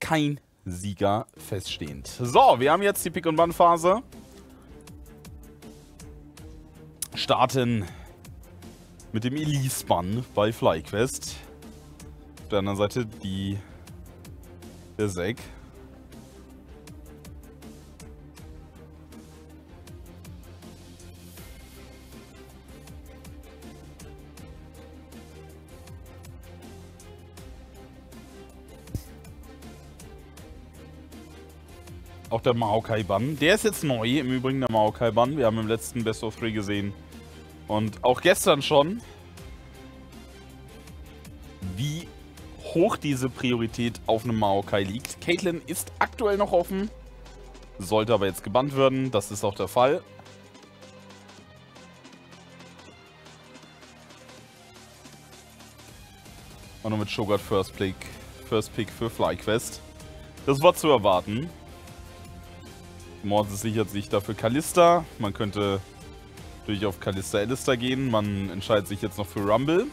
kein Sieger feststehend. So, wir haben jetzt die Pick-und-Ban-Phase. Starten mit dem Elise-Ban bei FlyQuest. Auf der anderen Seite der Zack. Auch der Maokai-Ban. Der ist jetzt neu, im Übrigen der Maokai-Ban. Wir haben im letzten Best of 3 gesehen. Und auch gestern schon, wie hoch diese Priorität auf einem Maokai liegt. Caitlyn ist aktuell noch offen, sollte aber jetzt gebannt werden. Das ist auch der Fall. Und noch mit Shogat First Pick für FlyQuest. Das war zu erwarten. Mortis sichert sich dafür Kalista. Man könnte natürlich auf Kalista Alistar gehen. Man entscheidet sich jetzt noch für Rumble.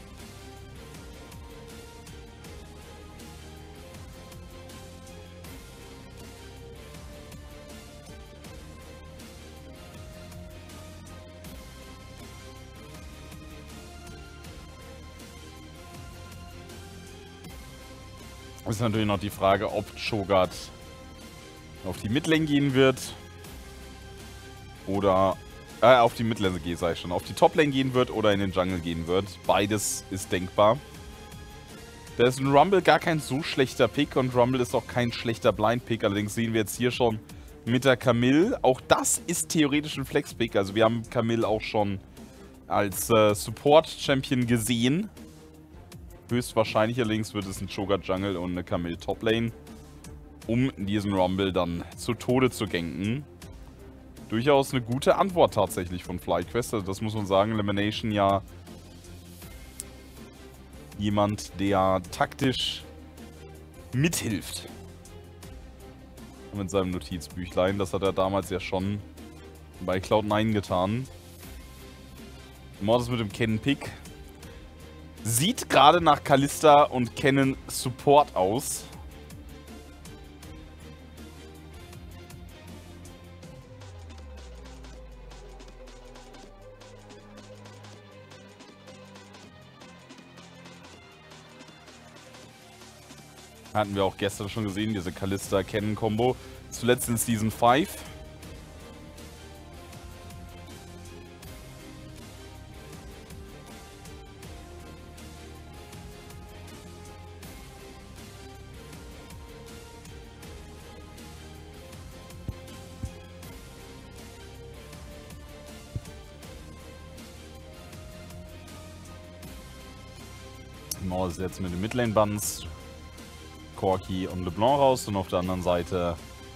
Ist natürlich noch die Frage, ob Shogat auf die Midlane gehen wird. Oder auf die Midlane sag ich schon. Auf die Toplane gehen wird oder in den Jungle gehen wird. Beides ist denkbar. Da ist ein Rumble gar kein so schlechter Pick und Rumble ist auch kein schlechter Blind-Pick. Allerdings sehen wir jetzt hier schon mit der Camille. Auch das ist theoretisch ein Flex-Pick. Also wir haben Camille auch schon als Support-Champion gesehen. Höchstwahrscheinlich allerdings wird es ein Shogat Jungle und eine Camille Toplane, um diesen Rumble dann zu Tode zu ganken. Durchaus eine gute Antwort tatsächlich von FlyQuest. Also das muss man sagen. Elimination ja jemand, der taktisch mithilft. Mit seinem Notizbüchlein. Das hat er damals ja schon bei Cloud9 getan. Mortis mit dem Kennen-Pick. Sieht gerade nach Kalista und Kennen Support aus. Hatten wir auch gestern schon gesehen, diese Kalista-Kennen-Kombo. Zuletzt in Season 5. Mortis jetzt mit den Midlane-Buns. Corki und LeBlanc raus und auf der anderen Seite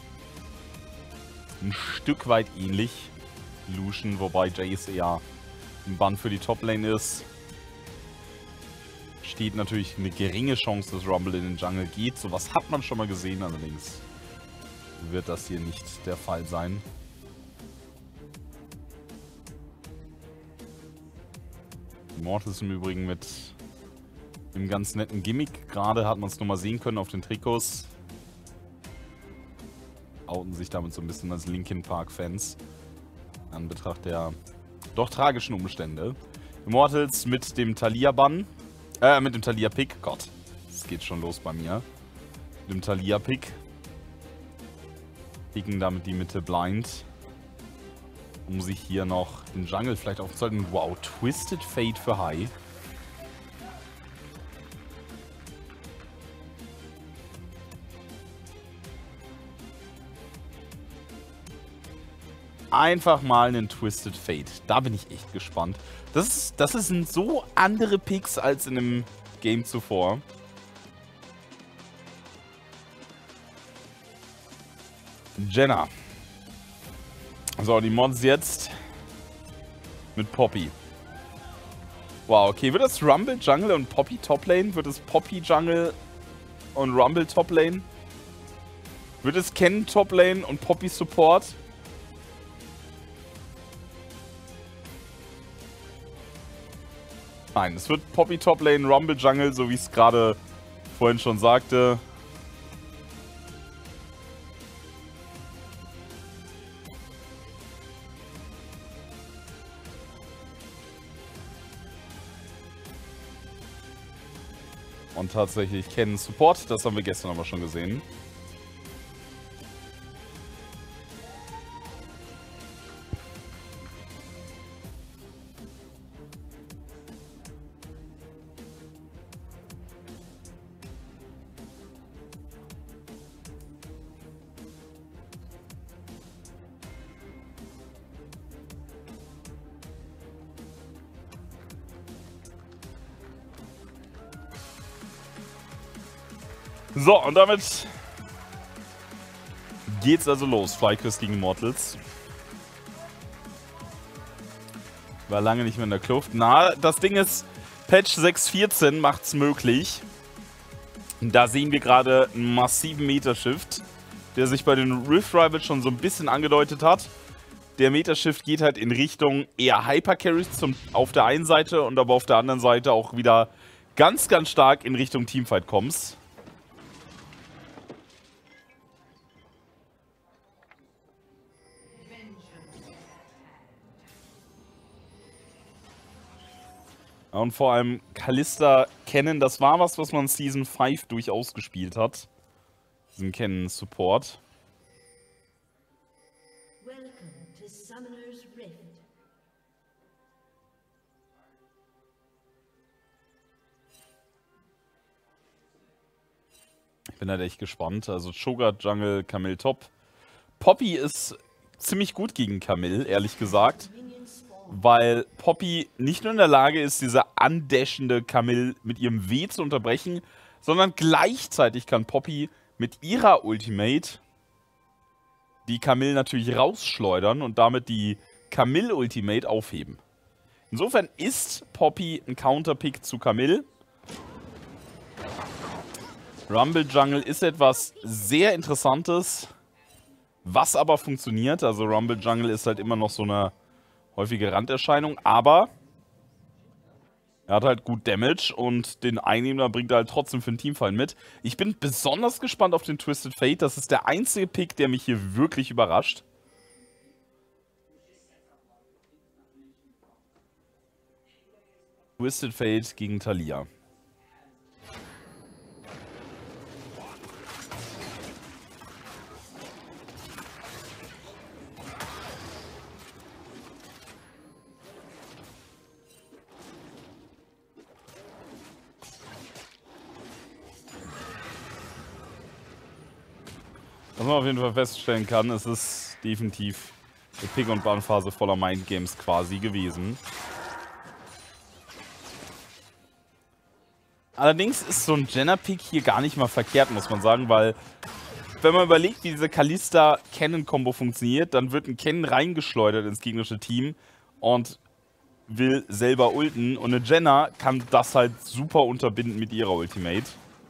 ein Stück weit ähnlich. Lucian, wobei Jace eher ein Bann für die Toplane ist. Steht natürlich eine geringe Chance, dass Rumble in den Jungle geht. Sowas hat man schon mal gesehen, allerdings wird das hier nicht der Fall sein. Mortis im Übrigen mit im ganz netten Gimmick. Gerade hat man es nochmal sehen können auf den Trikots. Outen sich damit so ein bisschen als Linkin Park-Fans. An Betracht der doch tragischen Umstände. Immortals mit dem Taliyah-Bann. Mit dem Taliyah-Pick. Gott, es geht schon los bei mir. Mit dem Taliyah-Pick. Picken damit die Mitte blind. Um sich hier noch den Jungle vielleicht aufzuhalten. Wow, Twisted Fate für High. Einfach mal einen Twisted Fate. Da bin ich echt gespannt. Das sind so andere Picks als in einem Game zuvor. Jenna. So, die Mods jetzt mit Poppy. Wow, okay. Wird das Rumble Jungle und Poppy Toplane? Wird es Poppy Jungle und Rumble Toplane? Wird es Ken Toplane und Poppy Support? Nein, es wird Poppy Toplane, Rumble Jungle, so wie ich es gerade vorhin schon sagte. tatsächlich Kennen Support. Das haben wir gestern aber schon gesehen. So, und damit geht's also los. FlyQuest gegen Immortals. War lange nicht mehr in der Kluft. Na, das Ding ist, Patch 6.14 macht's möglich. Da sehen wir gerade einen massiven Metashift, der sich bei den Rift Rivals schon so ein bisschen angedeutet hat. Der Metashift geht halt in Richtung eher Hypercarries auf der einen Seite und aber auf der anderen Seite auch wieder ganz, ganz stark in Richtung Teamfight-Coms. Und vor allem Kalista kennen, das war was man Season 5 durchaus gespielt hat. Diesen kennen Support. Ich bin halt echt gespannt. Also Cho'Gath, Jungle, Camille top. Poppy ist ziemlich gut gegen Camille, ehrlich gesagt. Weil Poppy nicht nur in der Lage ist, diese andashende Camille mit ihrem W zu unterbrechen, sondern gleichzeitig kann Poppy mit ihrer Ultimate die Camille natürlich rausschleudern und damit die Camille-Ultimate aufheben. Insofern ist Poppy ein Counterpick zu Camille. Rumble Jungle ist etwas sehr Interessantes, was aber funktioniert. Also Rumble Jungle ist halt immer noch so eine häufige Randerscheinung, aber er hat halt gut Damage und den Einnehmer bringt er halt trotzdem für den Teamfall mit. Ich bin besonders gespannt auf den Twisted Fate. Das ist der einzige Pick, der mich hier wirklich überrascht. Twisted Fate gegen Taliyah. Was man auf jeden Fall feststellen kann, es ist definitiv eine Pick- und Ban-Phase voller Mindgames quasi gewesen. Allerdings ist so ein Jenna-Pick hier gar nicht mal verkehrt, muss man sagen, weil wenn man überlegt, wie diese Kalista-Cannon-Kombo funktioniert, dann wird ein Cannon reingeschleudert ins gegnerische Team und will selber ulten und eine Jenna kann das halt super unterbinden mit ihrer Ultimate.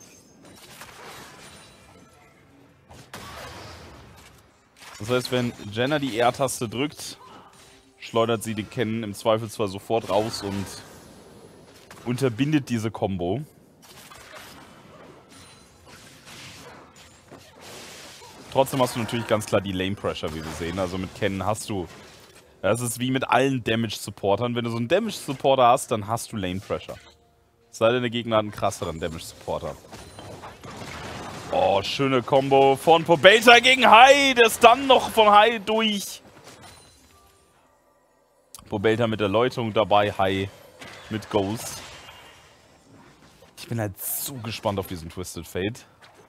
Das heißt, wenn Jenna die R-Taste drückt, schleudert sie den Cannon im Zweifelsfall sofort raus und unterbindet diese Combo. Trotzdem hast du natürlich ganz klar die Lane Pressure, wie wir sehen. Also mit Cannon hast du... Das ist wie mit allen Damage-Supportern. Wenn du so einen Damage-Supporter hast, dann hast du Lane Pressure. Es sei denn, der Gegner hat einen krasseren Damage-Supporter. Oh, schöne Combo von Pobelta gegen Hai. Der Stun noch von Hai durch. Pobelta mit der Läuterung dabei, Hai mit Ghost. Ich bin halt so gespannt auf diesen Twisted Fate.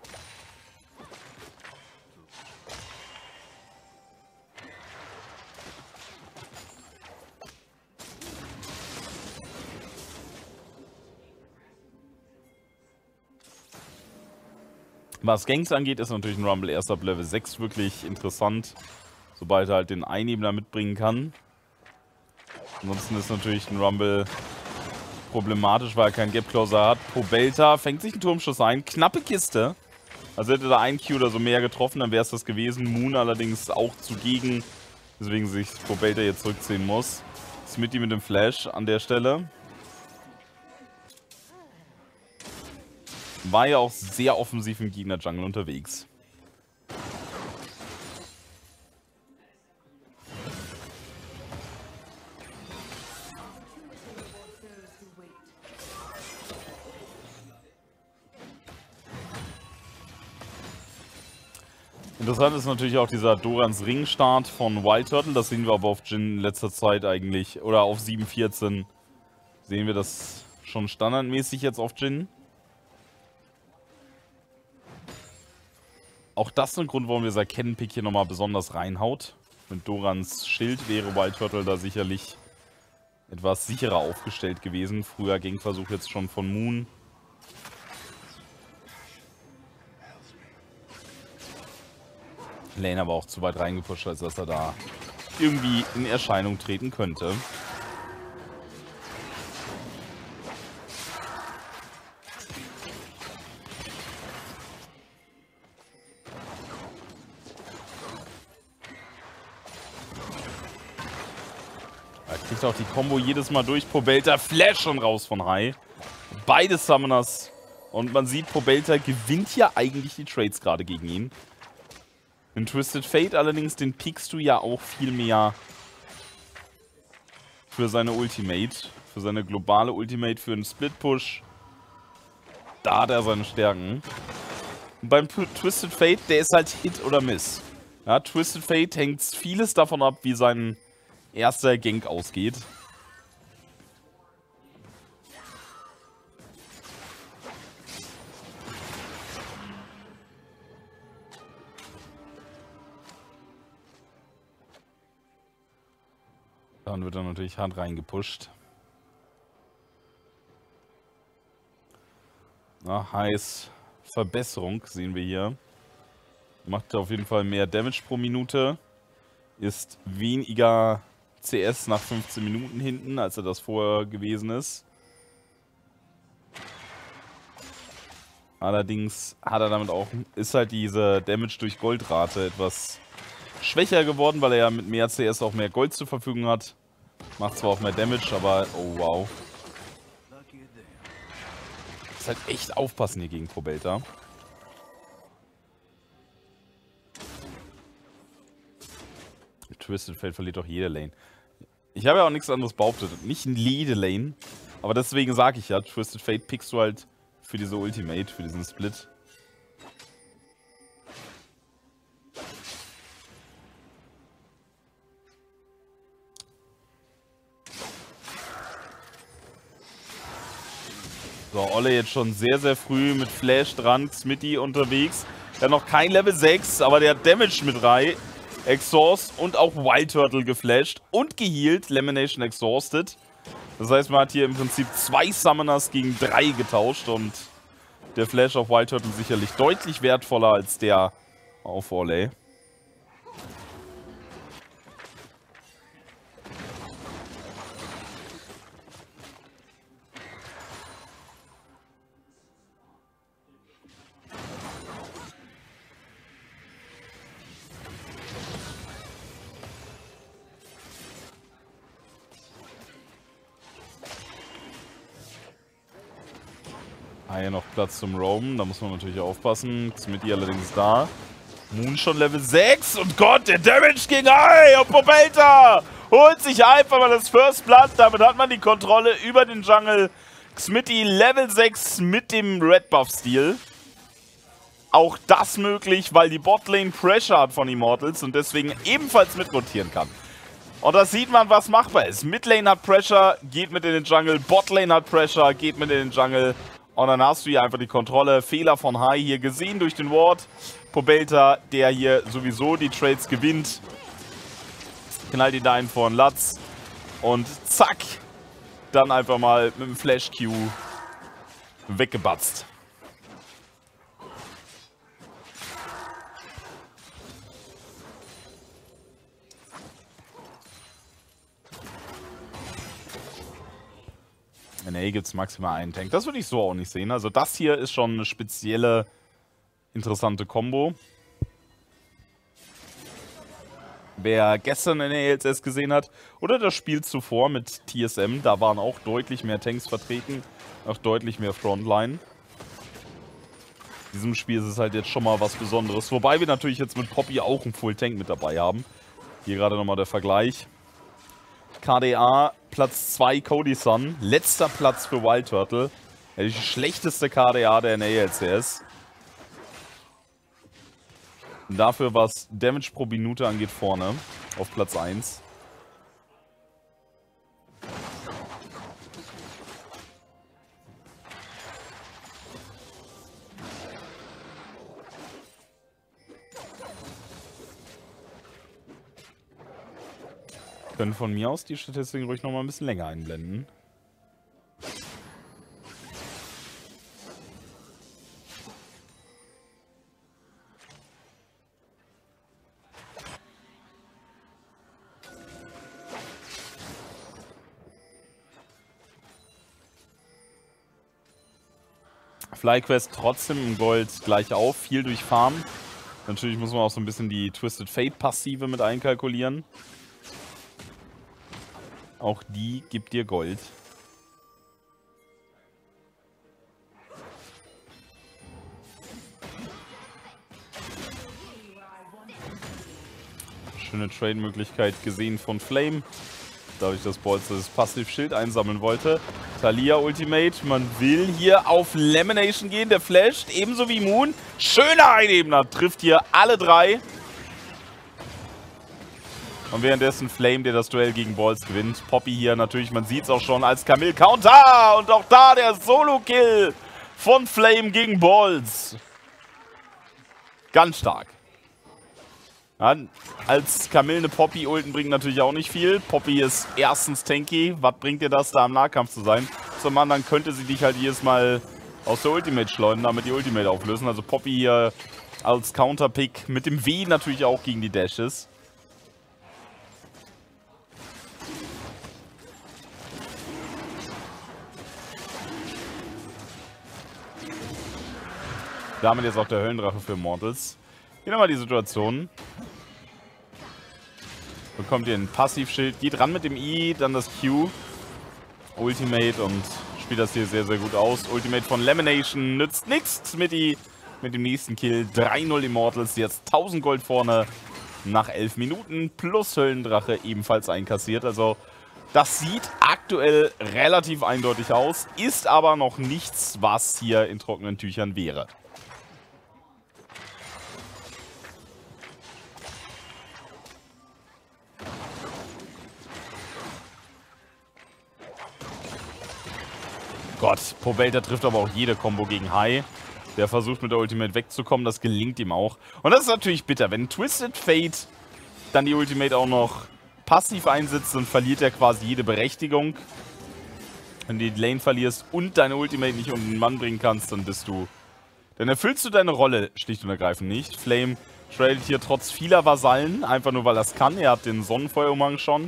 Was Ganks angeht, ist natürlich ein Rumble erst ab Level 6 wirklich interessant, sobald er halt den Einnehmer mitbringen kann. Ansonsten ist natürlich ein Rumble problematisch, weil er keinen Gap Closer hat. Pobelta fängt sich einen Turmschuss ein, knappe Kiste. Also hätte da ein Q oder so mehr getroffen, dann wäre es das gewesen. Moon allerdings auch zugegen, deswegen sich Pobelta jetzt zurückziehen muss. Smitty mit dem Flash an der Stelle. War ja auch sehr offensiv im Gegner-Jungle unterwegs. Interessant ist natürlich auch dieser Dorans Ringstart von Wild Turtle. Das sehen wir aber auf Jhin in letzter Zeit eigentlich. Oder auf 7.14 sehen wir das schon standardmäßig jetzt auf Jhin. Auch das ist ein Grund, warum dieser Kennen-Pick hier nochmal besonders reinhaut. Mit Dorans Schild wäre Wild Turtle da sicherlich etwas sicherer aufgestellt gewesen. Früher Gegenversuch jetzt schon von Moon. Lane aber auch zu weit reingepusht, als dass er da irgendwie in Erscheinung treten könnte. Er kriegt auch die Combo jedes Mal durch. Pobelter Flash schon raus von High. Beide Summoners. Und man sieht, Pobelter gewinnt ja eigentlich die Trades gerade gegen ihn. In Twisted Fate allerdings, den pickst du ja auch viel mehr für seine Ultimate. Für seine globale Ultimate, für einen Split-Push. Da hat er seine Stärken. Und beim Twisted Fate, der ist halt Hit oder Miss. Ja, Twisted Fate hängt vieles davon ab, wie sein erster Gank ausgeht. Dann wird er natürlich hart reingepusht. Na, heiß Verbesserung sehen wir hier. Macht auf jeden Fall mehr Damage pro Minute. Ist weniger CS nach 15 Minuten hinten, als er das vorher gewesen ist. Allerdings hat er damit auch, ist halt diese Damage durch Goldrate etwas schwächer geworden, weil er ja mit mehr CS auch mehr Gold zur Verfügung hat. Macht zwar auch mehr Damage, aber oh wow. Ist halt echt aufpassen hier gegen Pobelter. Twisted Fate verliert doch jede Lane. Ich habe ja auch nichts anderes behauptet. Nicht jede Lane. Aber deswegen sage ich ja, Twisted Fate pickst du halt für diese Ultimate, für diesen Split. So, Olle jetzt schon sehr, sehr früh mit Flash dran, Smitty unterwegs. Der hat noch kein Level 6, aber der hat Damage mit rein. Exhaust und auch Wild Turtle geflasht und gehealt. Lamination Exhausted. Das heißt, man hat hier im Prinzip 2 Summoners gegen 3 getauscht und der Flash auf Wild Turtle sicherlich deutlich wertvoller als der auf Olle. Hier noch Platz zum Roam, da muss man natürlich aufpassen. Smitty allerdings da. Moon schon Level 6 und Gott, der Damage ging High und Pobelter holt sich einfach mal das First Blood. Damit hat man die Kontrolle über den Jungle. Smitty Level 6 mit dem Red Buff Stil. Auch das möglich, weil die Botlane Pressure hat von Immortals und deswegen ebenfalls mitrotieren kann. Und da sieht man, was machbar ist. Midlane hat Pressure, geht mit in den Jungle. Botlane hat Pressure, geht mit in den Jungle. Und dann hast du hier einfach die Kontrolle. Fehler von High hier gesehen durch den Ward. Pobelter, der hier sowieso die Trades gewinnt. Knallt ihn da einen vor den Latz. Und zack. Dann einfach mal mit dem Flash-Q weggebatzt. In A gibt es maximal einen Tank. Das würde ich so auch nicht sehen. Also das hier ist schon eine spezielle, interessante Combo. Wer gestern in der ELCS gesehen hat oder das Spiel zuvor mit TSM, da waren auch deutlich mehr Tanks vertreten, auch deutlich mehr Frontline. In diesem Spiel ist es halt jetzt schon mal was Besonderes. Wobei wir natürlich jetzt mit Poppy auch einen Full Tank mit dabei haben. Hier gerade nochmal der Vergleich. KDA, Platz 2 Cody Sun, letzter Platz für Wild Turtle. Ja, die schlechteste KDA der NALCS. Dafür, was Damage pro Minute angeht, vorne auf Platz 1. Können von mir aus die Statistiken ruhig nochmal ein bisschen länger einblenden. FlyQuest trotzdem im Gold gleich auf, viel durch Farm. Natürlich muss man auch so ein bisschen die Twisted Fate Passive mit einkalkulieren. Auch die gibt dir Gold. Schöne Trade-Möglichkeit gesehen von Flame. Dadurch, dass Balls das Passiv-Schild einsammeln wollte. Taliyah Ultimate. Man will hier auf Lamination gehen. Der flasht, ebenso wie Moon. Schöner Einebener. Trifft hier alle drei. Und währenddessen Flame, der das Duell gegen Balls gewinnt. Poppy hier natürlich, man sieht es auch schon, als Camille Counter. Und auch da der Solo-Kill von Flame gegen Balls. Ganz stark. Ja, als Camille eine Poppy-Ulten bringt natürlich auch nicht viel. Poppy ist erstens tanky. Was bringt dir das, da im Nahkampf zu sein? Zum anderen könnte sie dich halt jedes Mal aus der Ultimate schleudern, damit die Ultimate auflösen. Also Poppy hier als Counterpick mit dem W natürlich auch gegen die Dashes. Damit jetzt auch der Höllendrache für Immortals. Hier nochmal die Situation. Bekommt ihr ein Passivschild, geht ran mit dem I, dann das Q. Ultimate und spielt das hier sehr, sehr gut aus. Ultimate von Lamination nützt nichts mit dem nächsten Kill. 3-0 Immortals, jetzt 1000 Gold vorne nach 11 Minuten. Plus Höllendrache ebenfalls einkassiert. Also das sieht aktuell relativ eindeutig aus, ist aber noch nichts, was hier in trockenen Tüchern wäre. Gott, Pobelter trifft aber auch jede Combo gegen Hai. Der versucht mit der Ultimate wegzukommen, das gelingt ihm auch. Und das ist natürlich bitter, wenn Twisted Fate dann die Ultimate auch noch passiv einsetzt, dann verliert er quasi jede Berechtigung. Wenn du die Lane verlierst und deine Ultimate nicht unter den Mann bringen kannst, dann dann erfüllst du deine Rolle schlicht und ergreifend nicht. Flame tradet hier trotz vieler Vasallen, einfach nur weil er es kann. Er hat den Sonnenfeuerumhang schon.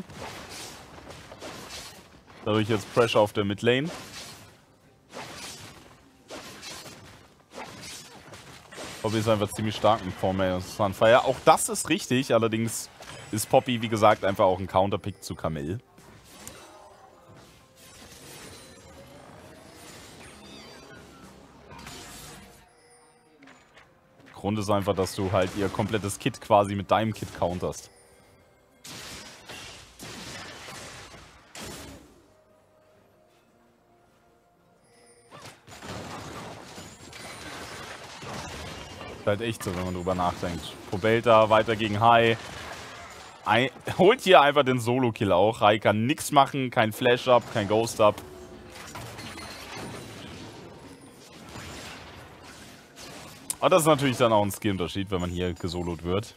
Dadurch jetzt Pressure auf der Midlane. Poppy ist einfach ziemlich stark mit Formation Sunfire. Auch das ist richtig, allerdings ist Poppy, wie gesagt, einfach auch ein Counterpick zu Camille. Grund ist einfach, dass du halt ihr komplettes Kit quasi mit deinem Kit counterst. Halt echt so, wenn man drüber nachdenkt. Pobelter weiter gegen Hai. Holt hier einfach den Solo-Kill auch. Hai kann nichts machen, kein Flash-Up, kein Ghost-Up. Und das ist natürlich dann auch ein Skill-Unterschied, wenn man hier gesolot wird.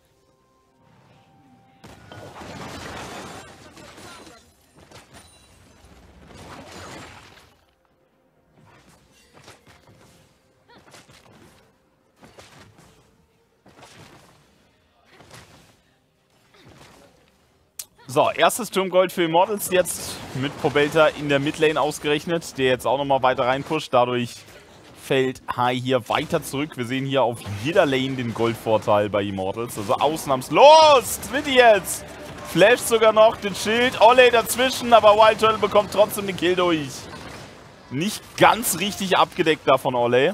So, erstes Turmgold für Immortals jetzt mit Pobelter in der Midlane ausgerechnet, der jetzt auch nochmal weiter reinpusht. Dadurch fällt Hai hier weiter zurück. Wir sehen hier auf jeder Lane den Goldvorteil bei Immortals. Also ausnahmslos. Twitty jetzt. Flash sogar noch den Schild. Olle dazwischen, aber Wild Turtle bekommt trotzdem den Kill durch. Nicht ganz richtig abgedeckt da von Olle.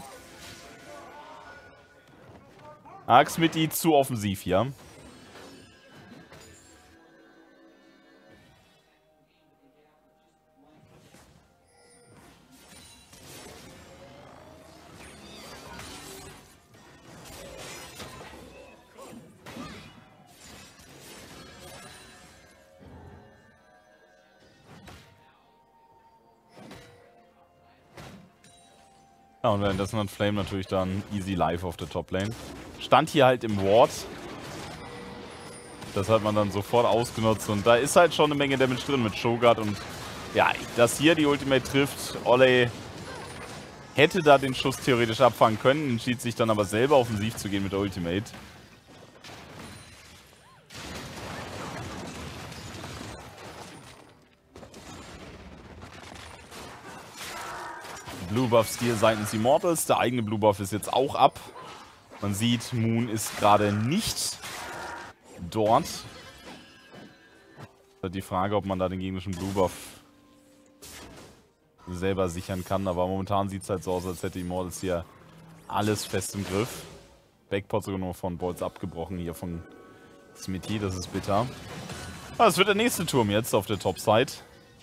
Smitty zu offensiv hier. Ja, und währenddessen hat Flame natürlich dann easy live auf der Top-Lane. Stand hier halt im Ward. Das hat man dann sofort ausgenutzt und da ist halt schon eine Menge Damage drin mit Shogun und ja, dass hier die Ultimate trifft, Olley hätte da den Schuss theoretisch abfangen können, entschied sich dann aber selber offensiv zu gehen mit der Ultimate. Blue Buff Stil seitens Immortals, der eigene Blue Buff ist jetzt auch ab. Man sieht, Moon ist gerade nicht dort. Die Frage, ob man da den gegnerischen Blue Buff selber sichern kann, aber momentan sieht es halt so aus, als hätte Immortals hier alles fest im Griff. Backpot sogar nur von Bolts abgebrochen hier von Smithy, das ist bitter. Aber es wird der nächste Turm jetzt auf der Topside.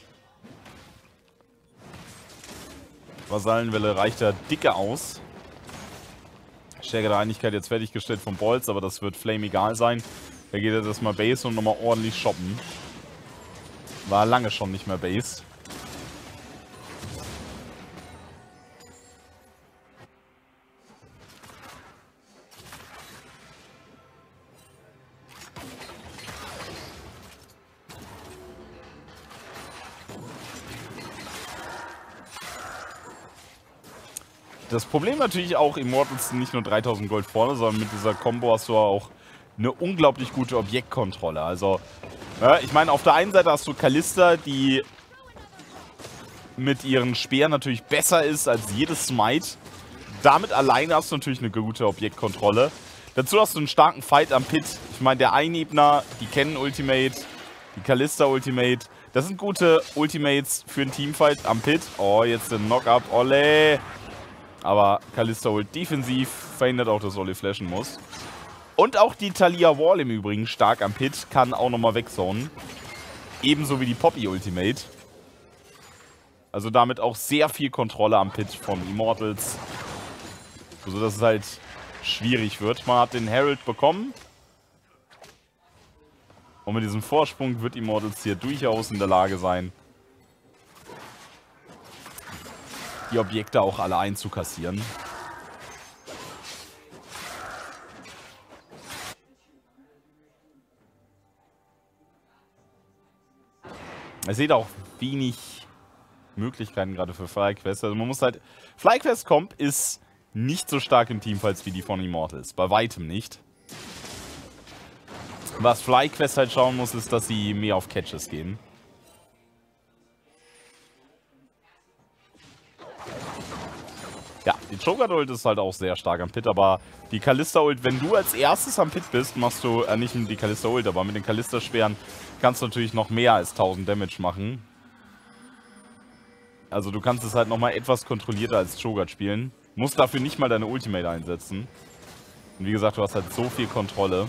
Vasallenwelle reicht da dicke aus. Stärke der Einigkeit jetzt fertiggestellt von Bolts, aber das wird Flame egal sein. Er geht jetzt erstmal Base und nochmal ordentlich shoppen. War lange schon nicht mehr Base. Das Problem natürlich auch, Immortals sind nicht nur 3000 Gold vorne, sondern mit dieser Combo hast du auch eine unglaublich gute Objektkontrolle. Also, ja, ich meine, auf der einen Seite hast du Kalista, die mit ihren Speeren natürlich besser ist als jedes Smite. Damit alleine hast du natürlich eine gute Objektkontrolle. Dazu hast du einen starken Fight am Pit. Ich meine, der Einebner, die kennen Ultimate, die Kalista Ultimate. Das sind gute Ultimates für einen Teamfight am Pit. Oh, jetzt der Knock-Up, Olle. Aber Kalista holt defensiv, verhindert auch, dass Olli flashen muss. Und auch die Taliyah Wall im Übrigen stark am Pit, kann auch nochmal wegzonen. Ebenso wie die Poppy Ultimate. Also damit auch sehr viel Kontrolle am Pit von Immortals. So dass es halt schwierig wird. Man hat den Herald bekommen. Und mit diesem Vorsprung wird Immortals hier durchaus in der Lage sein, die Objekte auch alle einzukassieren. Ich sehe da auch wenig Möglichkeiten gerade für FlyQuest. Also man muss halt... FlyQuest Comp ist nicht so stark im Teamfights wie die von Immortals. Bei weitem nicht. Was FlyQuest halt schauen muss, ist, dass sie mehr auf Catches gehen. Ja, die Cho'Gath-Ult ist halt auch sehr stark am Pit, aber die Kalista-Ult, wenn du als erstes am Pit bist, machst du, nicht die Kalista-Ult, aber mit den Kalista-Speeren kannst du natürlich noch mehr als 1000 Damage machen. Also du kannst es halt nochmal etwas kontrollierter als Cho'Gath spielen. Musst dafür nicht mal deine Ultimate einsetzen. Und wie gesagt, du hast halt so viel Kontrolle.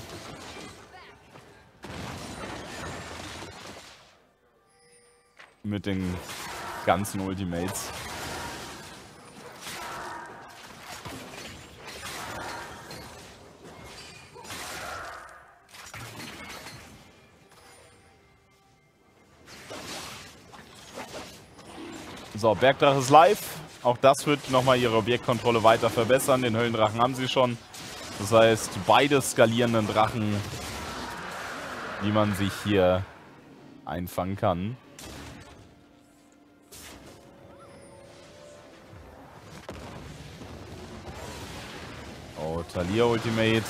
Mit den ganzen Ultimates. So, Bergdrache ist live. Auch das wird nochmal ihre Objektkontrolle weiter verbessern. Den Höllendrachen haben sie schon. Das heißt, beide skalierenden Drachen, die man sich hier einfangen kann. Oh, Taliyah Ultimate.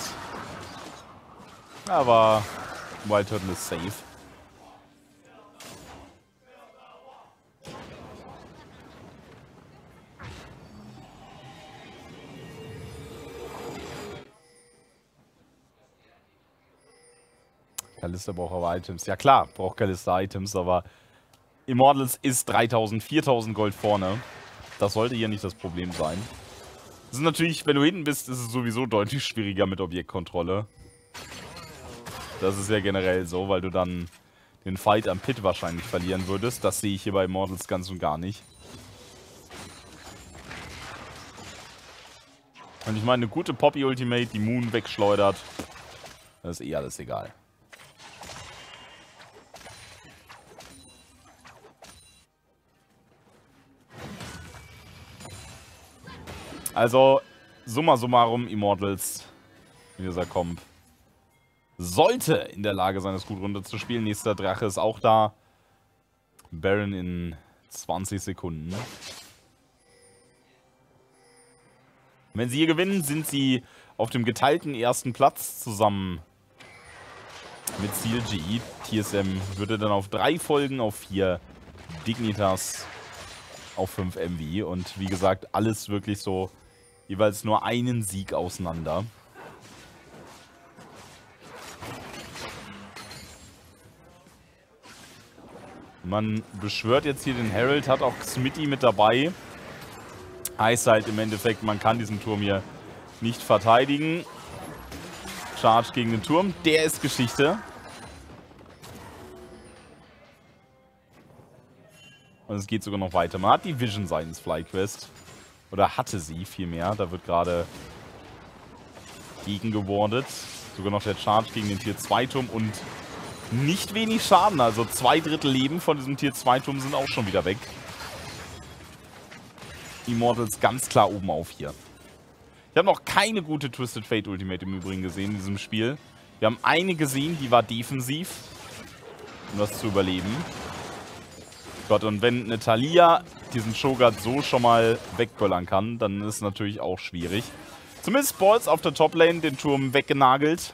Aber Wild Turtle ist safe. Kalista braucht aber Items. Ja klar, braucht Kalista Items, aber Immortals ist 3000, 4000 Gold vorne. Das sollte hier nicht das Problem sein. Das ist natürlich, wenn du hinten bist, ist es sowieso deutlich schwieriger mit Objektkontrolle. Das ist ja generell so, weil du dann den Fight am Pit wahrscheinlich verlieren würdest. Das sehe ich hier bei Immortals ganz und gar nicht. Und ich meine, eine gute Poppy-Ultimate, die Moon wegschleudert, das ist eh alles egal. Also, summa summarum, Immortals in dieser Comp sollte in der Lage sein, das gut runterzuspielen. Nächster Drache ist auch da. Baron in 20 Sekunden. Wenn sie hier gewinnen, sind sie auf dem geteilten ersten Platz zusammen mit CLG. TSM würde dann auf 3 folgen, auf 4 Dignitas, auf 5 MV. Und wie gesagt, alles wirklich so jeweils nur einen Sieg auseinander. Man beschwört jetzt hier den Herald, hat auch Smitty mit dabei. Heißt halt im Endeffekt, man kann diesen Turm hier nicht verteidigen. Charge gegen den Turm, der ist Geschichte. Und es geht sogar noch weiter. Man hat die Vision seitens FlyQuest. Oder hatte sie vielmehr. Da wird gerade gegengewordet. Sogar noch der Charge gegen den Tier 2 Turm und nicht wenig Schaden. Also 2/3 Leben von diesem Tier 2 Turm sind auch schon wieder weg. Immortals ganz klar oben auf hier. Ich habe noch keine gute Twisted Fate Ultimate im Übrigen gesehen in diesem Spiel. Wir haben eine gesehen, die war defensiv, um das zu überleben. Gott, und wenn eine Thalia diesen Shogun so schon mal wegböllern kann, dann ist es natürlich auch schwierig. Zumindest Balls auf der Toplane den Turm weggenagelt.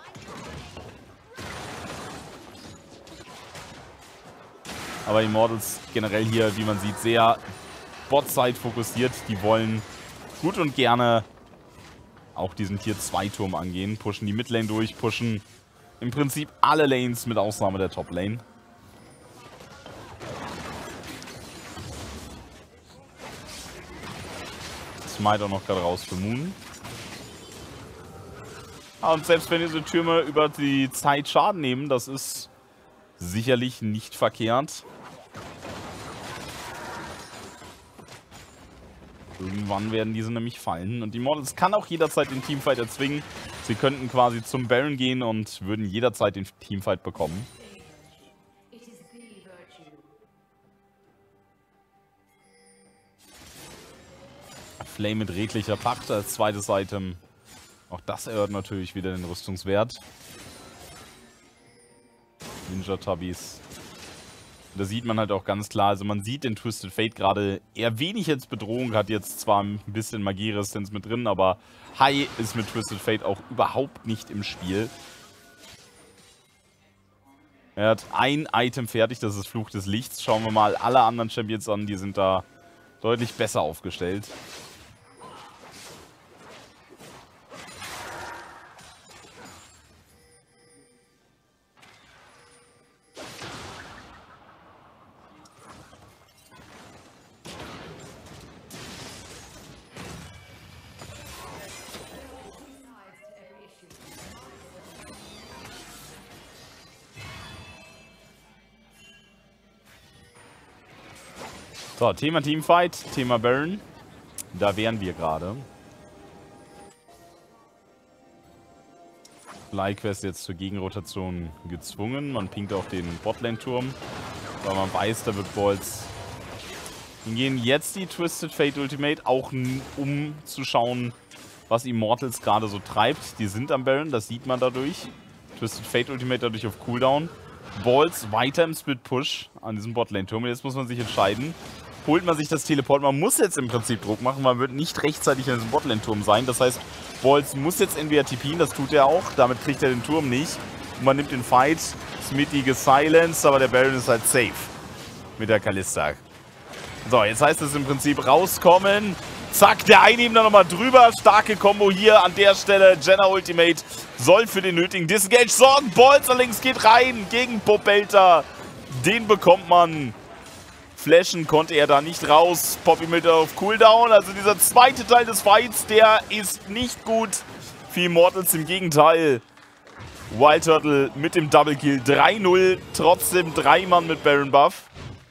Aber Immortals generell hier, wie man sieht, sehr Bot-Side fokussiert. Die wollen gut und gerne auch diesen Tier 2 Turm angehen. Pushen die Midlane durch, pushen im Prinzip alle Lanes mit Ausnahme der Top-Lane. Smite auch noch gerade raus für Moon. Und selbst wenn diese Türme über die Zeit Schaden nehmen, das ist sicherlich nicht verkehrt. Irgendwann werden diese nämlich fallen. Und die Immortals kann auch jederzeit den Teamfight erzwingen. Sie könnten quasi zum Baron gehen und würden jederzeit den Teamfight bekommen. Flame mit redlicher Pacht als zweites Item. Auch das erhöht natürlich wieder den Rüstungswert. Ninja Tubbies. Da sieht man halt auch ganz klar, also man sieht den Twisted Fate gerade eher wenig als Bedrohung, hat jetzt zwar ein bisschen Magieresistenz mit drin, aber High ist mit Twisted Fate auch überhaupt nicht im Spiel. Er hat ein Item fertig, das ist Fluch des Lichts. Schauen wir mal alle anderen Champions an, die sind da deutlich besser aufgestellt. So, Thema Teamfight, Thema Baron. Da wären wir gerade. FlyQuest jetzt zur Gegenrotation gezwungen. Man pinkt auch den Botlane-Turm, weil man weiß, da wird Balls hingehen. Jetzt die Twisted Fate Ultimate, auch um zu schauen, was Immortals gerade so treibt. Die sind am Baron, das sieht man dadurch. Twisted Fate Ultimate dadurch auf Cooldown. Balls weiter im Split-Push an diesem Botlane-Turm. Jetzt muss man sich entscheiden. Holt man sich das Teleport? Man muss jetzt im Prinzip Druck machen. Man wird nicht rechtzeitig in diesem Botlane-Turm sein. Das heißt, Balls muss jetzt entweder TPen, das tut er auch. Damit kriegt er den Turm nicht. Und man nimmt den Fight. Smitty gesilenced, aber der Baron ist halt safe mit der Kalista. So, jetzt heißt es im Prinzip rauskommen. Zack, der Einnehmen da nochmal drüber. Starke Combo hier an der Stelle. Jenna Ultimate soll für den nötigen Disengage sorgen. Balls allerdings geht rein gegen Popelter. Den bekommt man. Flashen konnte er da nicht raus. Poppy mit auf Cooldown. Also dieser zweite Teil des Fights, der ist nicht gut für Immortals. Im Gegenteil. Wild Turtle mit dem Double Kill. 3-0. Trotzdem 3 Mann mit Baron Buff.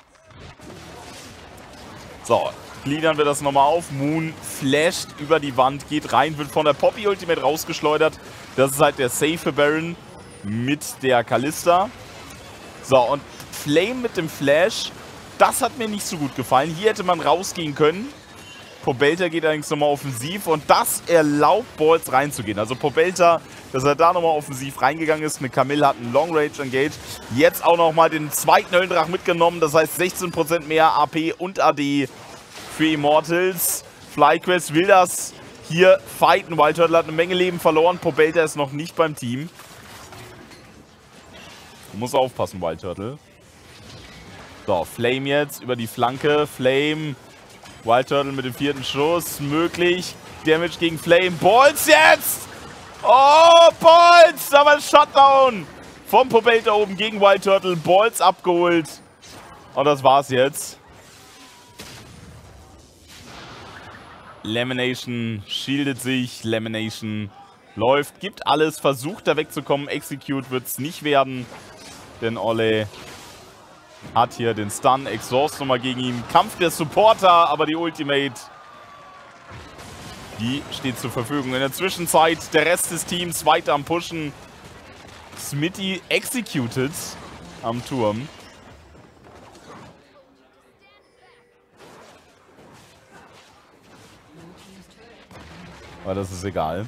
So, gliedern wir das nochmal auf. Moon flasht über die Wand, geht rein, wird von der Poppy Ultimate rausgeschleudert. Das ist halt der safe Baron mit der Kalista. So, und Flame mit dem Flash. Das hat mir nicht so gut gefallen. Hier hätte man rausgehen können. Pobelter geht allerdings nochmal offensiv und das erlaubt Balls reinzugehen. Also Pobelter, dass er da nochmal offensiv reingegangen ist. Eine Camille hat einen Long Range Engage. Jetzt auch nochmal den zweiten Höllendrachen mitgenommen. Das heißt 16% mehr AP und AD für Immortals. FlyQuest will das hier fighten. Wild Turtle hat eine Menge Leben verloren. Pobelter ist noch nicht beim Team. Muss aufpassen, Wild Turtle. So, Flame jetzt über die Flanke. Flame, Wild Turtle mit dem 4. Schuss. Möglich. Damage gegen Flame. Balls jetzt! Oh, Balls! Aber Shutdown vom Pobelter oben gegen Wild Turtle. Balls abgeholt. Und das war's jetzt. Lamination shieldet sich. Lamination läuft. Gibt alles. Versucht da wegzukommen. Execute wird es nicht werden. Denn Olle hat hier den Stun. Exhaust nochmal gegen ihn. Kampf der Supporter. Aber die Ultimate, die steht zur Verfügung. In der Zwischenzeit der Rest des Teams weiter am Pushen. Smitty executed am Turm. Aber das ist egal.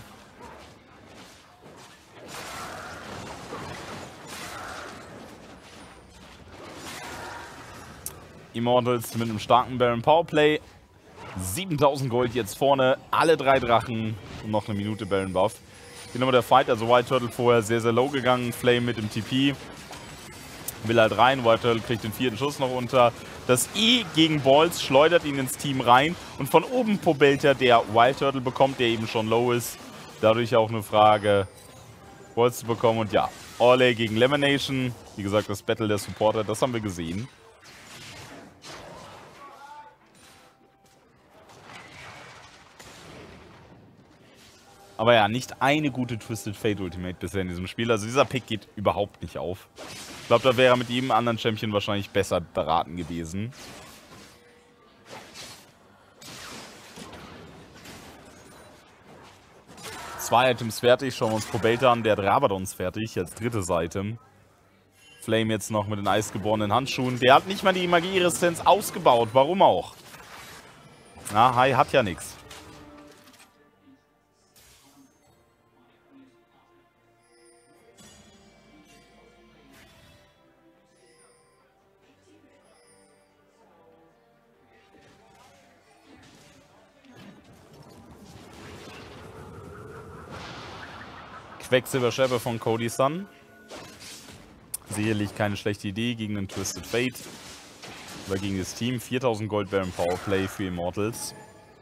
Immortals mit einem starken Baron Powerplay. 7000 Gold jetzt vorne. Alle 3 Drachen. Und noch eine Minute Baron Buff. Hier nochmal der Fight. Also Wild Turtle vorher sehr, sehr low gegangen. Flame mit dem TP. Will halt rein. Wild Turtle kriegt den 4. Schuss noch unter. Das E gegen Balls schleudert ihn ins Team rein. Und von oben Pobelter, der Wild Turtle bekommt, der eben schon low ist. Dadurch auch eine Frage, Balls zu bekommen. Und ja, Orley gegen Lamination. Wie gesagt, das Battle der Supporter, das haben wir gesehen. Aber ja, nicht eine gute Twisted Fate Ultimate bisher in diesem Spiel. Also dieser Pick geht überhaupt nicht auf. Ich glaube, da wäre er mit jedem anderen Champion wahrscheinlich besser beraten gewesen. Zwei Items fertig. Schauen wir uns Pobelter an. Der hat Rabadons fertig als drittes Item. Flame jetzt noch mit den eisgeborenen Handschuhen. Der hat nicht mal die Magieresistenz ausgebaut. Warum auch? Na, Hai hat ja nichts. Quecksilber-Schärpe von Cody Sun. Sicherlich keine schlechte Idee gegen den Twisted Fate. Oder gegen das Team. 4000 Gold Baron Powerplay für Immortals.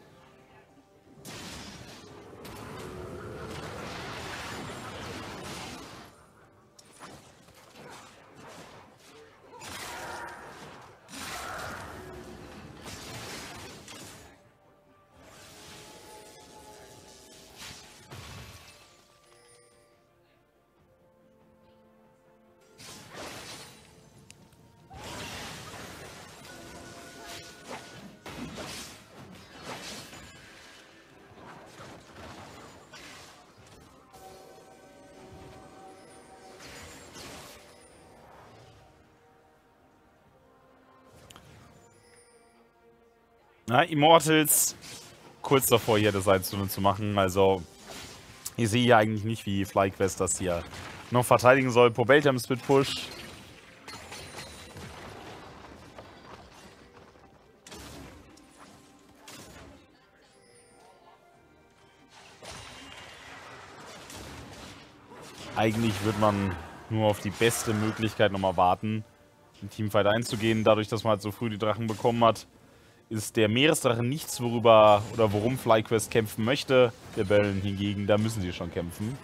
Na, Immortals kurz davor, hier das 1:0 zu machen. Also, ich sehe hier eigentlich nicht, wie FlyQuest das hier noch verteidigen soll. Pobelter im Split-Push. Eigentlich würde man nur auf die beste Möglichkeit nochmal warten, im Teamfight einzugehen. Dadurch, dass man halt so früh die Drachen bekommen hat, ist der Meeresdrache nichts, worüber oder worum FlyQuest kämpfen möchte. Der Baron hingegen, da müssen sie schon kämpfen.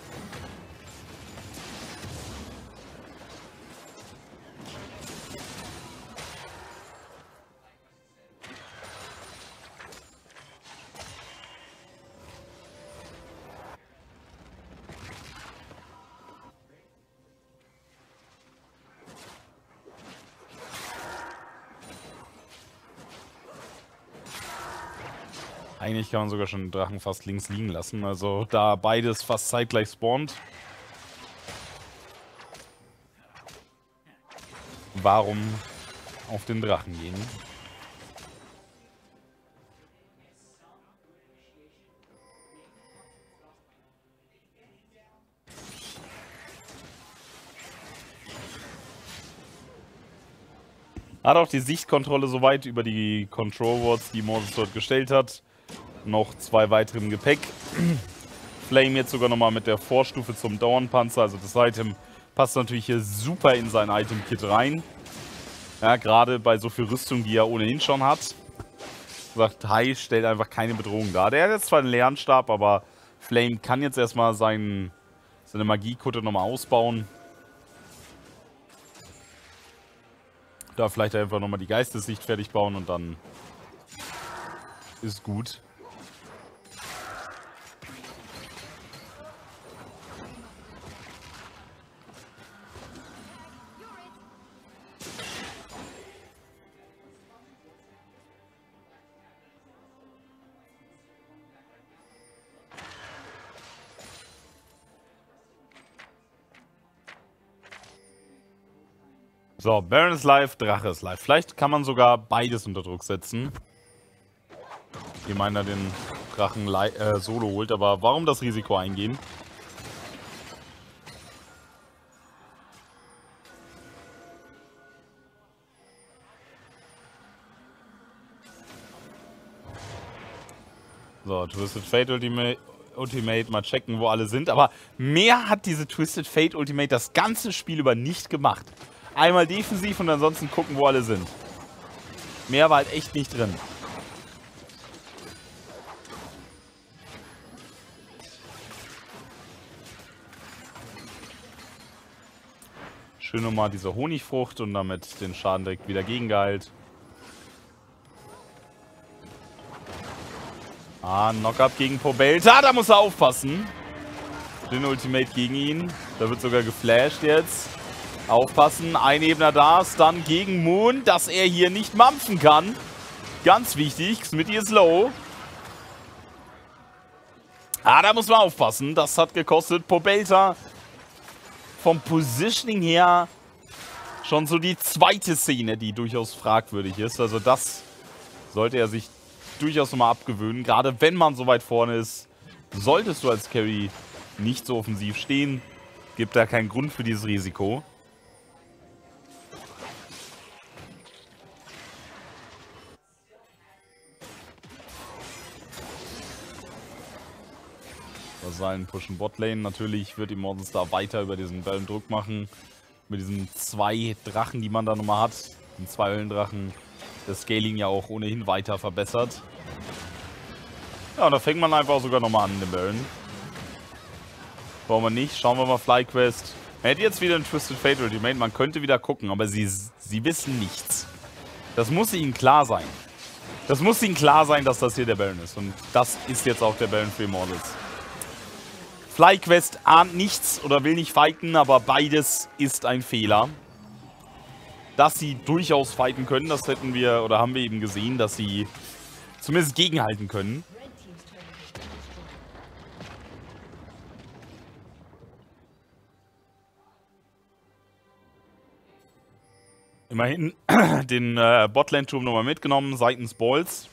Eigentlich kann man sogar schon den Drachen fast links liegen lassen. Also da beides fast zeitgleich spawnt. Warum auf den Drachen gehen? Hat auch die Sichtkontrolle soweit über die Control Wards, die Immortals dort gestellt hat. Noch 2 weitere im Gepäck. Flame jetzt sogar nochmal mit der Vorstufe zum Dauernpanzer. Also das Item passt natürlich hier super in sein Item-Kit rein. Ja, gerade bei so viel Rüstung, die er ohnehin schon hat. Sagt, Hai stellt einfach keine Bedrohung dar. Der hat jetzt zwar einen Lernstab, aber Flame kann jetzt erstmal seine Magiekutte nochmal ausbauen. Da vielleicht einfach nochmal die Geistessicht fertig bauen und dann ist gut. So, Baron ist live, Drache ist live. Vielleicht kann man sogar beides unter Druck setzen. Wie meiner den Drachen solo holt, aber warum das Risiko eingehen? So, Twisted Fate Ultimate, mal checken, wo alle sind. Aber mehr hat diese Twisted Fate Ultimate das ganze Spiel über nicht gemacht. Einmal defensiv und ansonsten gucken, wo alle sind. Mehr war halt echt nicht drin. Schön nochmal diese Honigfrucht und damit den Schaden direkt wieder gegengeheilt. Knockup gegen Pobelta, da muss er aufpassen. Den Ultimate gegen ihn. Da wird sogar geflasht jetzt. Aufpassen, ein Ebner da, Stun gegen Moon, dass er hier nicht mampfen kann. Ganz wichtig, Smitty ist low. Da muss man aufpassen, das hat gekostet. Pobelta vom Positioning her schon so die zweite Szene, die durchaus fragwürdig ist. Also das sollte er sich durchaus nochmal abgewöhnen. Gerade wenn man so weit vorne ist, solltest du als Carry nicht so offensiv stehen. Gibt da keinen Grund für dieses Risiko. Sein pushen Botlane. Natürlich wird Immortals da weiter über diesen Baron Druck machen. Mit diesen 2 Drachen, die man da nochmal hat. Den 2 Höllendrachen. Das Scaling ja auch ohnehin weiter verbessert. Ja, und da fängt man einfach sogar nochmal an, den Baron. Brauchen wir nicht. Schauen wir mal FlyQuest. Er hätte jetzt wieder ein Twisted Fate Ultimate. Man könnte wieder gucken, aber sie wissen nichts. Das muss ihnen klar sein. Das muss ihnen klar sein, dass das hier der Baron ist. Und das ist jetzt auch der Baron für Immortals. FlyQuest ahnt nichts oder will nicht fighten, aber beides ist ein Fehler. Dass sie durchaus fighten können, das hätten wir oder haben wir eben gesehen, dass sie zumindest gegenhalten können. Immerhin den Botlane-Turm nochmal mitgenommen seitens Balls.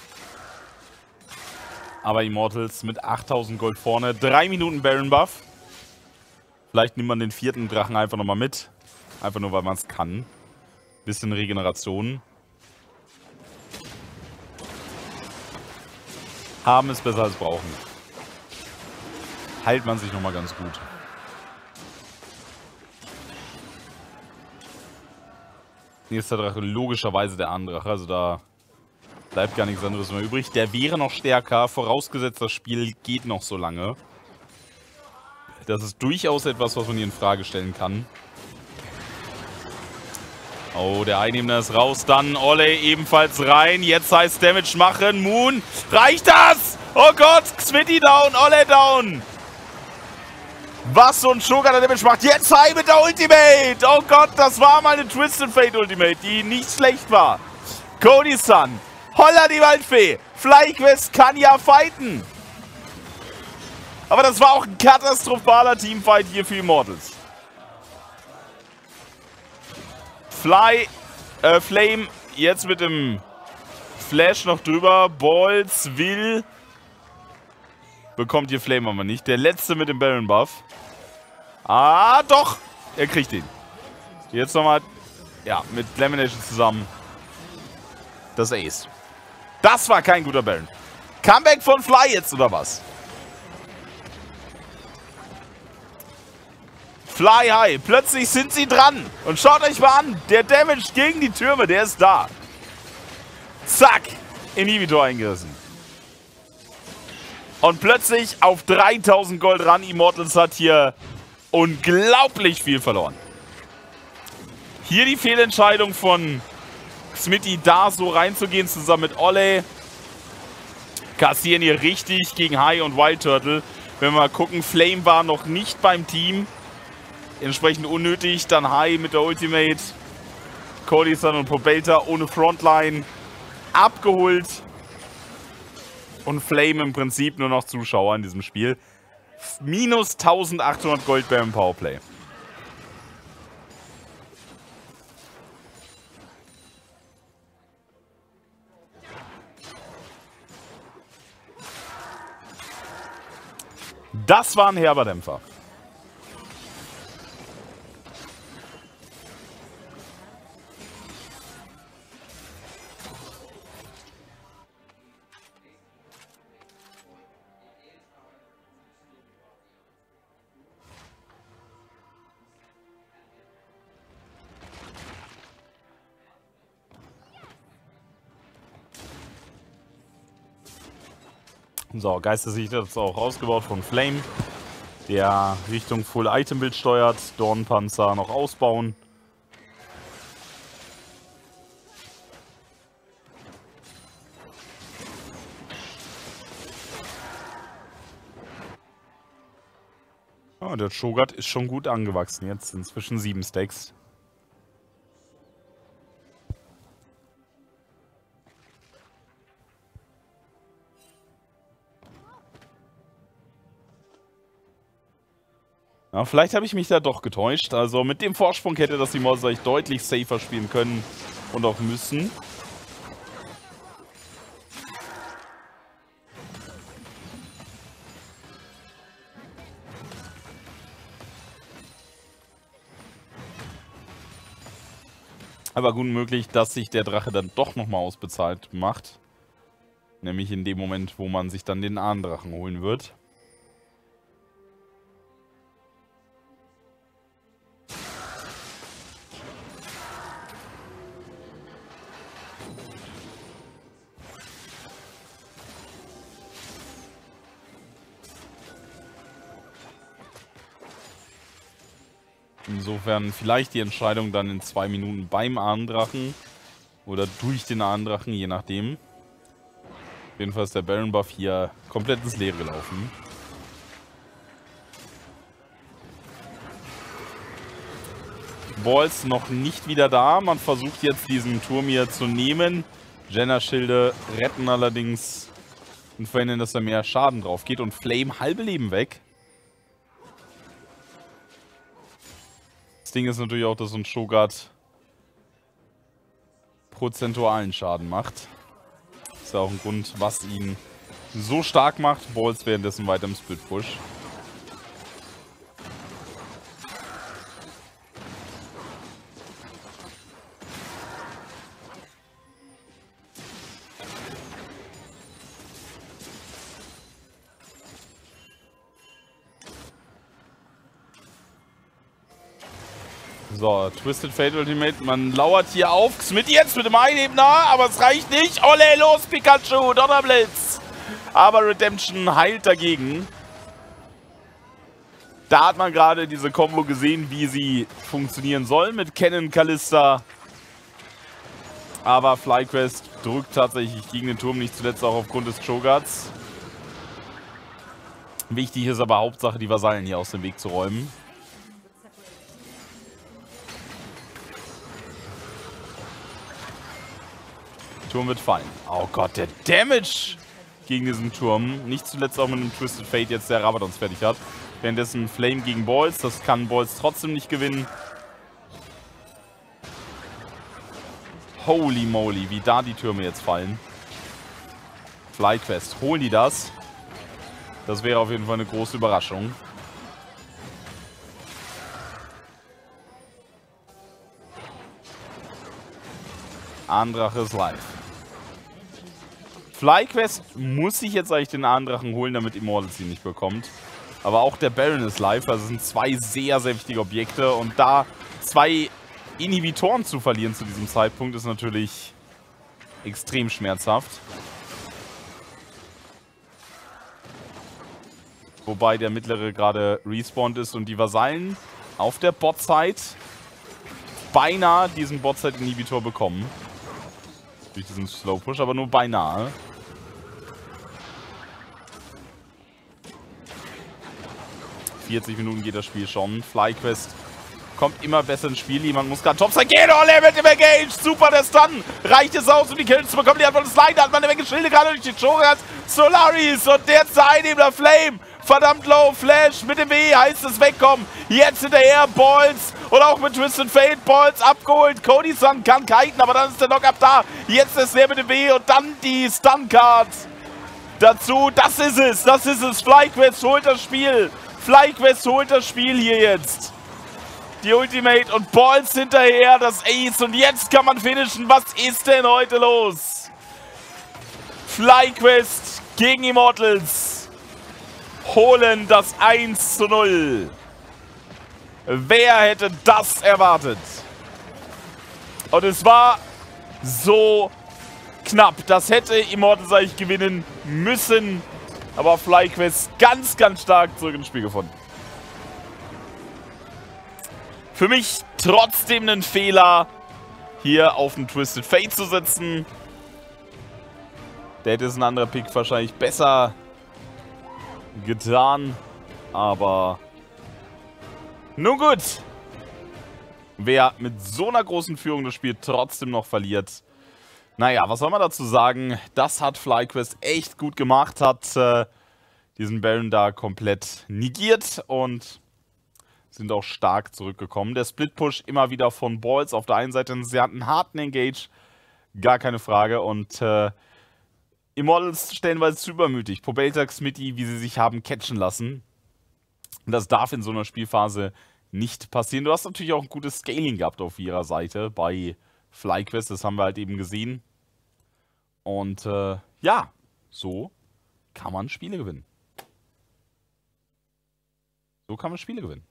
Aber Immortals mit 8000 Gold vorne. 3 Minuten Baron Buff. Vielleicht nimmt man den 4. Drachen einfach nochmal mit. Einfach nur, weil man es kann. Bisschen Regeneration. Haben ist besser als brauchen. Heilt man sich nochmal ganz gut. Nächster Drache, logischerweise der Andrache. Also da bleibt gar nichts anderes mehr übrig. Der wäre noch stärker, vorausgesetzt das Spiel geht noch so lange. Das ist durchaus etwas, was man hier in Frage stellen kann. Oh, der Einnehmer ist raus, dann Olle ebenfalls rein. Jetzt heißt Damage machen, Moon. Reicht das? Oh Gott, Smitty down, Olle down. Was so ein Shogun der Damage macht. Jetzt Hai mit der Ultimate. Oh Gott, das war mal eine Twisted Fate Ultimate, die nicht schlecht war. Cody-san. Holla die Waldfee! FlyQuest kann ja fighten! Aber das war auch ein katastrophaler Teamfight hier für Immortals. Flame jetzt mit dem Flash noch drüber. Balls will. Bekommt hier Flame aber nicht. Der letzte mit dem Baron Buff. Doch! Er kriegt ihn. Jetzt nochmal ja, mit Lamination zusammen das Ace. Das war kein guter Baron. Comeback von Fly jetzt, oder was? Fly High. Plötzlich sind sie dran. Und schaut euch mal an. Der Damage gegen die Türme, der ist da. Zack. Inhibitor eingerissen. Und plötzlich auf 3000 Gold ran. Immortals hat hier unglaublich viel verloren. Hier die Fehlentscheidung von Smitty, da so reinzugehen, zusammen mit Olle. Kassieren hier richtig gegen High und Wild Turtle. Wenn wir mal gucken, Flame war noch nicht beim Team. Entsprechend unnötig. Dann High mit der Ultimate. Cody-san und Pobelta ohne Frontline. Abgeholt. Und Flame im Prinzip nur noch Zuschauer in diesem Spiel. Minus 1800 Gold beim Powerplay. Das war ein herber Dämpfer. So, Geistersicht ist auch rausgebaut von Flame, der Richtung Full Item Build steuert. Dornpanzer noch ausbauen. Oh, der Cho'Gath ist schon gut angewachsen jetzt, inzwischen 7 Stacks. Ja, vielleicht habe ich mich da doch getäuscht. Also mit dem Vorsprung hätte das Immortals eigentlich deutlich safer spielen können und auch müssen. Aber gut möglich, dass sich der Drache dann doch nochmal ausbezahlt macht. Nämlich in dem Moment, wo man sich dann den Ahnendrachen holen wird. Insofern vielleicht die Entscheidung dann in 2 Minuten beim Ahnendrachen oder durch den Ahnendrachen, je nachdem. Auf jeden Fall ist der Baron Buff hier komplett ins Leere gelaufen. Balls noch nicht wieder da. Man versucht jetzt diesen Turm hier zu nehmen. Jenner-Schilde retten allerdings und verhindern, dass da mehr Schaden drauf geht. Und Flame halbe Leben weg. Das Ding ist natürlich auch, dass so ein Cho'Gath prozentualen Schaden macht. Das ist ja auch ein Grund, was ihn so stark macht. Balls währenddessen weiter im Split-Push. So, Twisted Fate Ultimate. Man lauert hier auf. Smitty jetzt mit dem Einebner, aber es reicht nicht. Olle, los, Pikachu, Donnerblitz. Aber Redemption heilt dagegen. Da hat man gerade diese Combo gesehen, wie sie funktionieren soll mit Cannon, Kalista. Aber FlyQuest drückt tatsächlich gegen den Turm, nicht zuletzt auch aufgrund des Cho'Gaths. Wichtig ist aber Hauptsache, die Vasallen hier aus dem Weg zu räumen. Turm wird fallen. Oh Gott, der Damage gegen diesen Turm. Nicht zuletzt auch mit einem Twisted Fate jetzt der Rabadons fertig hat. Währenddessen Flame gegen Balls. Das kann Balls trotzdem nicht gewinnen. Holy moly, wie da die Türme jetzt fallen. FlyQuest, holen die das? Das wäre auf jeden Fall eine große Überraschung. Ahnendrache ist live. FlyQuest muss sich jetzt eigentlich den Ahnendrachen holen, damit Immortals ihn nicht bekommt. Aber auch der Baron ist live, also es sind zwei sehr, sehr wichtige Objekte. Und da zwei Inhibitoren zu verlieren zu diesem Zeitpunkt ist natürlich extrem schmerzhaft. Wobei der mittlere gerade respawned ist und die Vasallen auf der Bot-Side beinahe diesen Bot-Side-Inhibitor bekommen. Durch diesen Slow-Push, aber nur beinahe. Minuten geht das Spiel schon. FlyQuest kommt immer besser ins Spiel. Jemand muss gerade Topside gehen. Oh, er wird im Engage. Super, der Stun. Reicht es aus, um die Kills zu bekommen. Die Antwort ist nein. Da hat man eine Menge Schilde gerade durch die Choras. Solaris und der Einnehmer Flame. Verdammt low. Flash mit dem W. Heißt es wegkommen. Jetzt hinterher Balls. Und auch mit Twisted Fate. Balls abgeholt. Cody-Sun kann kiten, aber dann ist der Knock-Up da. Jetzt ist der mit dem W und dann die Stun-Card dazu. Das ist es. Das ist es. FlyQuest holt das Spiel. FlyQuest holt das Spiel hier jetzt. Die Ultimate und Balls hinterher, das Ace. Und jetzt kann man finishen. Was ist denn heute los? FlyQuest gegen Immortals holen das 1:0. Wer hätte das erwartet? Und es war so knapp. Das hätte Immortals eigentlich gewinnen müssen. Aber FlyQuest ganz, ganz stark zurück ins Spiel gefunden. Für mich trotzdem ein Fehler, hier auf den Twisted Fate zu setzen. Der hätte es ein anderer Pick wahrscheinlich besser getan. Aber nun gut. Wer mit so einer großen Führung das Spiel trotzdem noch verliert. Naja, was soll man dazu sagen? Das hat FlyQuest echt gut gemacht, hat diesen Baron da komplett negiert und sind auch stark zurückgekommen. Der Split-Push immer wieder von Balls auf der einen Seite. Sie hatten einen harten Engage, gar keine Frage. Und Immortals stellenweise zu übermütig. Pobeltak, Smitty, wie sie sich haben catchen lassen. Und das darf in so einer Spielphase nicht passieren. Du hast natürlich auch ein gutes Scaling gehabt auf ihrer Seite bei FlyQuest, das haben wir halt eben gesehen. Und ja, so kann man Spiele gewinnen. So kann man Spiele gewinnen.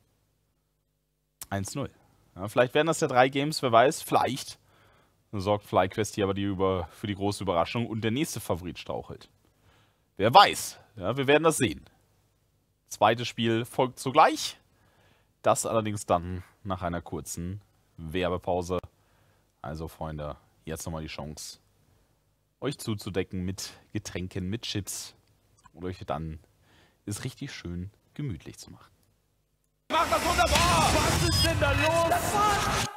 1:0. Ja, vielleicht werden das ja 3 Games, wer weiß. Vielleicht sorgt FlyQuest hier aber für die große Überraschung und der nächste Favorit strauchelt. Wer weiß. Ja, wir werden das sehen. Zweites Spiel folgt zugleich. Das allerdings dann nach einer kurzen Werbepause. Also, Freunde, jetzt nochmal die Chance, euch zuzudecken mit Getränken, mit Chips und euch dann es richtig schön gemütlich zu machen. Macht das wunderbar! Was ist denn da los? Das war's!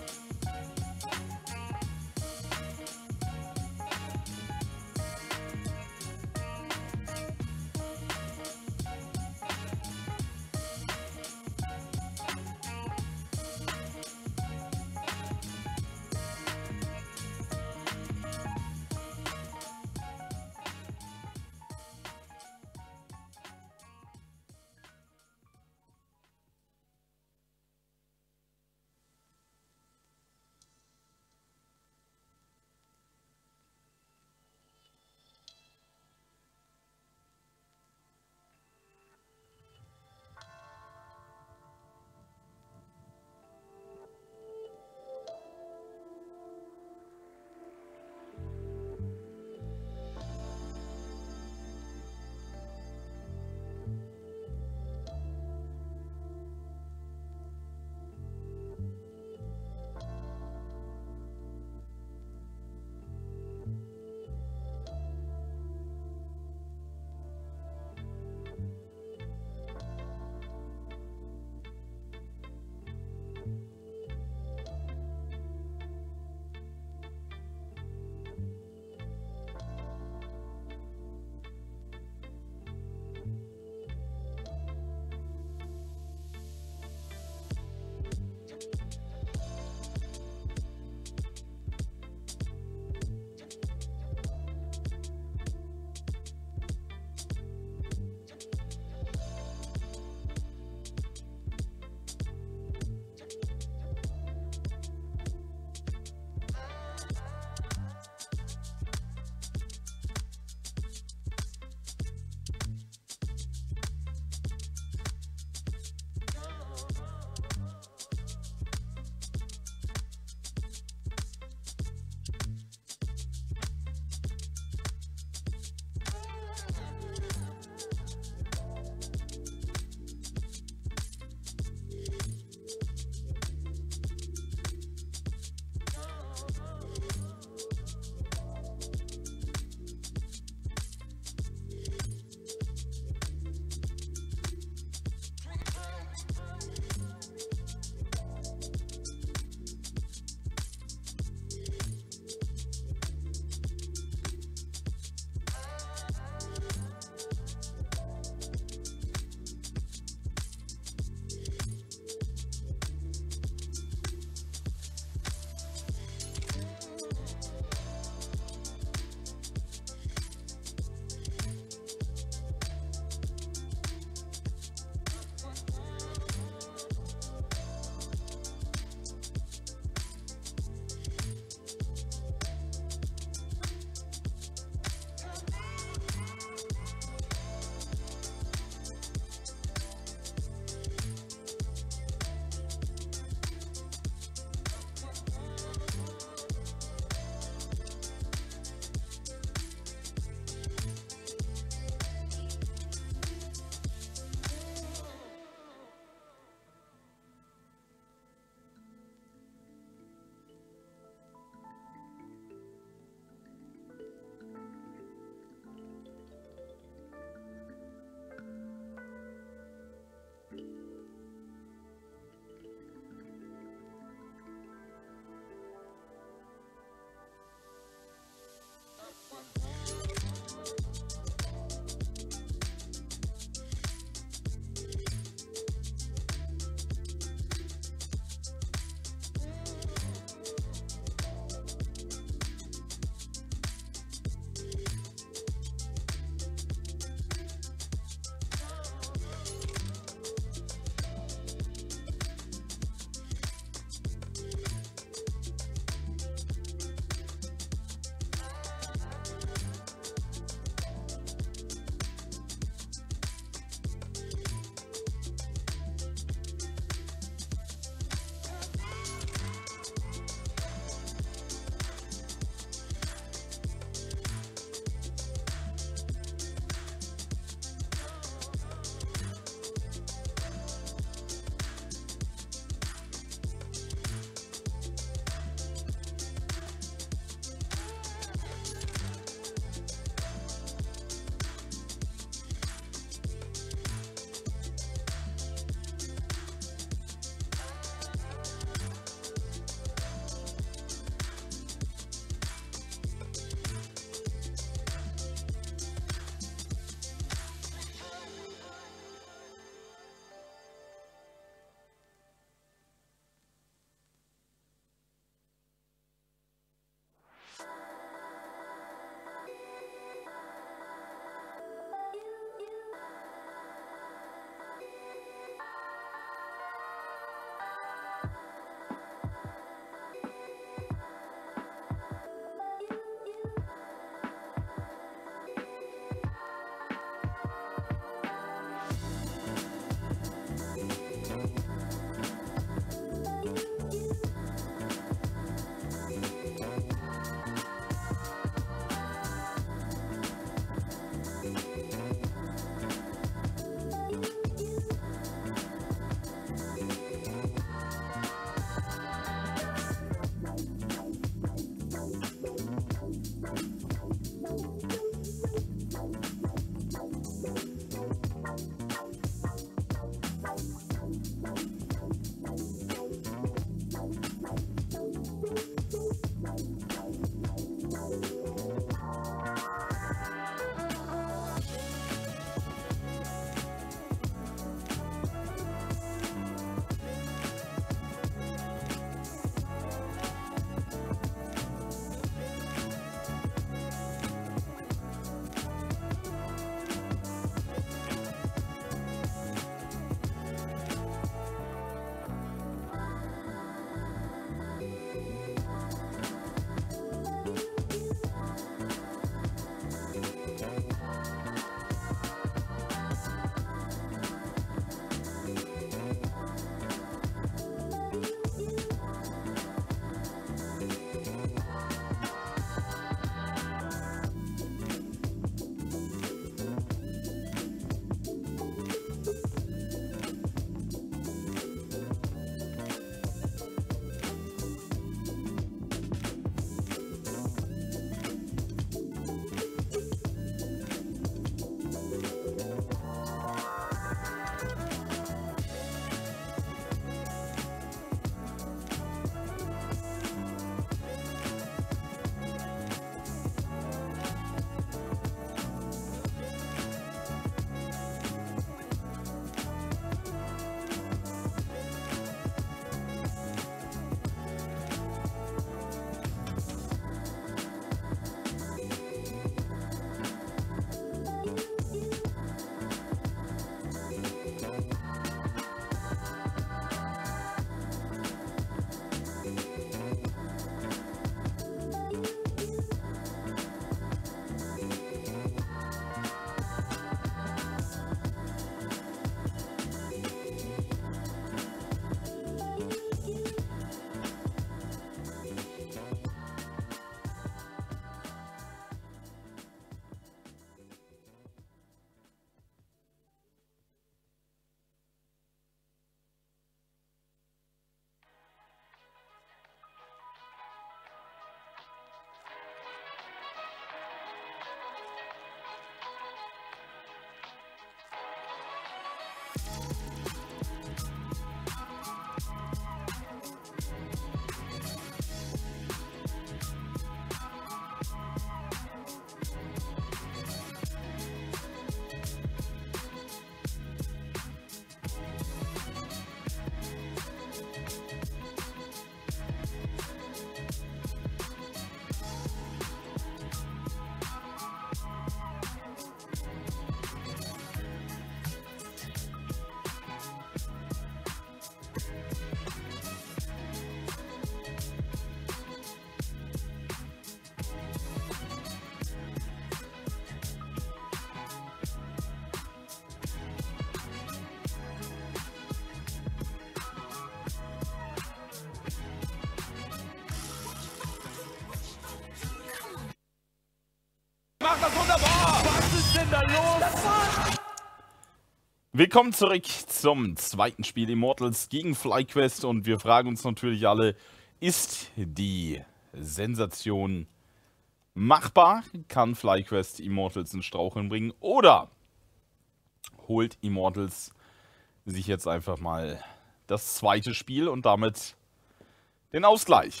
Macht das wunderbar! Was ist denn da los? Willkommen zurück zum zweiten Spiel Immortals gegen FlyQuest und wir fragen uns natürlich alle, ist die Sensation machbar? Kann FlyQuest Immortals in Straucheln bringen? Oder holt Immortals sich jetzt einfach mal das zweite Spiel und damit den Ausgleich?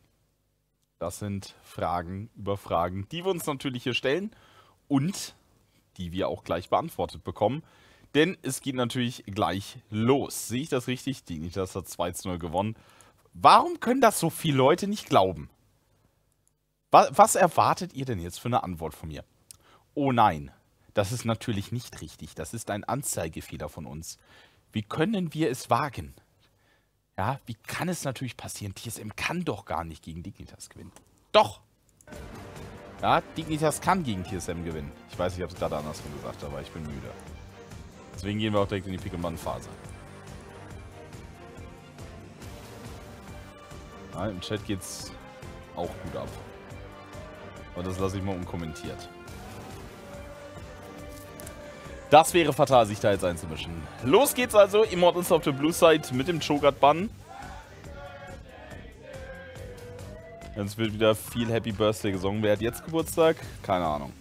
Das sind Fragen über Fragen, die wir uns natürlich hier stellen und die wir auch gleich beantwortet bekommen. Denn es geht natürlich gleich los. Sehe ich das richtig? Dignitas hat 2:0 gewonnen. Warum können das so viele Leute nicht glauben? Was erwartet ihr denn jetzt für eine Antwort von mir? Oh nein, das ist natürlich nicht richtig. Das ist ein Anzeigefehler von uns. Wie können wir es wagen? Ja, wie kann es natürlich passieren? TSM kann doch gar nicht gegen Dignitas gewinnen. Doch! Ja, Dignitas kann gegen TSM gewinnen. Ich weiß, ich habe es gerade andersrum gesagt, aber ich bin müde. Deswegen gehen wir auch direkt in die Pick-and-Run-Phase. Ja, im Chat geht's auch gut ab. Aber das lasse ich mal unkommentiert. Das wäre fatal, sich da jetzt einzumischen. Los geht's also, Immortals auf der Blue Side mit dem Cho'Gath-Bann. Jetzt wird wieder viel Happy Birthday gesungen. Wer hat jetzt Geburtstag? Keine Ahnung.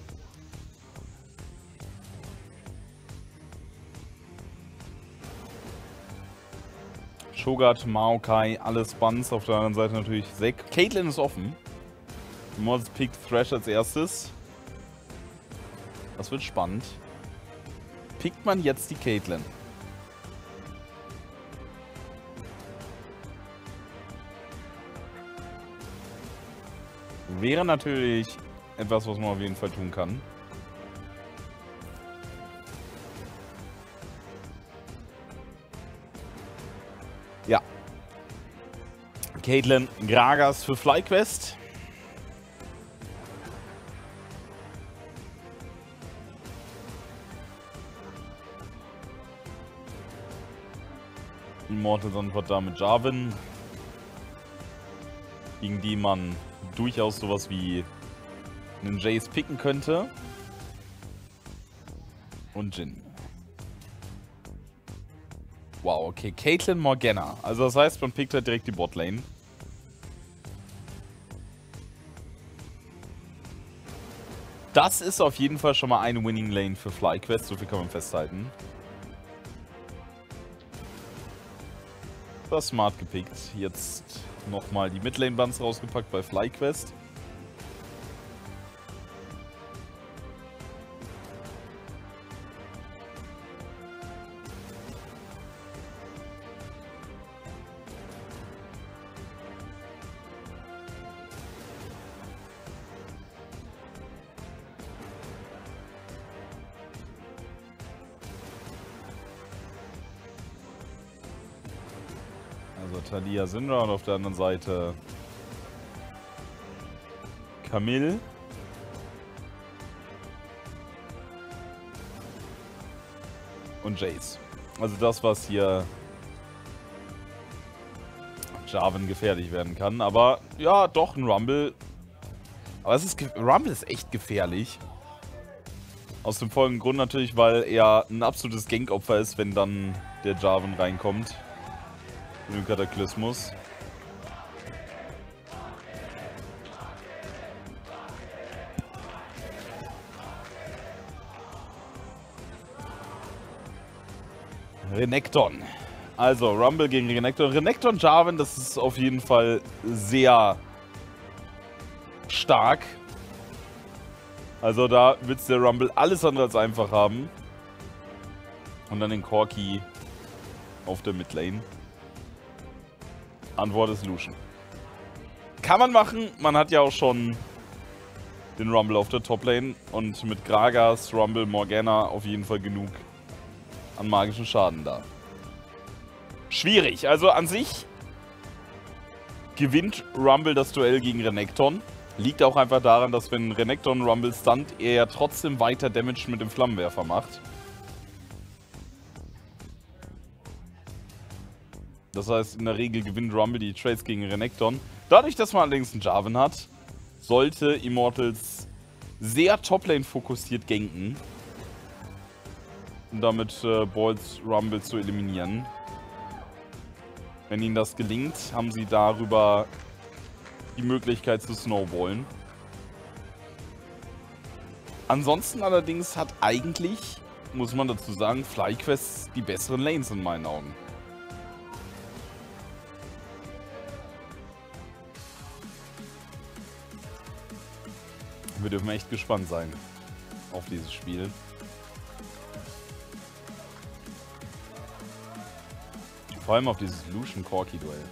Cho'Gath, Maokai, alles Bans. Auf der anderen Seite natürlich Zac. Caitlyn ist offen. Immortals pickt Thresh als erstes. Das wird spannend. Pickt man jetzt die Caitlyn? Wäre natürlich etwas, was man auf jeden Fall tun kann. Ja. Caitlyn Gragas für FlyQuest. Immortals Antwort da mit Jarvan, gegen die man durchaus sowas wie einen Jace picken könnte. Und Jhin. Wow, okay. Caitlyn Morgana. Also das heißt, man pickt halt direkt die Botlane. Das ist auf jeden Fall schon mal eine Winning Lane für FlyQuest. So viel kann man festhalten. Das smart gepickt. Jetzt nochmal die Midlane-Buns rausgepackt bei FlyQuest. Also Taliyah Syndra und auf der anderen Seite Camille. Und Jace. Also das, was hier Jarvan gefährlich werden kann. Aber ja, doch ein Rumble. Aber Rumble ist echt gefährlich. Aus dem folgenden Grund natürlich, weil er ein absolutes Gankopfer ist, wenn dann der Jarvan reinkommt. Mit dem Kataklysmus. Renekton. Also, Rumble gegen Renekton. Renekton Jarvan, das ist auf jeden Fall sehr stark. Also da wird der Rumble alles andere als einfach haben. Und dann den Corki auf der Midlane. Antwort ist Lucian. Kann man machen. Man hat ja auch schon den Rumble auf der Toplane. Und mit Gragas, Rumble, Morgana auf jeden Fall genug an magischen Schaden da. Schwierig. Also an sich gewinnt Rumble das Duell gegen Renekton. Liegt auch einfach daran, dass wenn Renekton Rumble stunt, er ja trotzdem weiter Damage mit dem Flammenwerfer macht. Das heißt, in der Regel gewinnt Rumble die Trades gegen Renekton. Dadurch, dass man allerdings einen Jarvan hat, sollte Immortals sehr Toplane fokussiert ganken. Und damit Balls Rumble zu eliminieren. Wenn ihnen das gelingt, haben sie darüber die Möglichkeit zu snowballen. Ansonsten allerdings hat eigentlich, muss man dazu sagen, FlyQuest die besseren Lanes in meinen Augen. Wir dürfen echt gespannt sein auf dieses Spiel. Vor allem auf dieses Lucian-Corki-Duell.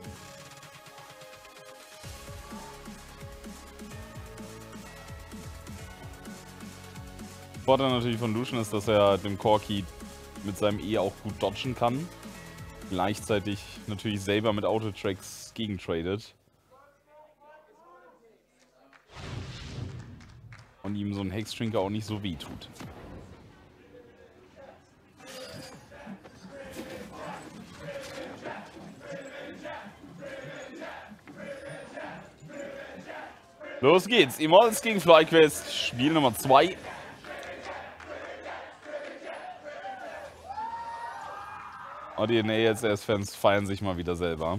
Vorteil natürlich von Lucian ist, dass er dem Corki mit seinem E auch gut dodgen kann. Gleichzeitig natürlich selber mit Autotracks gegentradet. Und ihm so ein Hextrinker auch nicht so weh tut. Los geht's. Immortals gegen FlyQuest. Spiel Nummer 2. Oh, die NALCS-Fans feiern sich mal wieder selber.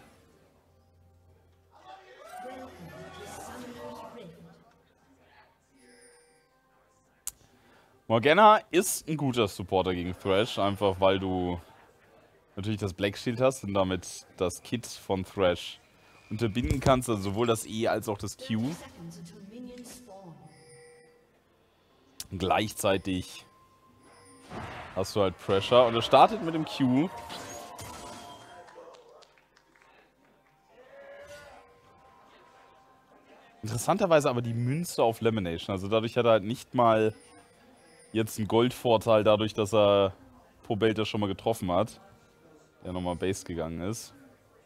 Morgana ist ein guter Supporter gegen Thresh, einfach weil du natürlich das Black Shield hast und damit das Kit von Thresh unterbinden kannst, also sowohl das E als auch das Q. Und gleichzeitig hast du halt Pressure und es startet mit dem Q. Interessanterweise aber die Münze auf Lamination, also dadurch hat er halt nicht mal jetzt einen Goldvorteil, dadurch, dass er Pobelter schon mal getroffen hat, der nochmal Base gegangen ist.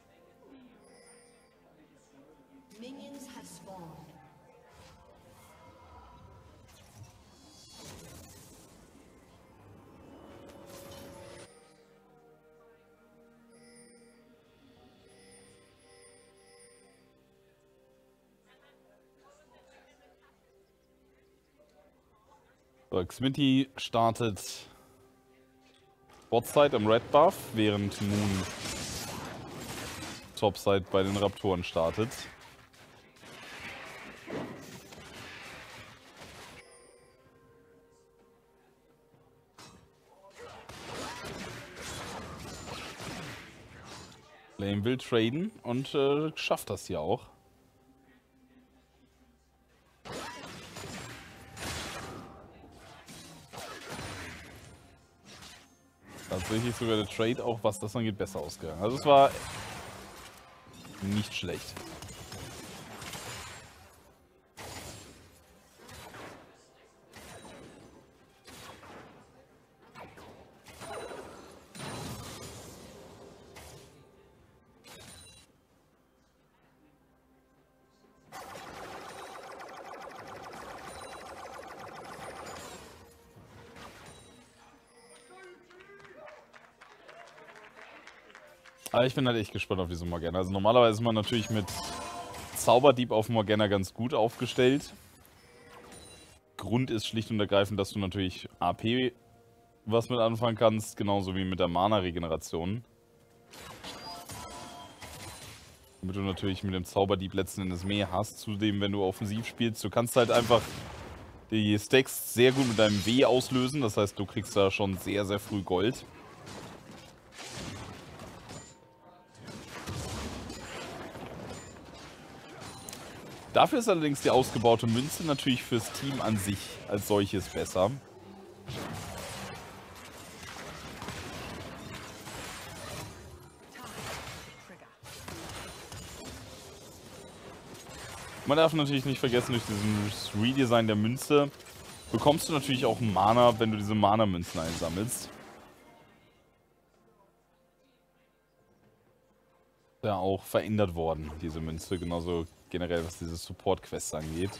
So, Xminty startet Botside am Red Buff, während Moon Topside bei den Raptoren startet. Lane will traden und schafft das hier auch. Tatsächlich sogar der Trade auch, was das angeht, besser ausgegangen. Also es war nicht schlecht. Aber ich bin halt echt gespannt auf diese Morgana. Also normalerweise ist man natürlich mit Zauberdieb auf Morgana ganz gut aufgestellt. Grund ist schlicht und ergreifend, dass du natürlich AP was mit anfangen kannst, genauso wie mit der Mana-Regeneration. Damit du natürlich mit dem Zauberdieb letzten Endes mehr hast. Zudem, wenn du offensiv spielst, du kannst halt einfach die Stacks sehr gut mit deinem W auslösen. Das heißt, du kriegst da schon sehr, sehr früh Gold. Dafür ist allerdings die ausgebaute Münze natürlich fürs Team an sich als solches besser. Man darf natürlich nicht vergessen, durch dieses Redesign der Münze bekommst du natürlich auch Mana, wenn du diese Mana-Münzen einsammelst. Ja, auch verändert worden, diese Münze, genauso generell, was diese Support-Quests angeht.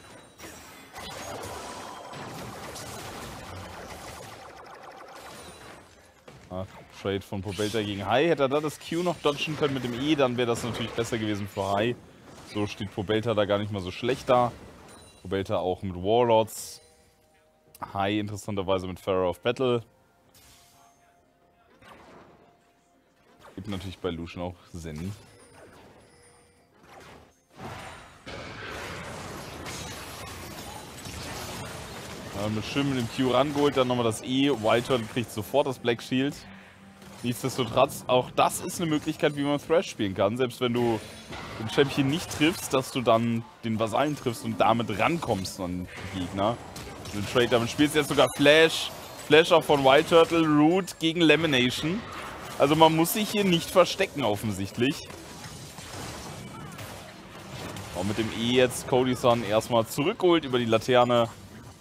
Trade von Pobelta gegen Hai. Hätte er da das Q noch dodgen können mit dem E, dann wäre das natürlich besser gewesen für Hai. So steht Pobelta da gar nicht mal so schlecht da. Pobelta auch mit Warlords. Hai interessanterweise mit Pharaoh of Battle. Gibt natürlich bei Lucian auch Sinn. Mit schön mit dem Q rangeholt, dann nochmal das E. Wildturn kriegt sofort das Black Shield. Nichtsdestotrotz, auch das ist eine Möglichkeit, wie man Thresh spielen kann. Selbst wenn du den Champion nicht triffst, dass du dann den Vasallen triffst und damit rankommst an die Gegner. Den Trade, damit spielst du jetzt sogar Flash. Flash auch von Wild Turtle, Root gegen Lamination. Also man muss sich hier nicht verstecken offensichtlich. Auch mit dem E jetzt Cody-san erstmal zurückgeholt über die Laterne.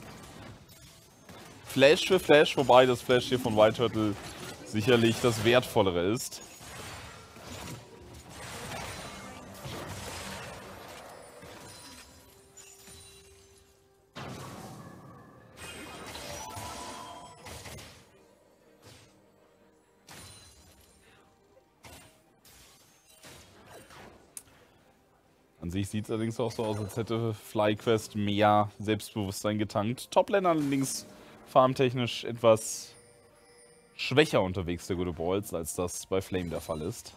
Flash für Flash, wobei das Flash hier von Wild Turtle sicherlich das Wertvollere ist. An sich sieht es allerdings auch so aus, als hätte FlyQuest mehr Selbstbewusstsein getankt. Toplane allerdings farmtechnisch etwas schwächer unterwegs, der gute Balls, als das bei Flame der Fall ist.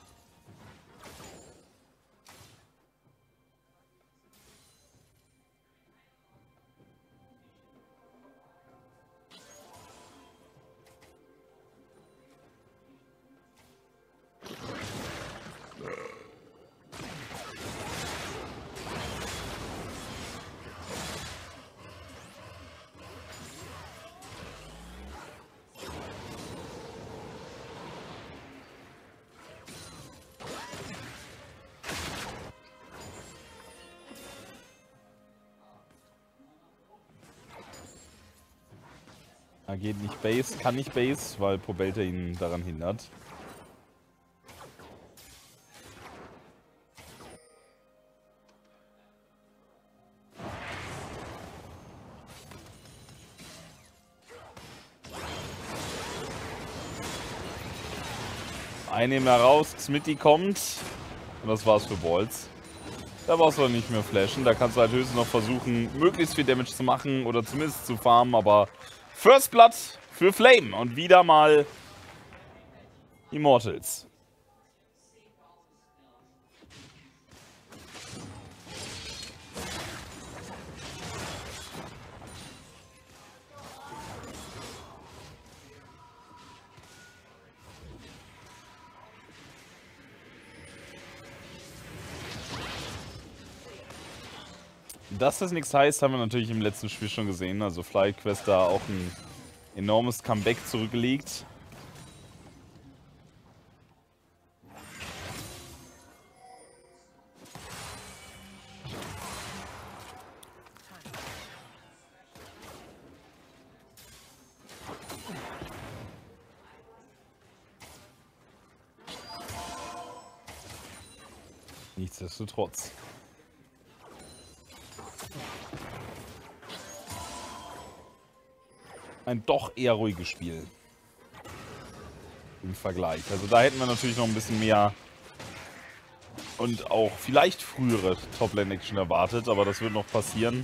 Er geht nicht Base, kann nicht Base, weil Pobelta ihn daran hindert. Einnehmen heraus, Smitty kommt. Und das war's für Balls. Da brauchst du nicht mehr flashen. Da kannst du halt höchstens noch versuchen, möglichst viel Damage zu machen oder zumindest zu farmen, aber First Blood für Flame und wieder mal Immortals. Dass das nichts heißt, haben wir natürlich im letzten Spiel schon gesehen. Also FlyQuest da auch ein enormes Comeback zurückgelegt. Nichtsdestotrotz. Ein doch eher ruhiges Spiel. Im Vergleich. Also da hätten wir natürlich noch ein bisschen mehr und auch vielleicht frühere Top-Lane-Action erwartet, aber das wird noch passieren.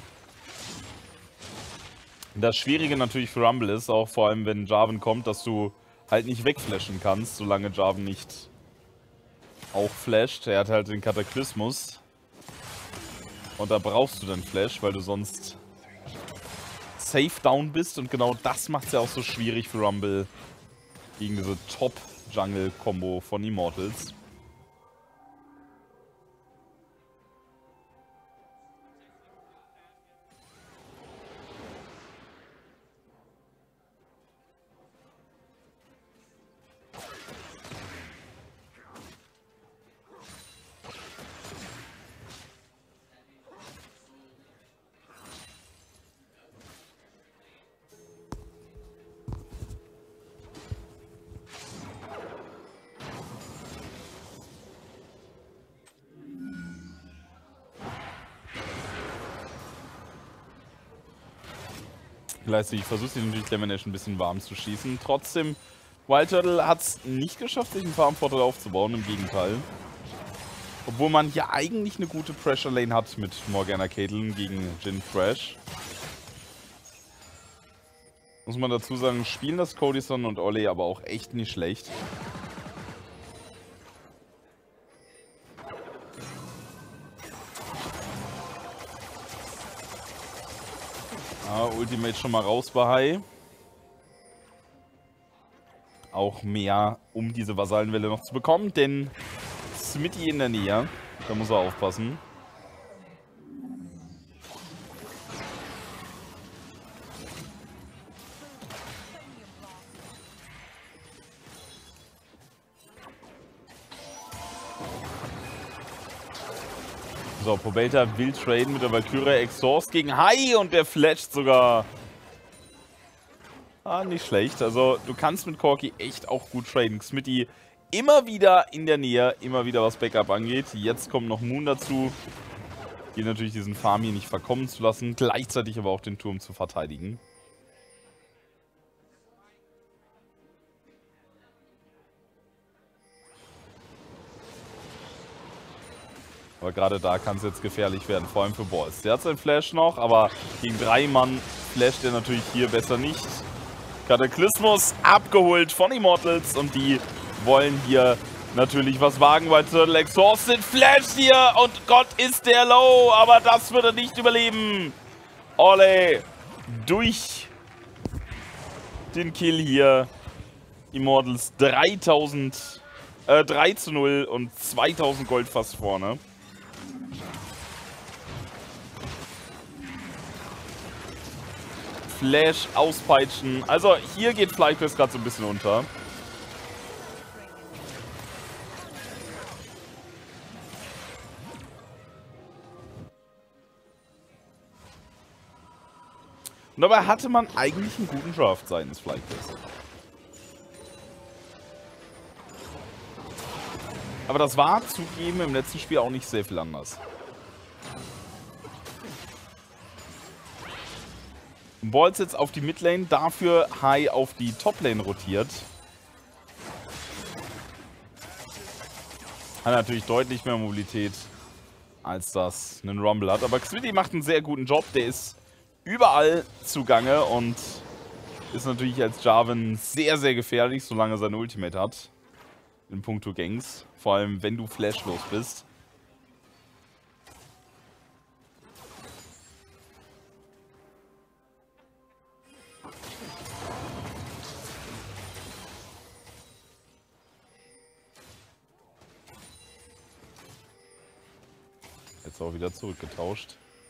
Das Schwierige natürlich für Rumble ist, auch vor allem wenn Jarvan kommt, dass du halt nicht wegflashen kannst, solange Jarvan nicht auch flasht. Er hat halt den Kataklysmus. Und da brauchst du dann Flash, weil du sonst safe down bist. Und genau das macht es ja auch so schwierig für Rumble gegen diese Top-Jungle-Kombo von Immortals. Gleichzeitig versucht sie natürlich Lamination ein bisschen warm zu schießen. Trotzdem, Wild Turtle hat es nicht geschafft, sich einen Farmvorteil aufzubauen. Im Gegenteil. Obwohl man ja eigentlich eine gute Pressure Lane hat mit Morgana Caitlyn gegen Jhin Thresh. Muss man dazu sagen, spielen das Codison und Ollie aber auch echt nicht schlecht. Ultimate schon mal raus bei Hai. Auch mehr, um diese Vasallenwelle noch zu bekommen, denn Smitty in der Nähe. Da muss er aufpassen. So, Pobelta will traden mit der Valkyria Exhaust gegen Hai und der flasht sogar. Nicht schlecht. Also, du kannst mit Corki echt auch gut traden. Smitty immer wieder in der Nähe, immer wieder was Backup angeht. Jetzt kommt noch Moon dazu, die natürlich diesen Farm hier nicht verkommen zu lassen, gleichzeitig aber auch den Turm zu verteidigen. Aber gerade da kann es jetzt gefährlich werden, vor allem für Balls. Der hat seinen Flash noch, aber gegen 3 Mann flasht er natürlich hier besser nicht. Kataklysmus abgeholt von Immortals und die wollen hier natürlich was wagen, weil Turtle Exhausted flasht hier und Gott ist der low, aber das wird er nicht überleben. Ollie durch den Kill hier. Immortals 3:0 und 2000 Gold fast vorne. Flash auspeitschen. Also hier geht FlyQuest gerade so ein bisschen unter. Und dabei hatte man eigentlich einen guten Draft seitens FlyQuest. Aber das war zugegeben im letzten Spiel auch nicht sehr viel anders. Balls jetzt auf die Midlane, dafür Hai auf die Toplane rotiert. Hat natürlich deutlich mehr Mobilität, als das ein Rumble hat. Aber Xvidi macht einen sehr guten Job, der ist überall zugange und ist natürlich als Jarvan sehr, sehr gefährlich, solange er seine Ultimate hat. In puncto Ganks, vor allem wenn du flashlos bist. Jetzt auch wieder zurückgetauscht.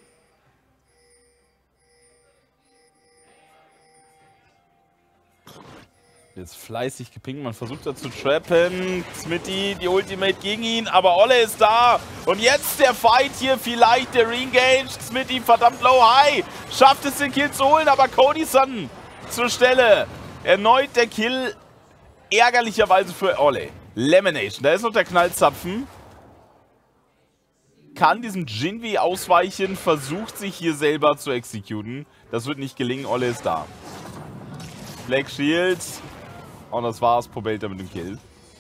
Jetzt fleißig gepinkt, man versucht da zu trappen. Smitty, die Ultimate gegen ihn, aber Olle ist da. Und jetzt der Fight hier, vielleicht der Reengage. Smitty verdammt low high. Schafft es den Kill zu holen, aber Codison zur Stelle. Erneut der Kill, ärgerlicherweise für Olle. Lamination, da ist noch der Knallzapfen. Kann diesem Jinvi ausweichen, versucht sich hier selber zu exekuten. Das wird nicht gelingen, Olle ist da. Black Shield. Und das war's, Pobelta mit dem Kill.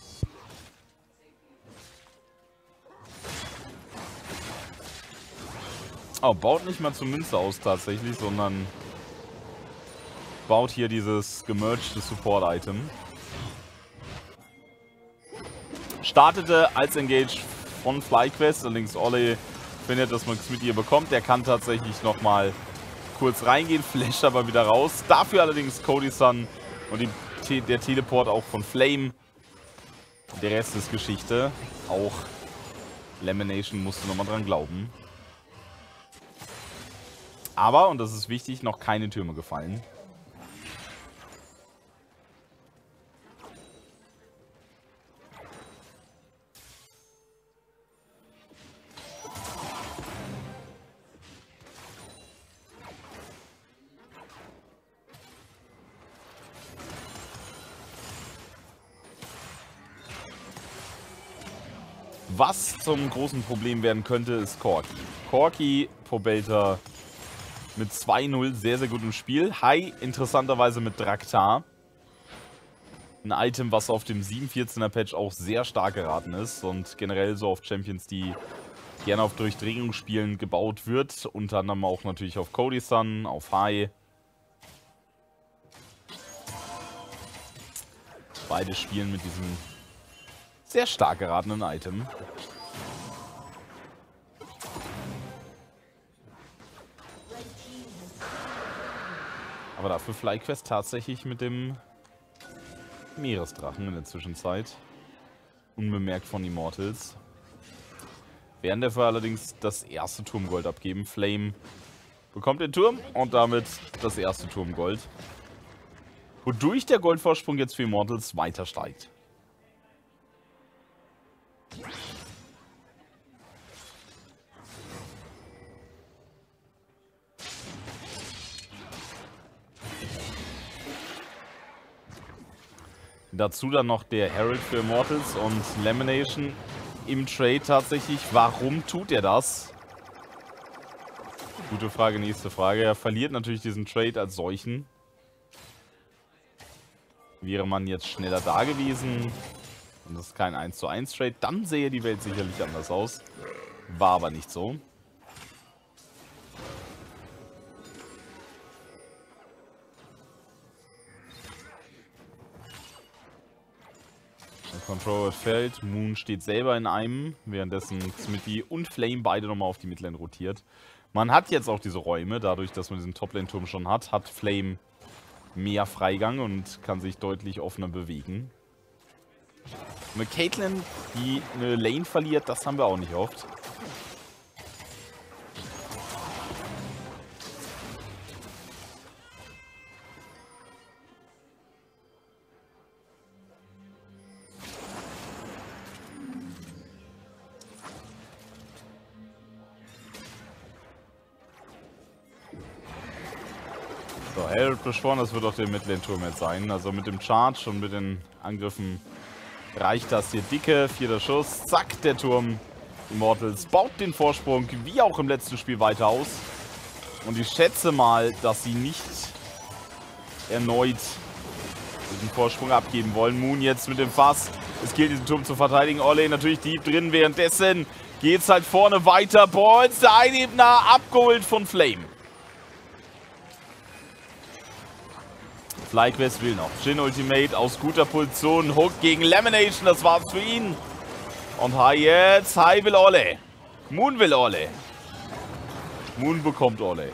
Oh, baut nicht mal zur Münze aus tatsächlich, sondern baut hier dieses gemergte Support-Item. Startete als Engage von FlyQuest, allerdings Ollie findet, dass man Xvidi hier bekommt. Der kann tatsächlich nochmal kurz reingehen, flasht aber wieder raus. Dafür allerdings Codison und der Teleport auch von Flame. Der Rest ist Geschichte. Auch Lamination musste nochmal dran glauben. Aber, und das ist wichtig, noch keine Türme gefallen. Was zum großen Problem werden könnte, ist Corki. Corki, Pobelta Mit 2-0 sehr, sehr gut im Spiel. Hai interessanterweise mit Draktar. Ein Item, was auf dem 7.14er Patch auch sehr stark geraten ist und generell so auf Champions, die gerne auf Durchdringung spielen, gebaut wird. Unter anderem auch natürlich auf Cody-Sun, auf Hai. Beide spielen mit diesem sehr stark geratenen Item. Aber dafür FlyQuest tatsächlich mit dem Meeresdrachen in der Zwischenzeit. Unbemerkt von Immortals. Werden dafür allerdings das erste Turmgold abgeben. Flame bekommt den Turm und damit das erste Turmgold. Wodurch der Goldvorsprung jetzt für Immortals weiter steigt. Dazu dann noch der Herald für Immortals und Lamination im Trade tatsächlich. Warum tut er das? Gute Frage, nächste Frage. Er verliert natürlich diesen Trade als solchen. Wäre man jetzt schneller da gewesen und das ist kein 1:1 Trade, dann sähe die Welt sicherlich anders aus. War aber nicht so. Der Controller fällt, Moon steht selber in einem, währenddessen Smithy und Flame beide nochmal auf die Midlane rotiert. Man hat jetzt auch diese Räume, dadurch, dass man diesen Toplane-Turm schon hat, hat Flame mehr Freigang und kann sich deutlich offener bewegen. Eine Caitlyn, die eine Lane verliert, das haben wir auch nicht oft. So, Herald beschworen, das wird auch der Midlane-Turm jetzt sein. Also mit dem Charge und mit den Angriffen reicht das hier dicke. 4. Schuss, zack, der Turm. Immortals baut den Vorsprung, wie auch im letzten Spiel, weiter aus. Und ich schätze mal, dass sie nicht erneut diesen Vorsprung abgeben wollen. Moon jetzt mit dem Fass. Es gilt, diesen Turm zu verteidigen. Olé natürlich deep drin. Währenddessen geht es halt vorne weiter. Balls, der Einebener, abgeholt von Flame. FlyQuest will noch. Jhin Ultimate aus guter Position. Hook gegen Lamination, das war's für ihn. Und Hai jetzt. Hai will Olé. Moon will Olé. Moon bekommt Olé.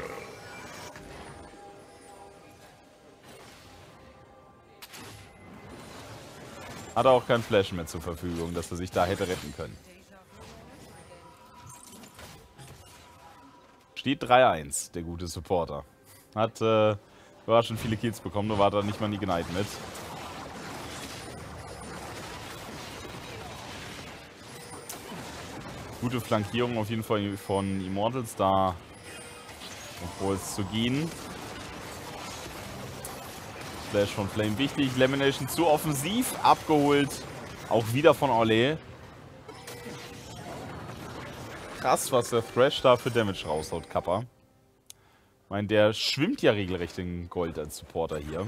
Hat er auch kein Flash mehr zur Verfügung, dass er sich da hätte retten können. Steht 3-1, der gute Supporter. Hat schon viele Kills bekommen, nur war da nicht mal nie geneigt mit. Gute Flankierung auf jeden Fall von Immortals, da obwohl es zu gehen. Flash von Flame wichtig, Lamination zu offensiv, abgeholt, auch wieder von Olé. Krass, was der Thresh da für Damage raushaut, Kappa. Ich meine, der schwimmt ja regelrecht in Gold als Supporter hier.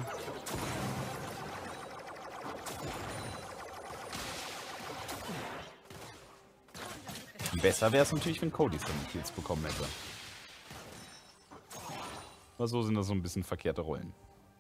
Besser wäre es natürlich, wenn Cody dann die Kills bekommen hätte. Aber so sind das so ein bisschen verkehrte Rollen.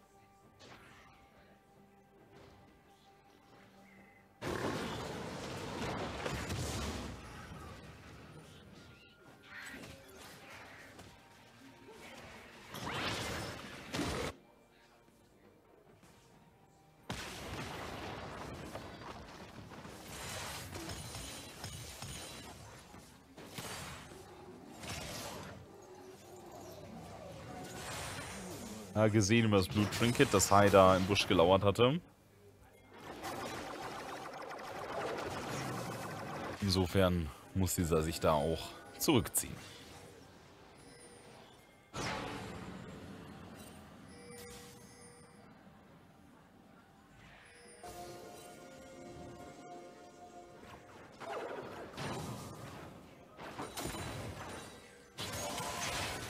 Gesehen über das Blue Trinket, das Hai da im Busch gelauert hatte. Insofern muss dieser sich da auch zurückziehen.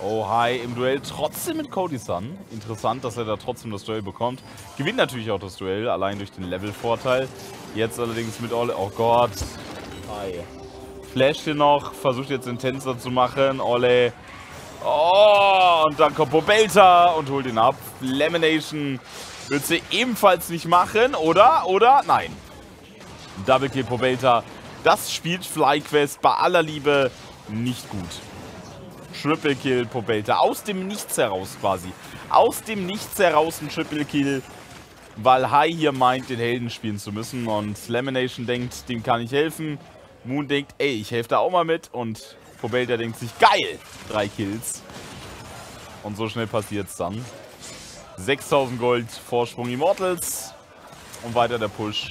Oh, Hai im Duell trotzdem mit Cody Sun. Interessant, dass er da trotzdem das Duell bekommt. Gewinnt natürlich auch das Duell, allein durch den Level-Vorteil. Jetzt allerdings mit Ole. Oh Gott. Hai. Flasht hier noch, versucht jetzt den Tänzer zu machen. Ole. Oh, und dann kommt Pobelta und holt ihn ab. Lamination wird sie ebenfalls nicht machen, oder? Oder? Nein. Double Kill Pobelta. Das spielt FlyQuest bei aller Liebe nicht gut. Triple Kill Pobelta. Aus dem Nichts heraus quasi. Aus dem Nichts heraus ein Triple Kill. Weil Hai hier meint, den Helden spielen zu müssen. Und Lamination denkt, dem kann ich helfen. Moon denkt, ey, ich helfe da auch mal mit. Und Pobelta denkt sich, geil, 3 Kills. Und so schnell passiert es dann. 6000 Gold, Vorsprung Immortals. Und weiter der Push.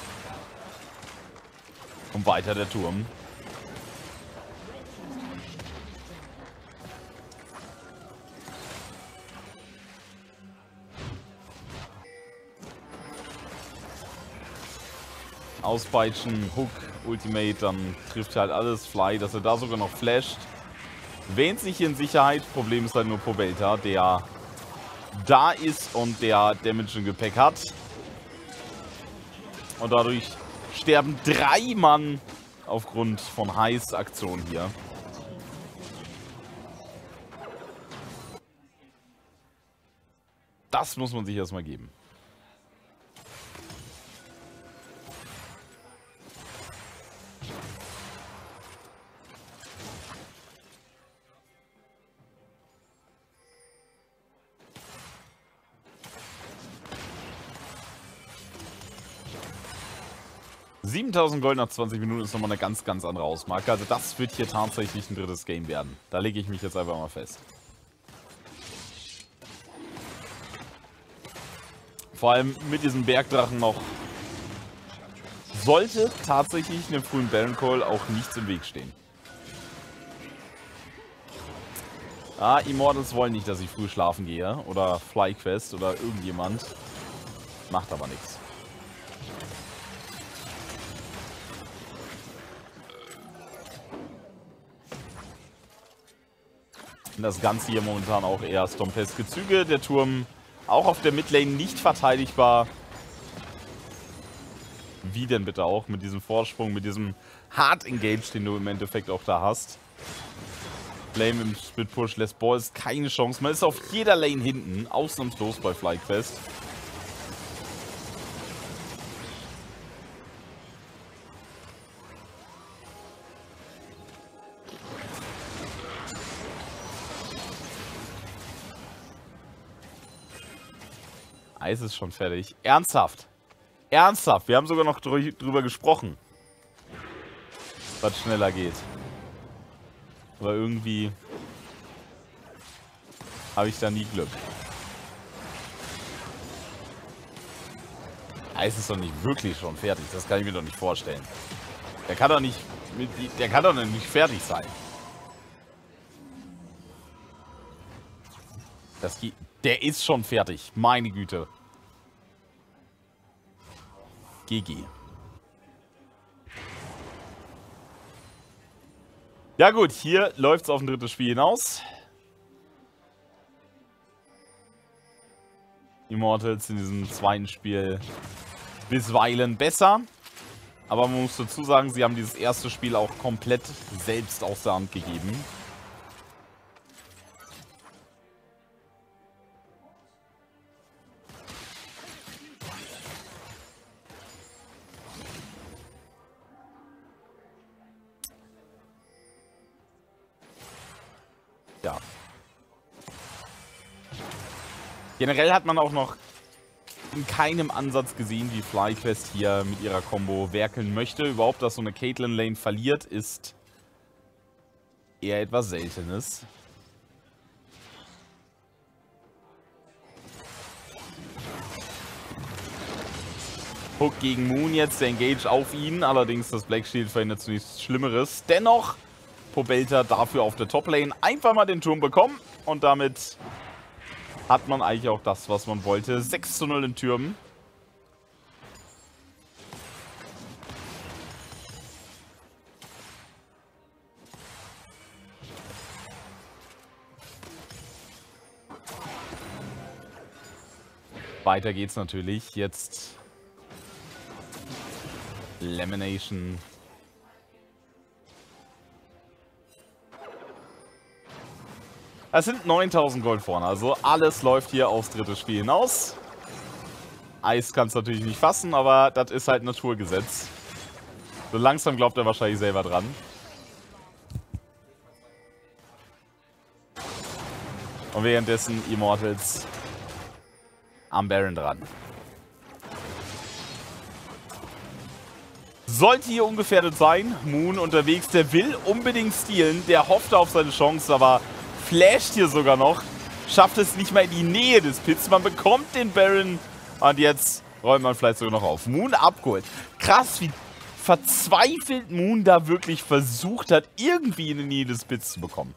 Und weiter der Turm. Auspeitschen, Hook, Ultimate, dann trifft halt alles. Fly, dass er da sogar noch flasht. Wähnt sich in Sicherheit. Problem ist halt nur Pobelta, der da ist und der Damage im Gepäck hat. Und dadurch sterben 3 Mann aufgrund von Hais Aktion hier. Das muss man sich erstmal geben. $7.000 Gold nach 20 Minuten ist nochmal eine ganz, ganz andere Hausmarke. Also das wird hier tatsächlich ein drittes Game werden. Da lege ich mich jetzt einfach mal fest. Vor allem mit diesem Bergdrachen noch. Sollte tatsächlich einem frühen Baron Call auch nichts im Weg stehen. Ah, Immortals wollen nicht, dass ich früh schlafen gehe. Oder FlyQuest oder irgendjemand. Macht aber nichts. Das Ganze hier momentan auch eher stompeske Züge. Der Turm auch auf der Midlane nicht verteidigbar. Wie denn bitte auch? Mit diesem Vorsprung, mit diesem Hard Engage, den du im Endeffekt auch da hast. Flame im Split Push lässt Balls keine Chance. Man ist auf jeder Lane hinten, ausnahmslos bei FlyQuest. Eis ist schon fertig. Ernsthaft. Ernsthaft. Wir haben sogar noch drüber gesprochen. Was schneller geht. Aber irgendwie habe ich da nie Glück. Eis ist doch nicht wirklich schon fertig. Das kann ich mir doch nicht vorstellen. Der kann doch nicht fertig sein. Der ist schon fertig. Meine Güte. GG. Ja gut, hier läuft es auf ein drittes Spiel hinaus. Immortals in diesem zweiten Spiel bisweilen besser. Aber man muss dazu sagen, sie haben dieses erste Spiel auch komplett selbst aus der Hand gegeben. Ja. Generell hat man auch noch in keinem Ansatz gesehen, wie FlyQuest hier mit ihrer Combo werkeln möchte. Überhaupt, dass so eine Caitlyn-Lane verliert, ist eher etwas Seltenes. Hook gegen Moon jetzt, der Engage auf ihn. Allerdings das Black Shield verhindert nichts Schlimmeres. Dennoch Pobelta dafür auf der Top-Lane einfach mal den Turm bekommen. Und damit hat man eigentlich auch das, was man wollte. 6:0 in Türmen. weiter geht's natürlich. Jetzt Lamination. Es sind 9000 Gold vorne, also alles läuft hier aufs dritte Spiel hinaus. Eis kann es natürlich nicht fassen, aber das ist halt Naturgesetz. So langsam glaubt er wahrscheinlich selber dran. Und währenddessen Immortals am Baron dran. Sollte hier ungefährdet sein. Moon unterwegs, der will unbedingt stealen. Der hofft auf seine Chance, aber flasht hier sogar noch. Schafft es nicht mal in die Nähe des Pits. Man bekommt den Baron und jetzt räumt man vielleicht sogar noch auf. Moon abgeholt. Krass, wie verzweifelt Moon da wirklich versucht hat, irgendwie in die Nähe des Pits zu bekommen.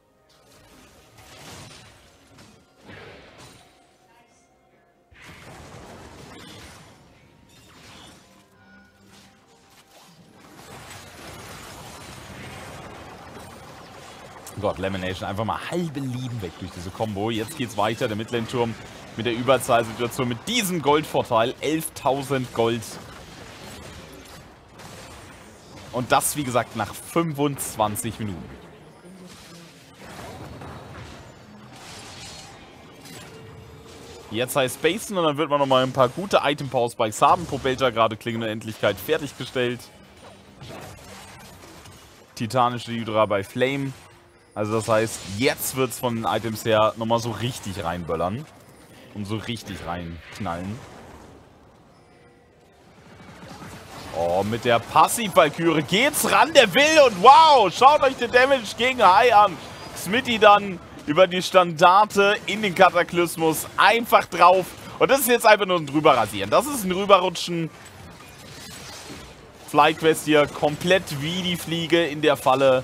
Gott, Lamination einfach mal halbe Leben weg durch diese Combo. Jetzt geht's weiter. Der Midlane-Turm mit der Überzahlsituation, mit diesem Goldvorteil. 11.000 Gold. Und das, wie gesagt, nach 25 Minuten. Jetzt heißt Basen und dann wird man nochmal ein paar gute Item-Pause bei Saben. Popelta gerade klingende Endlichkeit fertiggestellt. Titanische Hydra bei Flame. Also das heißt, jetzt wird es von den Items her nochmal so richtig reinböllern. Und so richtig reinknallen. Oh, mit der Passiv-Valkyrie geht's ran, der will und wow, schaut euch den Damage gegen Hai an. Smitty dann über die Standarte in den Kataklysmus einfach drauf. Und das ist jetzt einfach nur ein drüber rasieren. Das ist ein rüberrutschen. FlyQuest hier komplett wie die Fliege in der Falle.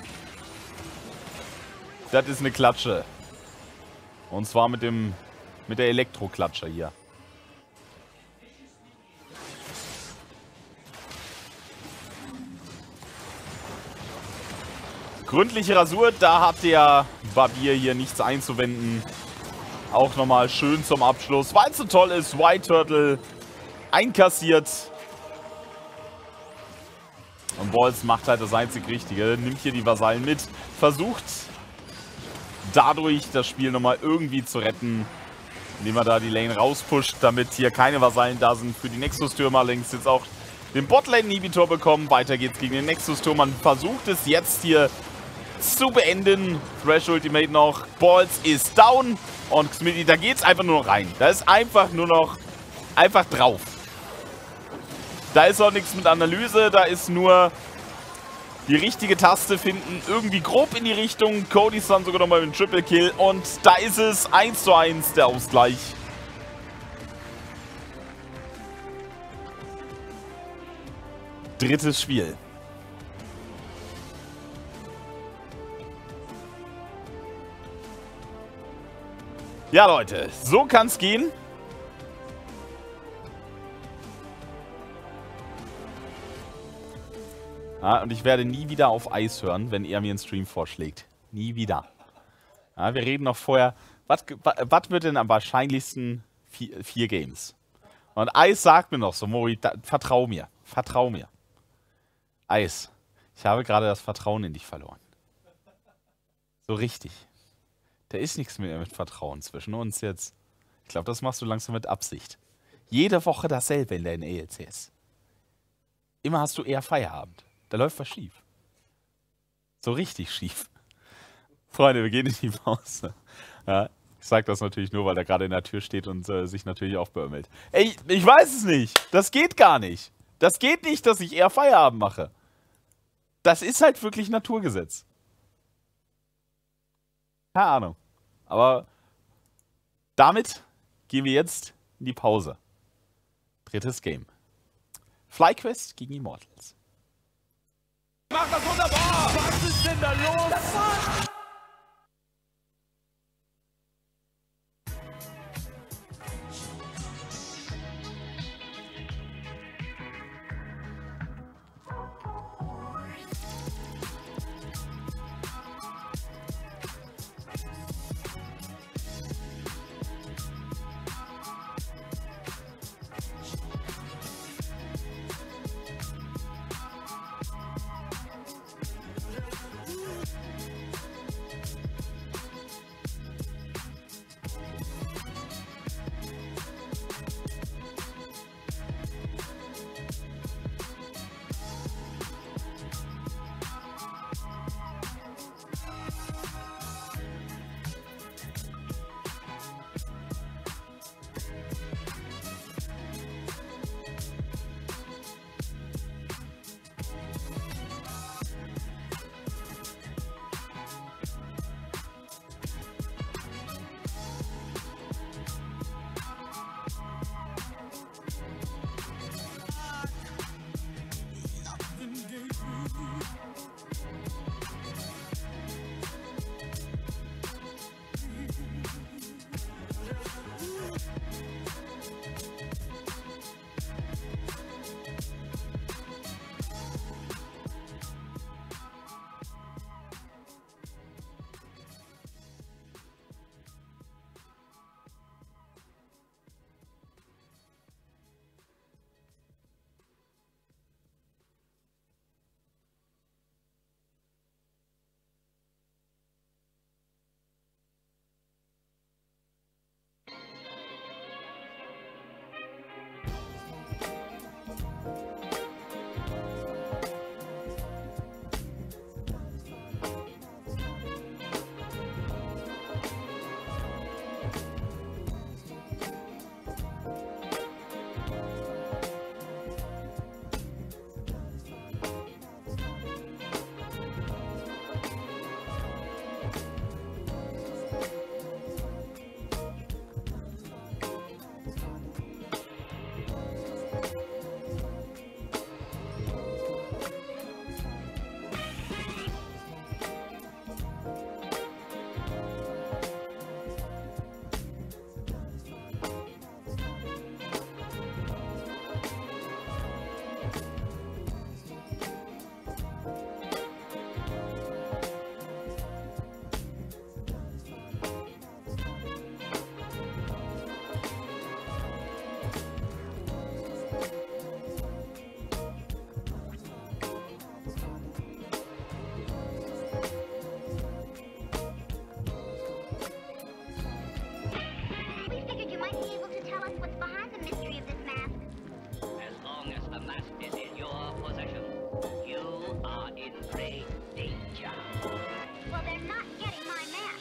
Das ist eine Klatsche. Und zwar mit der Elektroklatsche hier. Gründliche Rasur, da hat der Barbier hier nichts einzuwenden. Auch nochmal schön zum Abschluss. Weil es so toll ist, White Turtle einkassiert. Und Balls macht halt das einzig Richtige. Nimmt hier die Vasallen mit. Versucht dadurch das Spiel nochmal irgendwie zu retten. Indem er da die Lane rauspusht, damit hier keine Vasallen da sind für die Nexus-Türmer. Links jetzt auch den Botlane-Inhibitor bekommen. Weiter geht's gegen den Nexus-Turm. Man versucht es jetzt hier zu beenden. Thresh Ultimate noch. Balls ist down. Und Smitty, da geht's einfach nur noch rein. Da ist einfach nur noch einfach drauf. Da ist auch nichts mit Analyse. Da ist nur die richtige Taste finden. Irgendwie grob in die Richtung. Cody's dann sogar nochmal mit dem Triple Kill. Und da ist es 1:1 der Ausgleich. Drittes Spiel. Ja, Leute, so kann's gehen. Ja, und ich werde nie wieder auf Eis hören, wenn er mir einen Stream vorschlägt. Nie wieder. Ja, wir reden noch vorher. Was wird denn am wahrscheinlichsten 4 Games? Und Eis sagt mir noch so, Mori, vertrau mir. Vertrau mir. Eis, ich habe gerade das Vertrauen in dich verloren. So richtig. Da ist nichts mehr mit Vertrauen zwischen uns jetzt. Ich glaube, das machst du langsam mit Absicht. Jede Woche dasselbe in deinen ELCs. Immer hast du eher Feierabend. Da läuft was schief. So richtig schief. Freunde, wir gehen in die Pause. Ja, ich sage das natürlich nur, weil er gerade in der Tür steht und sich natürlich auch beömmelt. Ey, ich weiß es nicht. Das geht gar nicht. Das geht nicht, dass ich eher Feierabend mache. Das ist halt wirklich Naturgesetz. Keine Ahnung. Aber damit gehen wir jetzt in die Pause. Drittes Game. FlyQuest gegen Immortals. Macht das wunderbar! Was ist denn da los? Fortress is in your possession. You are in great danger. Well, they're not getting my map.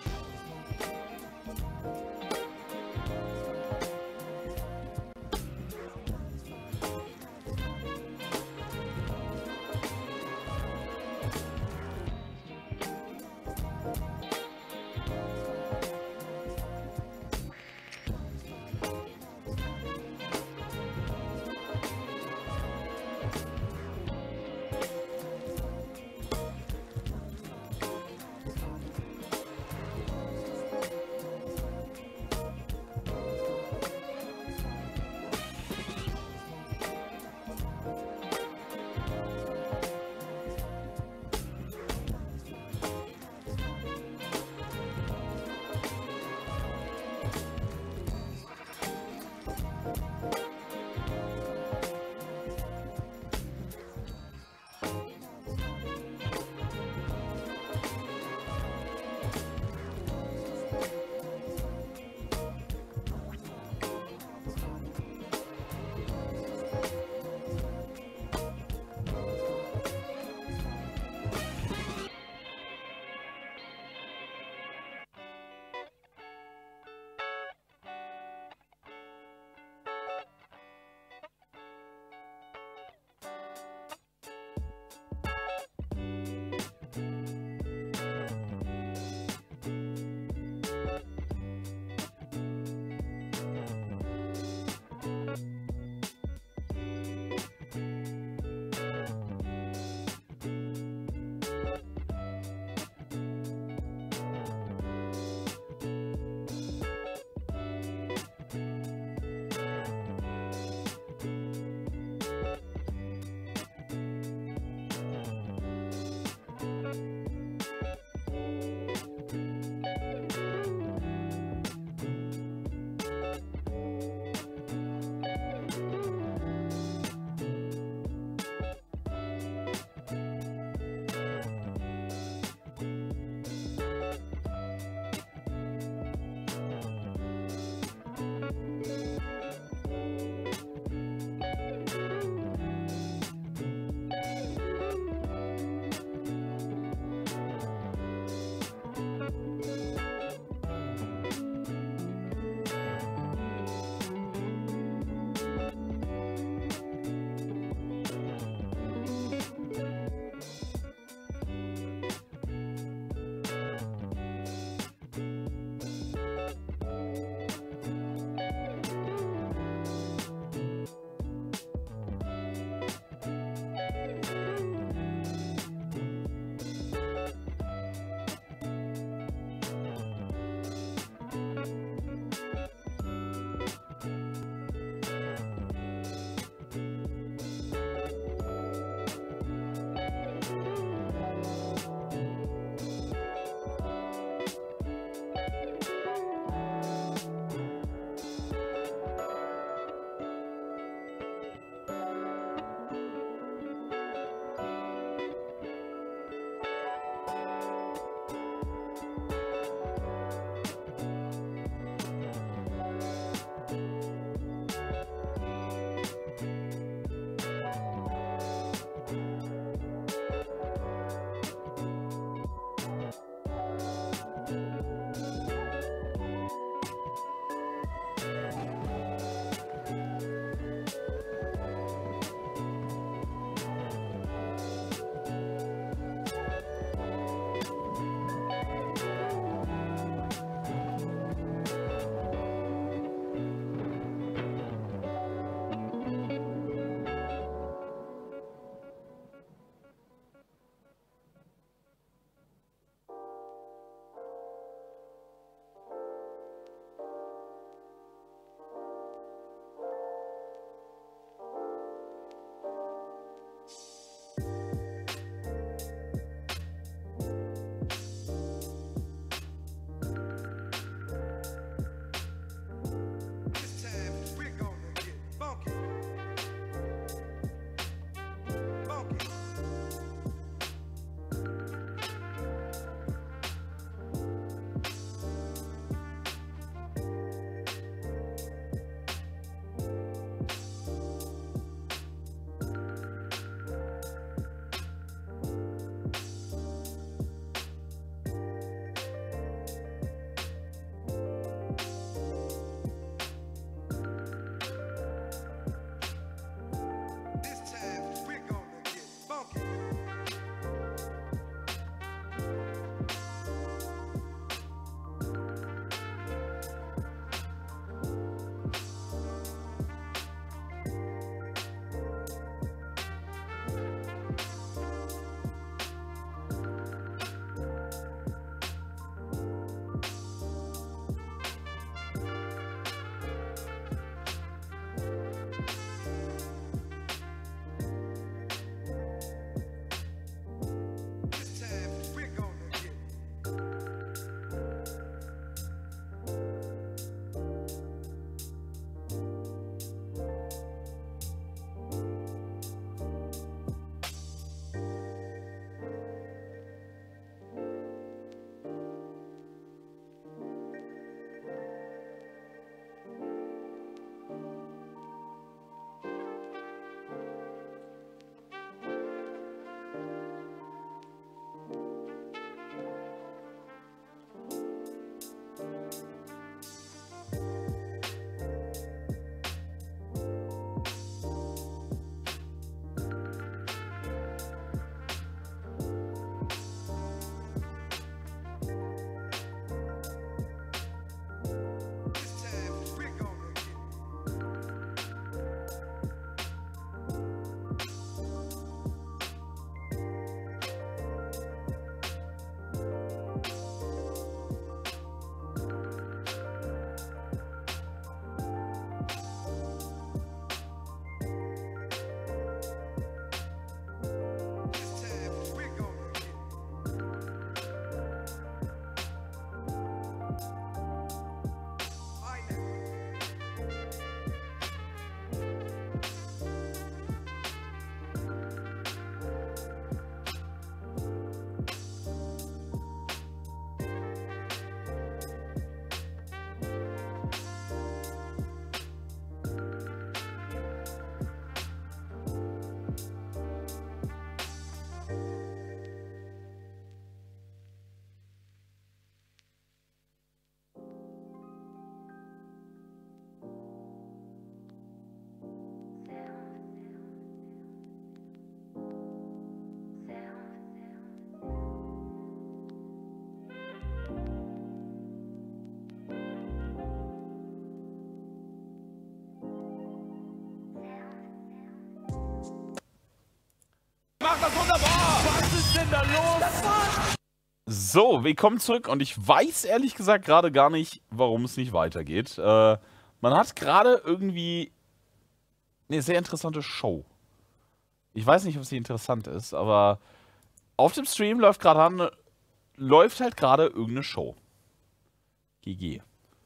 da los? So, willkommen zurück und ich weiß ehrlich gesagt gerade gar nicht, warum es nicht weitergeht. Man hat gerade irgendwie eine sehr interessante Show. Ich weiß nicht, ob sie interessant ist, aber auf dem Stream läuft halt gerade irgendeine Show. GG.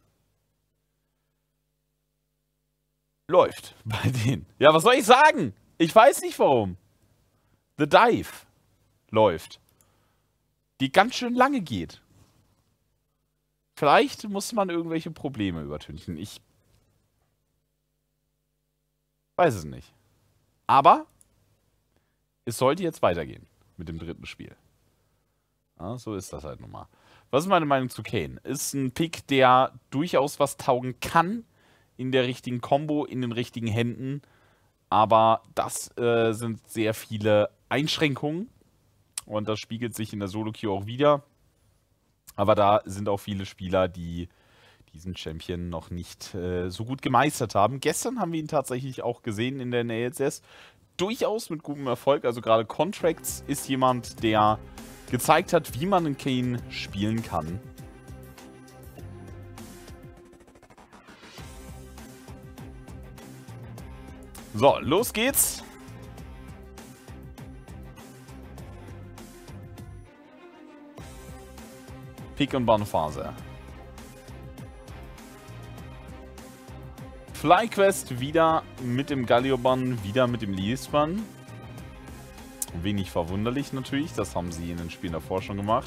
Läuft bei denen. Ja, was soll ich sagen? Ich weiß nicht warum. The Dive läuft. Die ganz schön lange geht. Vielleicht muss man irgendwelche Probleme übertünchen. Ich weiß es nicht. Aber es sollte jetzt weitergehen mit dem dritten Spiel. Ja, so ist das halt nun mal. Was ist meine Meinung zu Kayn? Ist ein Pick, der durchaus was taugen kann in der richtigen Combo, in den richtigen Händen. Aber das sind sehr viele Einschränkungen. Und das spiegelt sich in der Solo-Queue auch wieder. Aber da sind auch viele Spieler, die diesen Champion noch nicht so gut gemeistert haben. Gestern haben wir ihn tatsächlich auch gesehen in der NLCS. Durchaus mit gutem Erfolg. Also gerade Contracts ist jemand, der gezeigt hat, wie man einen Kayn spielen kann. So, los geht's. Pick und Banphase. FlyQuest wieder mit dem Galioban, wieder mit dem Liespan. Wenig verwunderlich natürlich, das haben sie in den Spielen davor schon gemacht.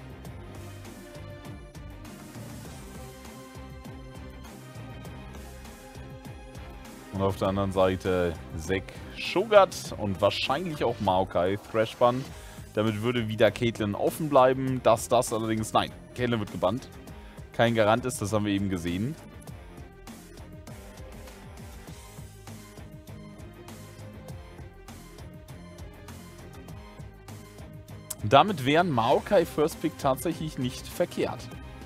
Und auf der anderen Seite Zac Shogat und wahrscheinlich auch Maokai Thrashban. Damit würde wieder Caitlyn offen bleiben, dass das allerdings... Nein, Caitlyn wird gebannt. Kein Garant ist, das haben wir eben gesehen. Damit wären Maokai First Pick tatsächlich nicht verkehrt.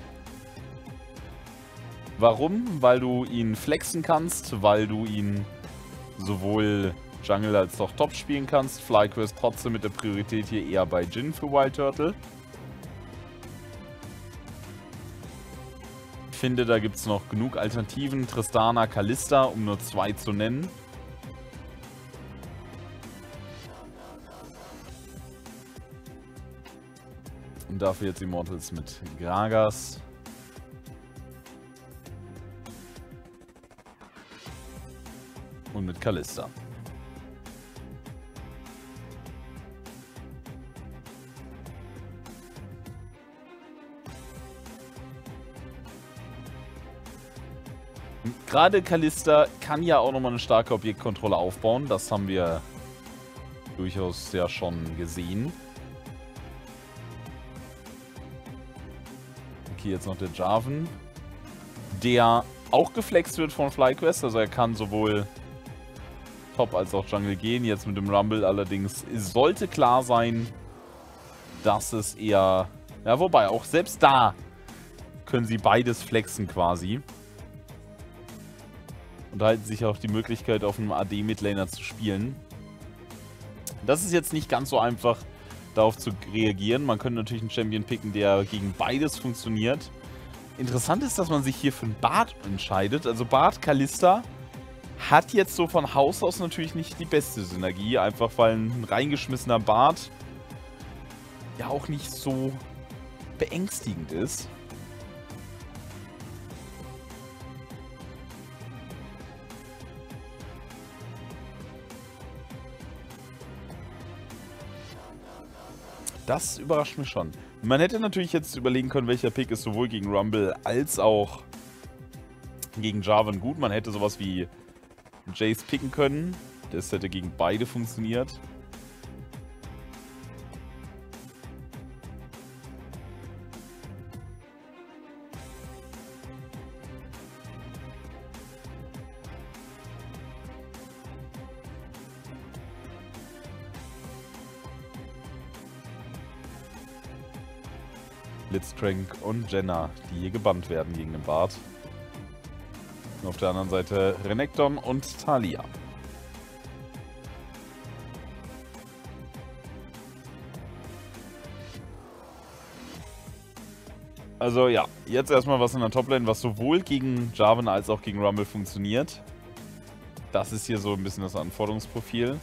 Warum? Weil du ihn flexen kannst, weil du ihn sowohl Jungle als auch Top spielen kannst. FlyQuest trotzdem mit der Priorität hier eher bei Jhin für Wild Turtle. Ich finde, da gibt es noch genug Alternativen. Tristana, Kalista, um nur 2 zu nennen. Und dafür jetzt Immortals mit Gragas. Und mit Kalista. Gerade Kalista kann ja auch nochmal eine starke Objektkontrolle aufbauen. Das haben wir durchaus ja schon gesehen. Okay, jetzt noch der Jarvan. Der auch geflext wird von FlyQuest. Also er kann sowohl Top als auch Jungle gehen. Jetzt mit dem Rumble allerdings sollte klar sein, dass es eher... Ja, wobei, auch selbst da können sie beides flexen quasi. Und halten sich auch die Möglichkeit, auf einem AD-Midlaner zu spielen. Das ist jetzt nicht ganz so einfach, darauf zu reagieren. Man könnte natürlich einen Champion picken, der gegen beides funktioniert. Interessant ist, dass man sich hier für einen Bard entscheidet. Also Bard Kalista hat jetzt so von Haus aus natürlich nicht die beste Synergie. Einfach weil ein reingeschmissener Bard ja auch nicht so beängstigend ist. Das überrascht mich schon. Man hätte natürlich jetzt überlegen können, welcher Pick ist sowohl gegen Rumble als auch gegen Jarvan gut. Man hätte sowas wie Jace picken können. Das hätte gegen beide funktioniert. Blitzcrank und Jenna, die hier gebannt werden gegen den Bard. Und auf der anderen Seite Renekton und Taliyah. Also ja, jetzt erstmal was in der Toplane, was sowohl gegen Jarvan als auch gegen Rumble funktioniert. Das ist hier so ein bisschen das Anforderungsprofil.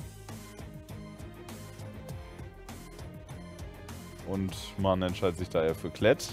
Und man entscheidet sich daher für Klett.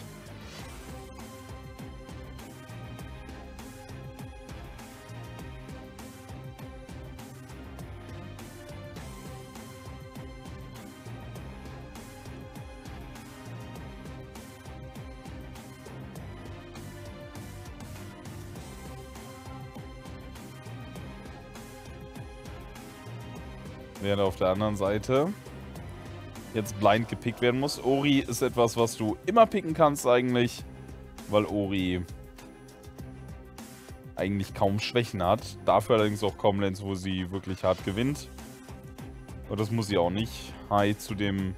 Während auf der anderen Seite jetzt blind gepickt werden muss. Ori ist etwas, was du immer picken kannst eigentlich, weil Ori eigentlich kaum Schwächen hat. Dafür allerdings auch kaum Lanes, wo sie wirklich hart gewinnt. Aber das muss sie auch nicht. Hi zu dem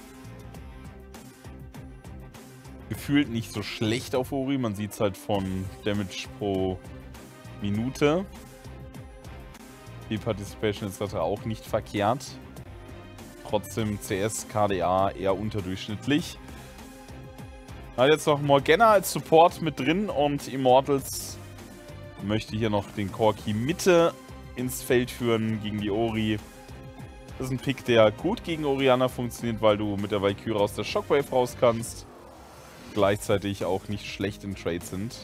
gefühlt nicht so schlecht auf Ori. Man sieht es halt von Damage pro Minute. Die Participation ist das auch nicht verkehrt. Trotzdem CS, KDA eher unterdurchschnittlich. Hat jetzt noch Morgana als Support mit drin und Immortals möchte hier noch den Corki Mitte ins Feld führen gegen die Ori. Das ist ein Pick, der gut gegen Orianna funktioniert, weil du mit der Valkyrie aus der Shockwave raus kannst. Gleichzeitig auch nicht schlecht in Trades sind.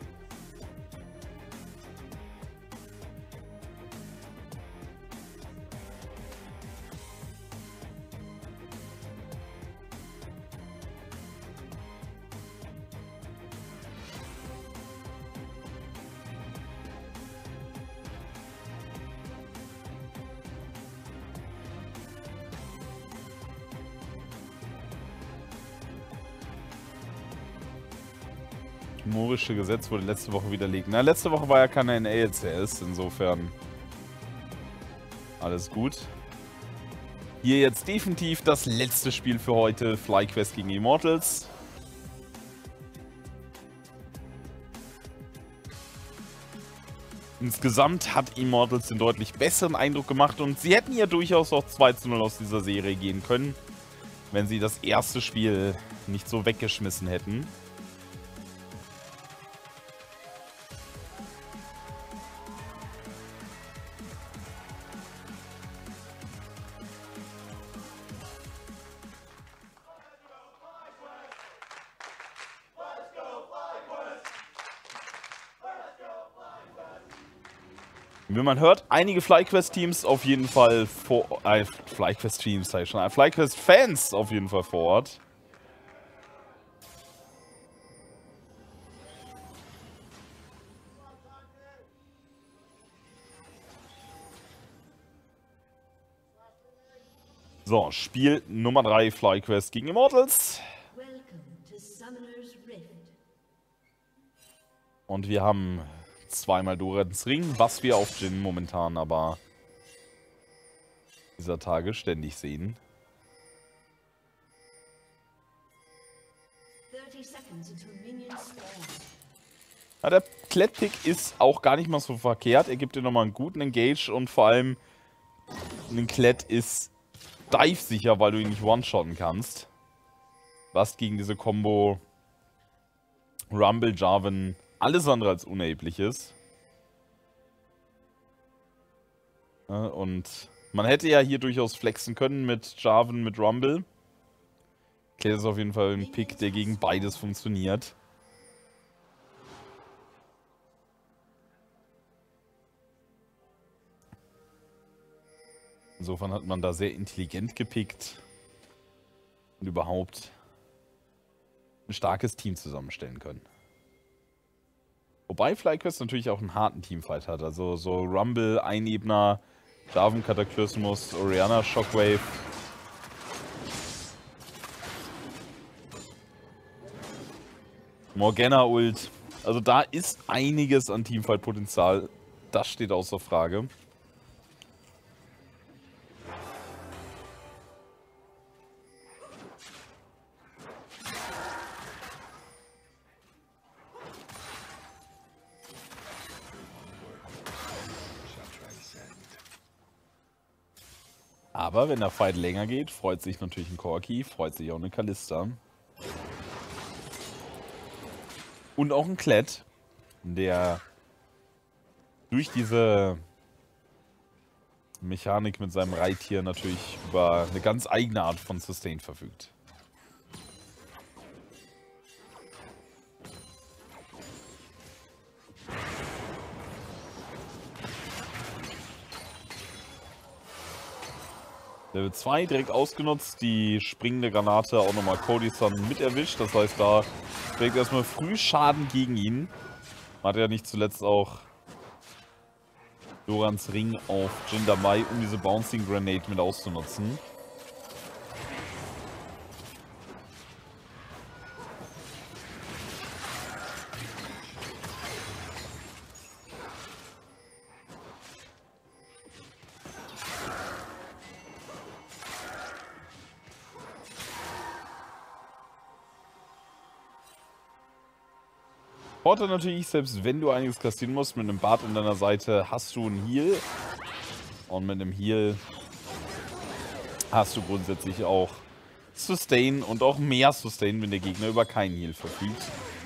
Moorische Gesetz wurde letzte Woche widerlegt. Na, letzte Woche war ja keine NALCS, insofern alles gut. Hier jetzt definitiv das letzte Spiel für heute, FlyQuest gegen Immortals. Insgesamt hat Immortals den deutlich besseren Eindruck gemacht und sie hätten ja durchaus auch 2:0 aus dieser Serie gehen können, wenn sie das erste Spiel nicht so weggeschmissen hätten. Wie man hört, einige FlyQuest-Teams auf jeden Fall vor... FlyQuest-Teams sag ich schon. FlyQuest-Fans auf jeden Fall vor Ort. So, Spiel Nummer 3, FlyQuest gegen Immortals. Und wir haben zweimal Dorans Ring, was wir auf Jhin momentan aber dieser Tage ständig sehen. Ja, der Klett-Pick ist auch gar nicht mal so verkehrt. Er gibt dir nochmal einen guten Engage und vor allem ein Klett ist dive-sicher, weil du ihn nicht one-shotten kannst. Was gegen diese Combo Rumble, Jarvan alles andere als unerheblich ist. Und man hätte ja hier durchaus flexen können mit Jarvan, mit Rumble. Klett ist auf jeden Fall ein Pick, der gegen beides funktioniert. Insofern hat man da sehr intelligent gepickt und überhaupt ein starkes Team zusammenstellen können. Wobei FlyQuest natürlich auch einen harten Teamfight hat. Also so Rumble, Einebner, Jarvan Kataklysmus, Orianna Shockwave. Morgana Ult. Also da ist einiges an Teamfight-Potenzial. Das steht außer Frage. Aber wenn der Fight länger geht, freut sich natürlich ein Corki, freut sich auch eine Kalista. Und auch ein Klett, der durch diese Mechanik mit seinem Reittier natürlich über eine ganz eigene Art von Sustain verfügt. Level 2 direkt ausgenutzt, die springende Granate auch nochmal Cody-san mit erwischt. Das heißt, da direkt erstmal früh Schaden gegen ihn. Hat er nicht zuletzt auch Lorans Ring auf Jin'damai, um diese Bouncing Grenade mit auszunutzen. Vorteil natürlich, selbst wenn du einiges kassieren musst, mit einem Bart an deiner Seite hast du einen Heal. Und mit einem Heal hast du grundsätzlich auch Sustain und auch mehr Sustain, wenn der Gegner über keinen Heal verfügt.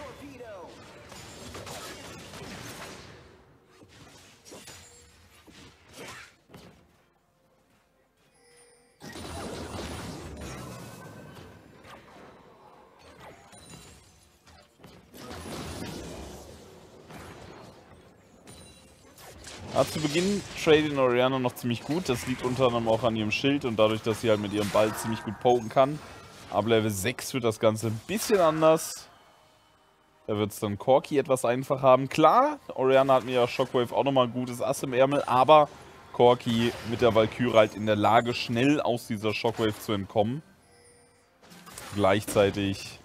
Ja, zu Beginn tradet Orianna noch ziemlich gut. Das liegt unter anderem auch an ihrem Schild und dadurch, dass sie halt mit ihrem Ball ziemlich gut poken kann. Ab Level 6 wird das Ganze ein bisschen anders. Da wird es dann Corki etwas einfach haben. Klar, Orianna hat mir ja Shockwave auch nochmal ein gutes Ass im Ärmel, aber Corki mit der Valkyrie halt in der Lage, schnell aus dieser Shockwave zu entkommen. Gleichzeitig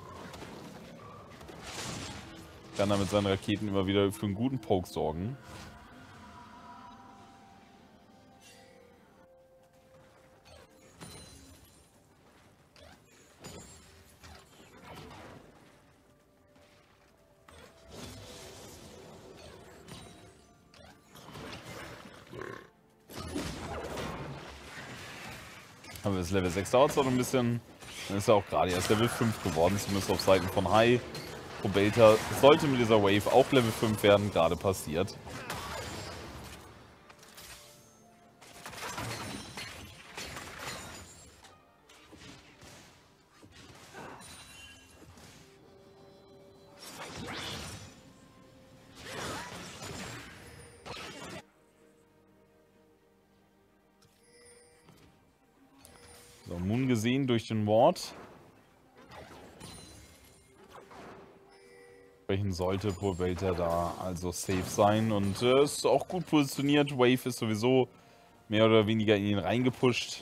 kann er mit seinen Raketen immer wieder für einen guten Poke sorgen. Aber bis Level 6 dauert es noch ein bisschen. Dann ist er auch gerade erst Level 5 geworden, zumindest auf Seiten von High. Probelta sollte mit dieser Wave auch Level 5 werden, gerade passiert. So, Moon gesehen durch den Ward. Entsprechend sollte Probelta da also safe sein und ist auch gut positioniert. Wave ist sowieso mehr oder weniger in ihn reingepusht.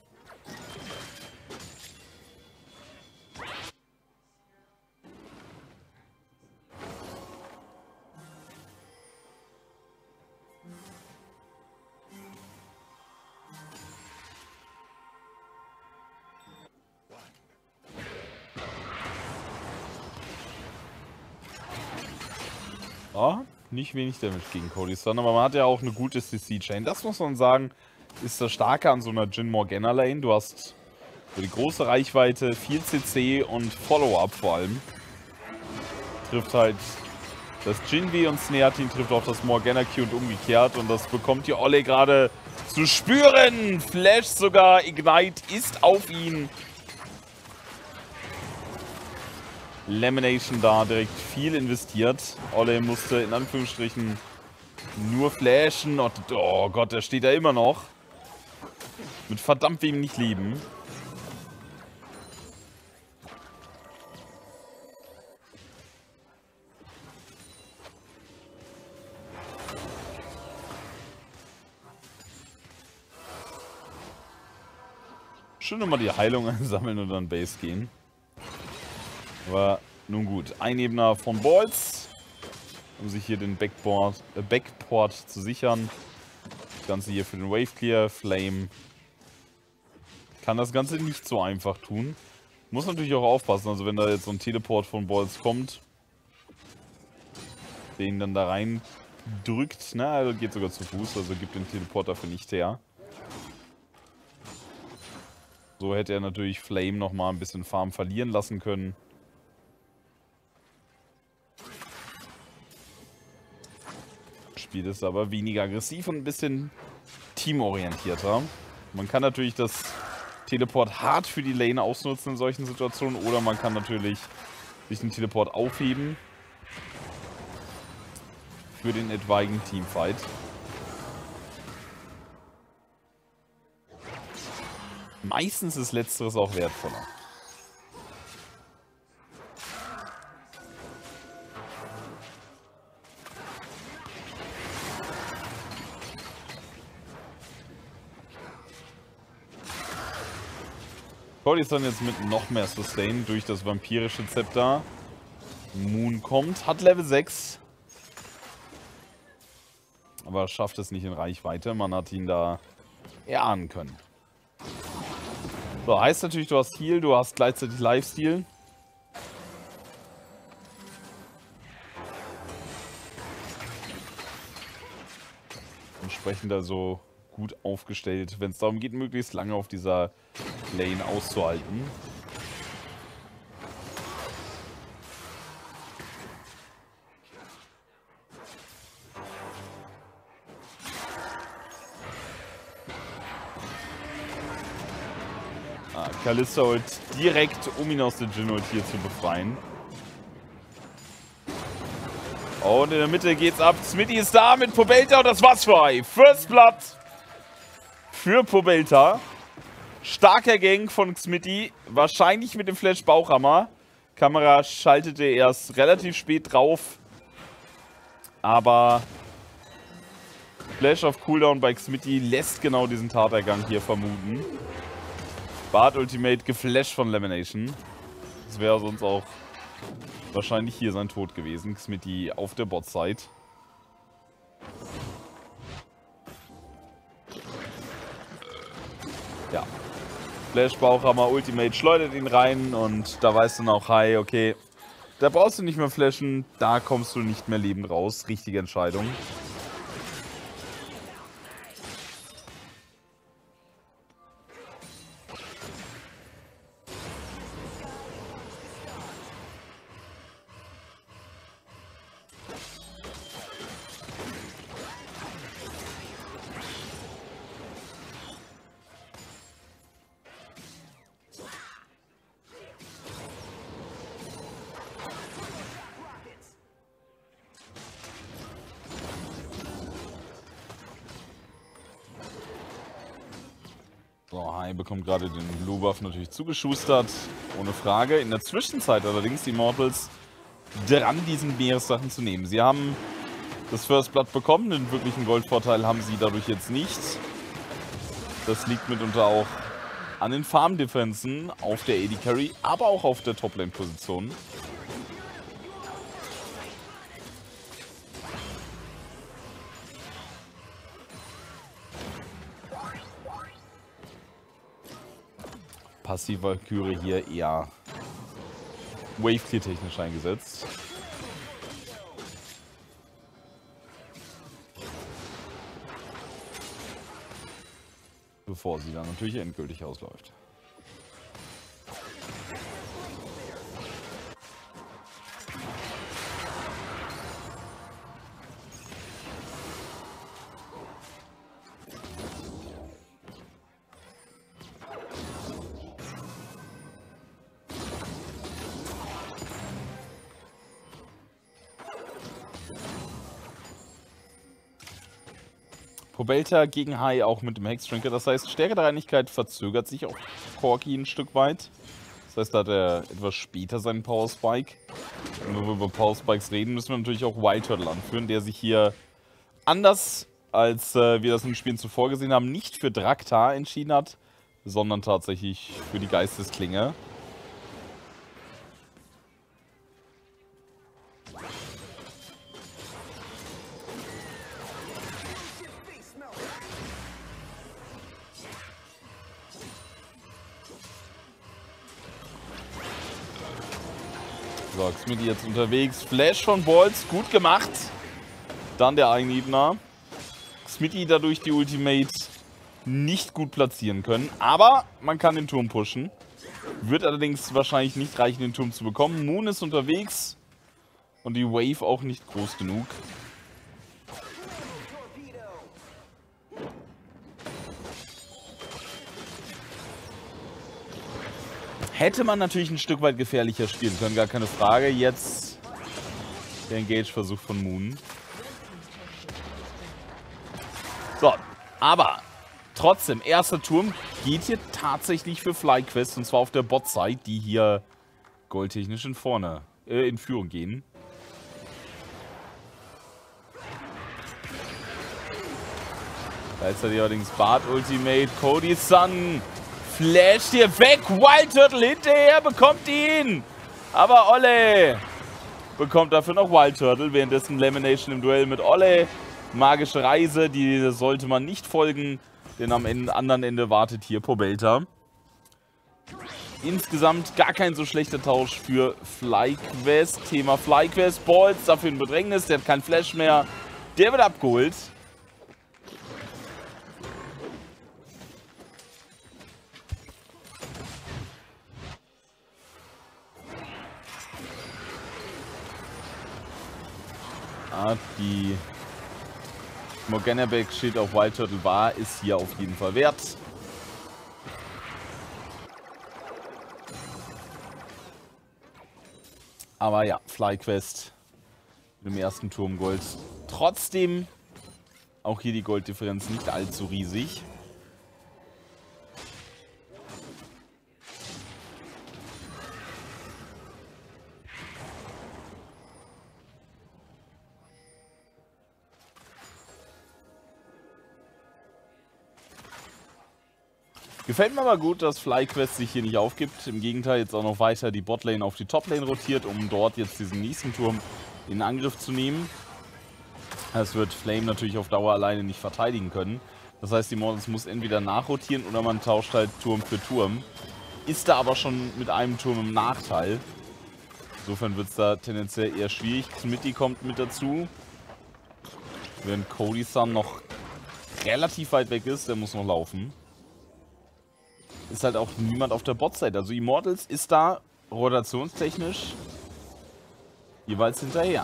Ja, nicht wenig Damage gegen Cody-san, aber man hat ja auch eine gute CC-Chain. Das muss man sagen, ist das Starke an so einer Jhin Morgana-Lane. Du hast für die große Reichweite viel CC und Follow-up vor allem. Trifft halt das Jhin-W und Sneatin trifft auch das Morgana-Q und umgekehrt. Und das bekommt die Olle gerade zu spüren. Flash sogar, Ignite ist auf ihn. Lamination da direkt viel investiert. Olle musste in Anführungsstrichen nur flashen. Oh Gott, der steht da immer noch. Mit verdammt wem nicht lieben. Schön nochmal die Heilung einsammeln und dann Base gehen. Aber nun gut, ein Ebner von Balls, um sich hier den Backport zu sichern. Das Ganze hier für den Wave Clear. Flame kann das Ganze nicht so einfach tun. Muss natürlich auch aufpassen, also wenn da jetzt so ein Teleport von Balls kommt, den dann da rein drückt, na, also geht sogar zu Fuß, also gibt den Teleport dafür nicht her. So hätte er natürlich Flame nochmal ein bisschen Farm verlieren lassen können. Speed ist aber weniger aggressiv und ein bisschen teamorientierter. Man kann natürlich das Teleport hart für die Lane ausnutzen in solchen Situationen oder man kann natürlich sich den Teleport aufheben für den etwaigen Teamfight. Meistens ist Letzteres auch wertvoller. Cody ist dann jetzt mit noch mehr Sustain durch das vampirische Zepter. Moon kommt, hat Level 6. Aber schafft es nicht in Reichweite. Man hat ihn da erahnen können. So, heißt natürlich, du hast Heal, du hast gleichzeitig Lifesteal. Entsprechend also gut aufgestellt, wenn es darum geht, möglichst lange auf dieser Lane auszuhalten. Kalista holt direkt, um ihn aus der Djinn-Ult hier zu befreien. Und in der Mitte geht's ab. Smitty ist da mit Pobelta und das war's für Hai. First Blood für Pobelta. Starker Gang von Smitty. Wahrscheinlich mit dem Flash-Bauchhammer. Kamera schaltete erst relativ spät drauf. Aber Flash auf Cooldown bei Smitty lässt genau diesen Tatergang hier vermuten. Bart Ultimate geflasht von Lamination. Das wäre sonst auch wahrscheinlich hier sein Tod gewesen. Smitty auf der Bot-Side. Ja. Flash, Bauchhammer, Ultimate schleudert ihn rein und da weißt du dann auch, hi, okay. Da brauchst du nicht mehr flashen, da kommst du nicht mehr lebend raus. Richtige Entscheidung. So, Hai bekommt gerade den Blue Buff natürlich zugeschustert, ohne Frage. In der Zwischenzeit allerdings die Immortals dran, diesen Meeressachen zu nehmen. Sie haben das First Blood bekommen, den wirklichen Goldvorteil haben sie dadurch jetzt nicht. Das liegt mitunter auch an den Farm-Differenzen auf der AD Carry, aber auch auf der Top-Lane-Position. Passive Valkyrie hier eher Wave-Clear-technisch eingesetzt. Bevor sie dann natürlich endgültig ausläuft. Pobelta gegen Hai auch mit dem Hexdrinker. Das heißt, Stärke der Reinigkeit verzögert sich auch Corki ein Stück weit. Das heißt, da hat er etwas später seinen Power Spike. Und wenn wir über Power Spikes reden, müssen wir natürlich auch Wild Turtle anführen, der sich hier anders, als wir das in den Spielen zuvor gesehen haben, nicht für Draktar entschieden hat, sondern tatsächlich für die Geistesklinge. So, Smitty jetzt unterwegs. Flash von Balls, gut gemacht. Dann der Eigenebner. Smitty dadurch die Ultimate nicht gut platzieren können. Aber man kann den Turm pushen. Wird allerdings wahrscheinlich nicht reichen, den Turm zu bekommen. Moon ist unterwegs. Und die Wave auch nicht groß genug. Hätte man natürlich ein Stück weit gefährlicher spielen können, gar keine Frage. Jetzt der Engage-Versuch von Moon. So, aber trotzdem, erster Turm geht hier tatsächlich für FlyQuest. Und zwar auf der Bot-Side, die hier goldtechnisch in Führung gehen. Gleichzeitig allerdings Bart Ultimate. Cody Sun flasht hier weg. Wild Turtle hinterher, bekommt ihn. Aber Olle bekommt dafür noch Wild Turtle. Währenddessen Lamination im Duell mit Olle. Magische Reise, die sollte man nicht folgen. Denn am anderen Ende wartet hier Pobelta. Insgesamt gar kein so schlechter Tausch für FlyQuest. Thema FlyQuest. Balls dafür in Bedrängnis. Der hat keinen Flash mehr. Der wird abgeholt. Die Morgana Back Shit auf Wild Turtle war, ist hier auf jeden Fall wert. Aber ja, FlyQuest mit dem ersten Turm Gold. Trotzdem auch hier die Golddifferenz nicht allzu riesig. Gefällt mir aber gut, dass FlyQuest sich hier nicht aufgibt. Im Gegenteil, jetzt auch noch weiter die Botlane auf die Toplane rotiert, um dort jetzt diesen nächsten Turm in Angriff zu nehmen. Das wird Flame natürlich auf Dauer alleine nicht verteidigen können. Das heißt, die Immortals muss entweder nachrotieren oder man tauscht halt Turm für Turm. Ist da aber schon mit einem Turm im Nachteil. Insofern wird es da tendenziell eher schwierig. Smitty kommt mit dazu. Während Cody Sun noch relativ weit weg ist, der muss noch laufen. Ist halt auch niemand auf der Bot-Seite. Also Immortals ist da rotationstechnisch jeweils hinterher.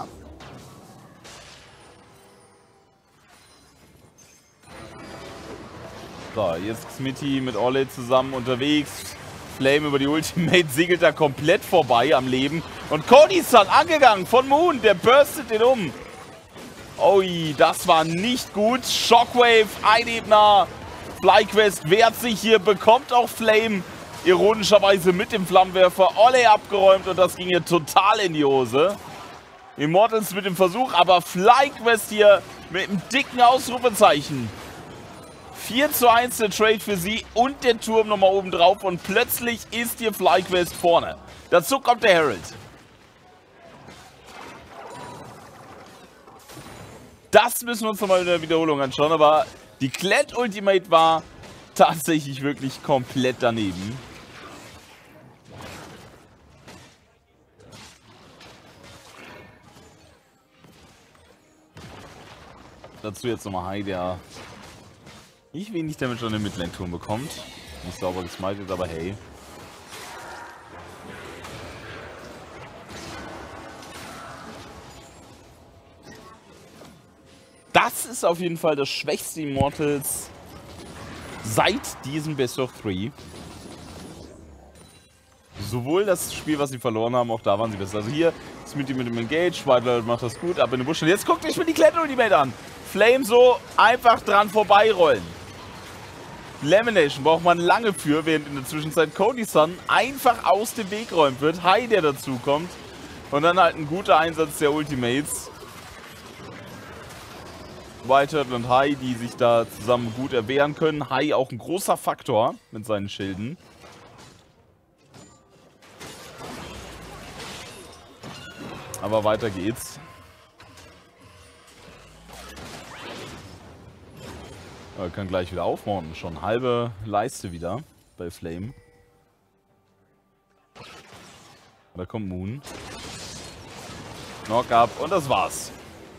So, jetzt Smitty mit Olle zusammen unterwegs. Flame über die Ultimate segelt da komplett vorbei am Leben. Und Cody ist dann angegangen von Moon. Der burstet den um. Ui, das war nicht gut. Shockwave, Einebner. FlyQuest wehrt sich hier, bekommt auch Flame ironischerweise mit dem Flammenwerfer Olle abgeräumt und das ging hier total in die Hose. Immortals mit dem Versuch, aber FlyQuest hier mit einem dicken Ausrufezeichen. 4:1 der Trade für sie und der Turm nochmal oben drauf und plötzlich ist hier FlyQuest vorne. Dazu kommt der Herald. Das müssen wir uns nochmal in der Wiederholung anschauen, aber die Klett Ultimate war tatsächlich wirklich komplett daneben. Dazu jetzt nochmal Hai, der nicht wenig damit schon den Midlane-Turm bekommt. Nicht sauber gesmited, aber hey. Das ist auf jeden Fall das schwächste Immortals seit diesem Best of 3. Sowohl das Spiel, was sie verloren haben, auch da waren sie besser. Also hier ist mit dem Engage, White macht das gut, ab in den Busch. Und jetzt guckt euch mal die Klett Ultimate an. Flame so einfach dran vorbeirollen. Lamination braucht man lange für, während in der Zwischenzeit Cody Sun einfach aus dem Weg räumt wird. Hai, der dazu kommt. Und dann halt ein guter Einsatz der Ultimates. Wild Turtle und Hai, die sich da zusammen gut erwehren können. Hai auch ein großer Faktor mit seinen Schilden. Aber weiter geht's. Wir können gleich wieder aufbauen. Schon halbe Leiste wieder bei Flame. Da kommt Moon. Knock-up und das war's.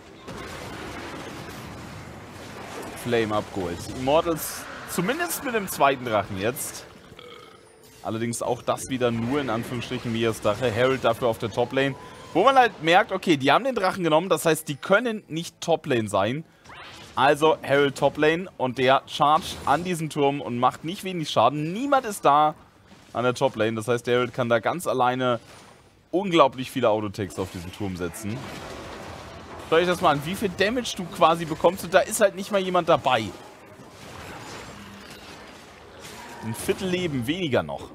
Flame abgeholt. Immortals zumindest mit dem zweiten Drachen jetzt. Allerdings auch das wieder nur in Anführungsstrichen Mias Drache. Herald dafür auf der Toplane. Wo man halt merkt, okay, die haben den Drachen genommen. Das heißt, die können nicht Toplane sein. Also Herald Toplane und der chargt an diesen Turm und macht nicht wenig Schaden. Niemand ist da an der Top-Lane. Das heißt, der Herald kann da ganz alleine unglaublich viele Autotechs auf diesen Turm setzen. Schau euch das mal an, wie viel Damage du quasi bekommst und da ist halt nicht mal jemand dabei. Ein Viertel Leben weniger noch.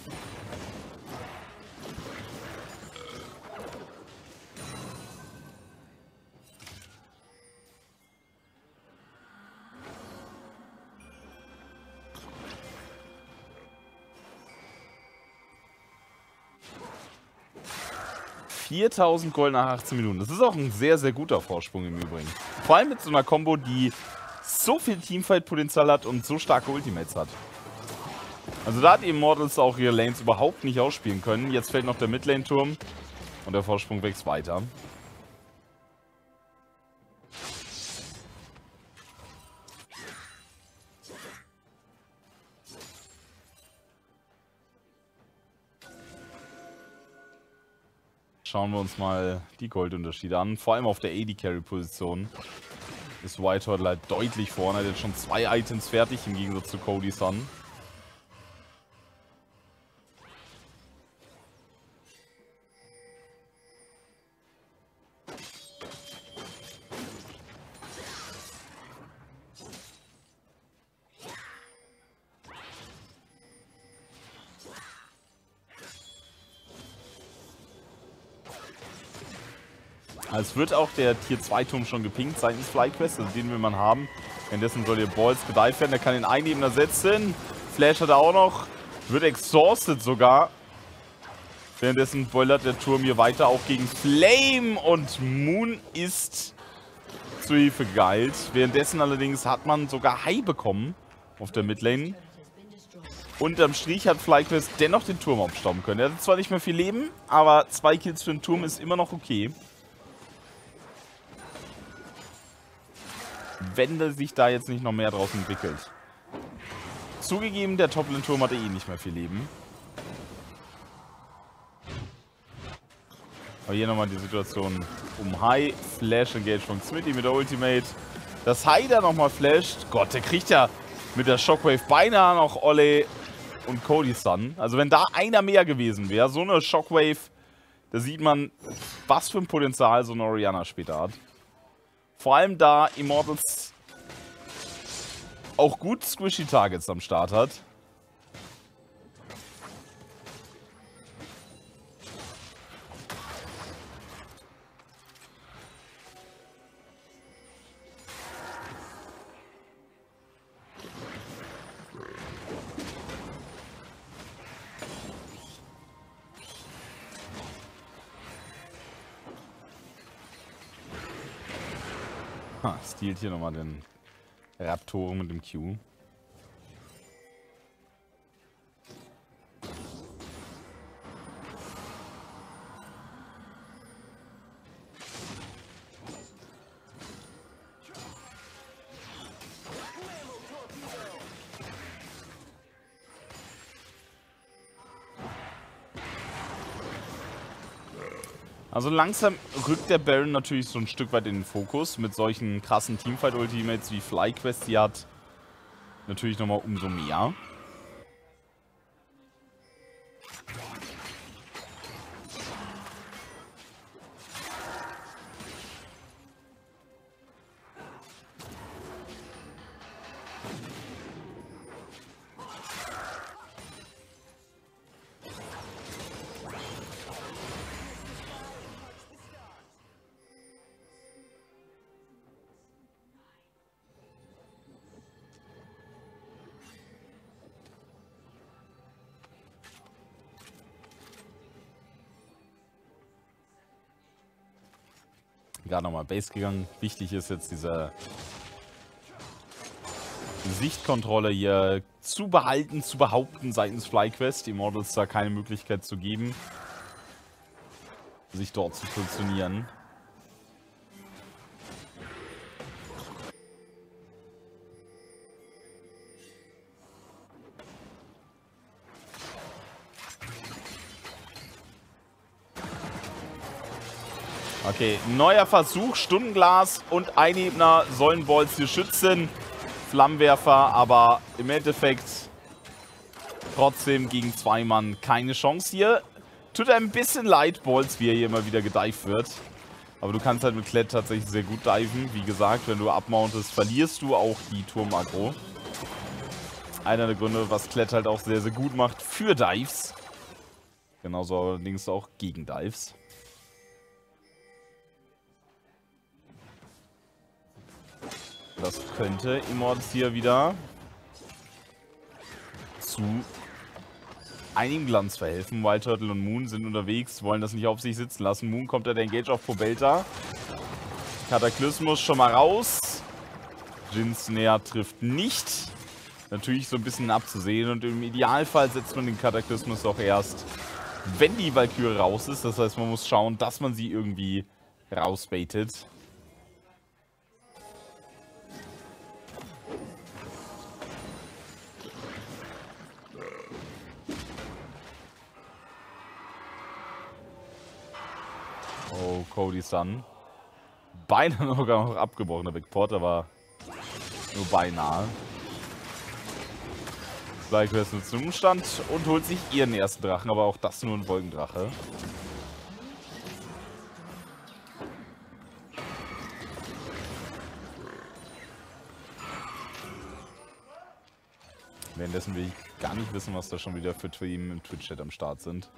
$4.000 Gold nach 18 Minuten. Das ist auch ein sehr, sehr guter Vorsprung im Übrigen. Vor allem mit so einer Combo, die so viel Teamfight-Potenzial hat und so starke Ultimates hat. Also da hat Immortals auch ihre Lanes überhaupt nicht ausspielen können. Jetzt fällt noch der Midlane-Turm und der Vorsprung wächst weiter. Schauen wir uns mal die Goldunterschiede an. Vor allem auf der AD-Carry-Position ist Whitehall halt deutlich vorne. Er hat jetzt schon 2 Items fertig im Gegensatz zu Cody Sun. Es wird auch der Tier 2 Turm schon gepinkt seitens FlyQuest, also den will man haben. Währenddessen soll der Balls gedived werden, der kann den Einebener setzen. Flash hat er auch noch, wird exhausted sogar. Währenddessen boilert der Turm hier weiter auch gegen Flame und Moon ist zu Hilfe geeilt. Währenddessen allerdings hat man sogar High bekommen auf der Midlane. Unterm Strich hat FlyQuest dennoch den Turm abstauben können. Er hat zwar nicht mehr viel Leben, aber 2 Kills für den Turm ist immer noch okay. Wenn sich da jetzt nicht noch mehr draus entwickelt. Zugegeben, der Top-Lane-Turm hatte eh nicht mehr viel Leben. Aber hier nochmal die Situation um High. Flash Engage von Smithy mit der Ultimate. Dass High da nochmal flasht. Gott, der kriegt ja mit der Shockwave beinahe noch Olle und Cody Sun. Also wenn da einer mehr gewesen wäre, so eine Shockwave, da sieht man, was für ein Potenzial so eine Orianna später hat. Vor allem da Immortals auch gut squishy Targets am Start hat. Stealt hier nochmal den Raptoren mit dem Q. Also langsam rückt der Baron natürlich so ein Stück weit in den Fokus mit solchen krassen Teamfight-Ultimates wie FlyQuest, die hat natürlich nochmal umso mehr. Gerade nochmal Base gegangen. Wichtig ist jetzt diese Sichtkontrolle hier zu behalten, zu behaupten seitens FlyQuest. Die Immortals da keine Möglichkeit zu geben, sich dort zu positionieren. Okay, neuer Versuch, Stundenglas und Einebner sollen Balls hier schützen. Flammenwerfer, aber im Endeffekt Trotzdem gegen 2 Mann keine Chance hier. Tut ein bisschen leid, Balls, wie er hier immer wieder gedived wird. Aber du kannst halt mit Klett tatsächlich sehr gut diven. Wie gesagt, wenn du abmountest, verlierst du auch die Turm-Aggro. Einer der Gründe, was Klett halt auch sehr, sehr gut macht für Dives. Genauso allerdings auch gegen Dives. Das könnte Immortals hier wieder zu einigem Glanz verhelfen. Wild Turtle und Moon sind unterwegs, wollen das nicht auf sich sitzen lassen. Moon kommt der Engage auf Pobelta. Kataklysmus schon mal raus. Jinsnare trifft nicht. Natürlich so ein bisschen abzusehen und im Idealfall setzt man den Kataklysmus auch erst, wenn die Valkyrie raus ist. Das heißt, man muss schauen, dass man sie irgendwie rausbaitet. Oh, Cody's dann. Beinahe noch abgebrochen. Der Backport, aber nur beinahe. FlyQuest nutzt den Umstand und holt sich ihren ersten Drachen, aber auch das nur ein Wolkendrache. Währenddessen will ich gar nicht wissen, was da schon wieder für Team im Twitch-Chat am Start sind.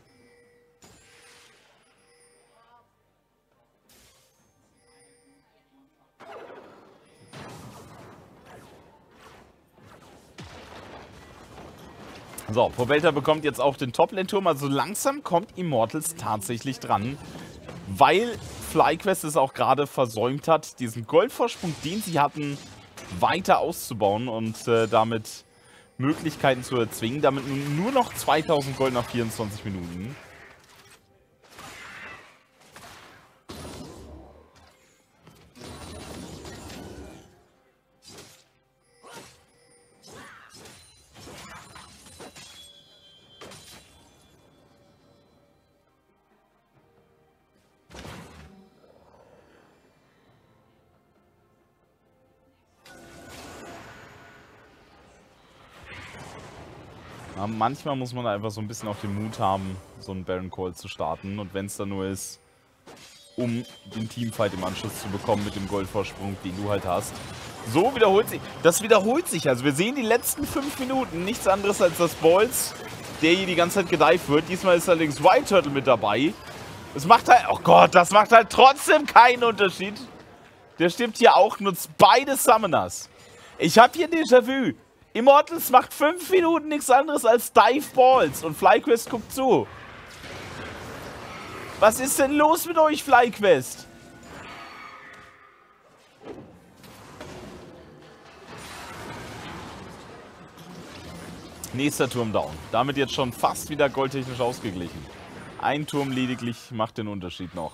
So, Pobelta bekommt jetzt auch den Top-Lane-Turm. Also langsam kommt Immortals tatsächlich dran. Weil FlyQuest es auch gerade versäumt hat, diesen Goldvorsprung, den sie hatten, weiter auszubauen und damit Möglichkeiten zu erzwingen. Damit nur noch 2000 Gold nach 24 Minuten. Ja, manchmal muss man einfach so ein bisschen auch den Mut haben, so einen Baron Call zu starten. Und wenn es dann nur ist, um den Teamfight im Anschluss zu bekommen mit dem Goldvorsprung, den du halt hast. So wiederholt sich. Das wiederholt sich. Also wir sehen die letzten 5 Minuten nichts anderes als das Balls, der hier die ganze Zeit gedived wird. Diesmal ist allerdings Wild Turtle mit dabei. Das macht halt, oh Gott, das macht halt trotzdem keinen Unterschied. Der stirbt hier auch, nutzt beide Summoners. Ich habe hier Déjà-vu. Immortals macht 5 Minuten nichts anderes als Dive Balls und FlyQuest guckt zu. Was ist denn los mit euch, FlyQuest? Nächster Turm down. Damit jetzt schon fast wieder goldtechnisch ausgeglichen. Ein Turm lediglich macht den Unterschied noch.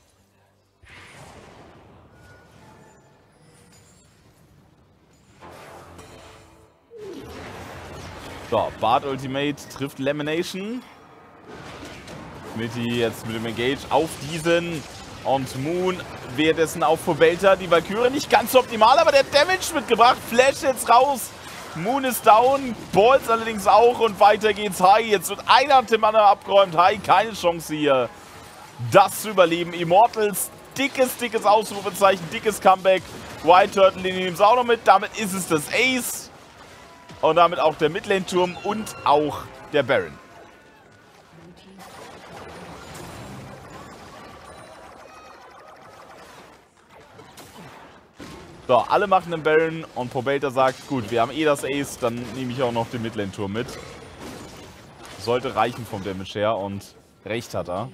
So, Bard Ultimate trifft Lamination. Smitty jetzt mit dem Engage auf diesen. Und Moon währenddessen auf Pobelta. Die Valkyrie nicht ganz so optimal, aber der Damage mitgebracht. Flash jetzt raus. Moon ist down. Balls allerdings auch. Und weiter geht's. Hai jetzt wird einer dem anderen abgeräumt. Hai keine Chance hier, das zu überleben. Immortals, dickes Ausrufezeichen, dickes Comeback. Wild Turtle, den nehmen sie auch noch mit. Damit ist es das Ace. Und damit auch der Midlane-Turm und auch der Baron. So, alle machen den Baron und Pobelta sagt, gut, wir haben eh das Ace, dann nehme ich auch noch den Midlane-Turm mit. Sollte reichen vom Damage her und recht hat er.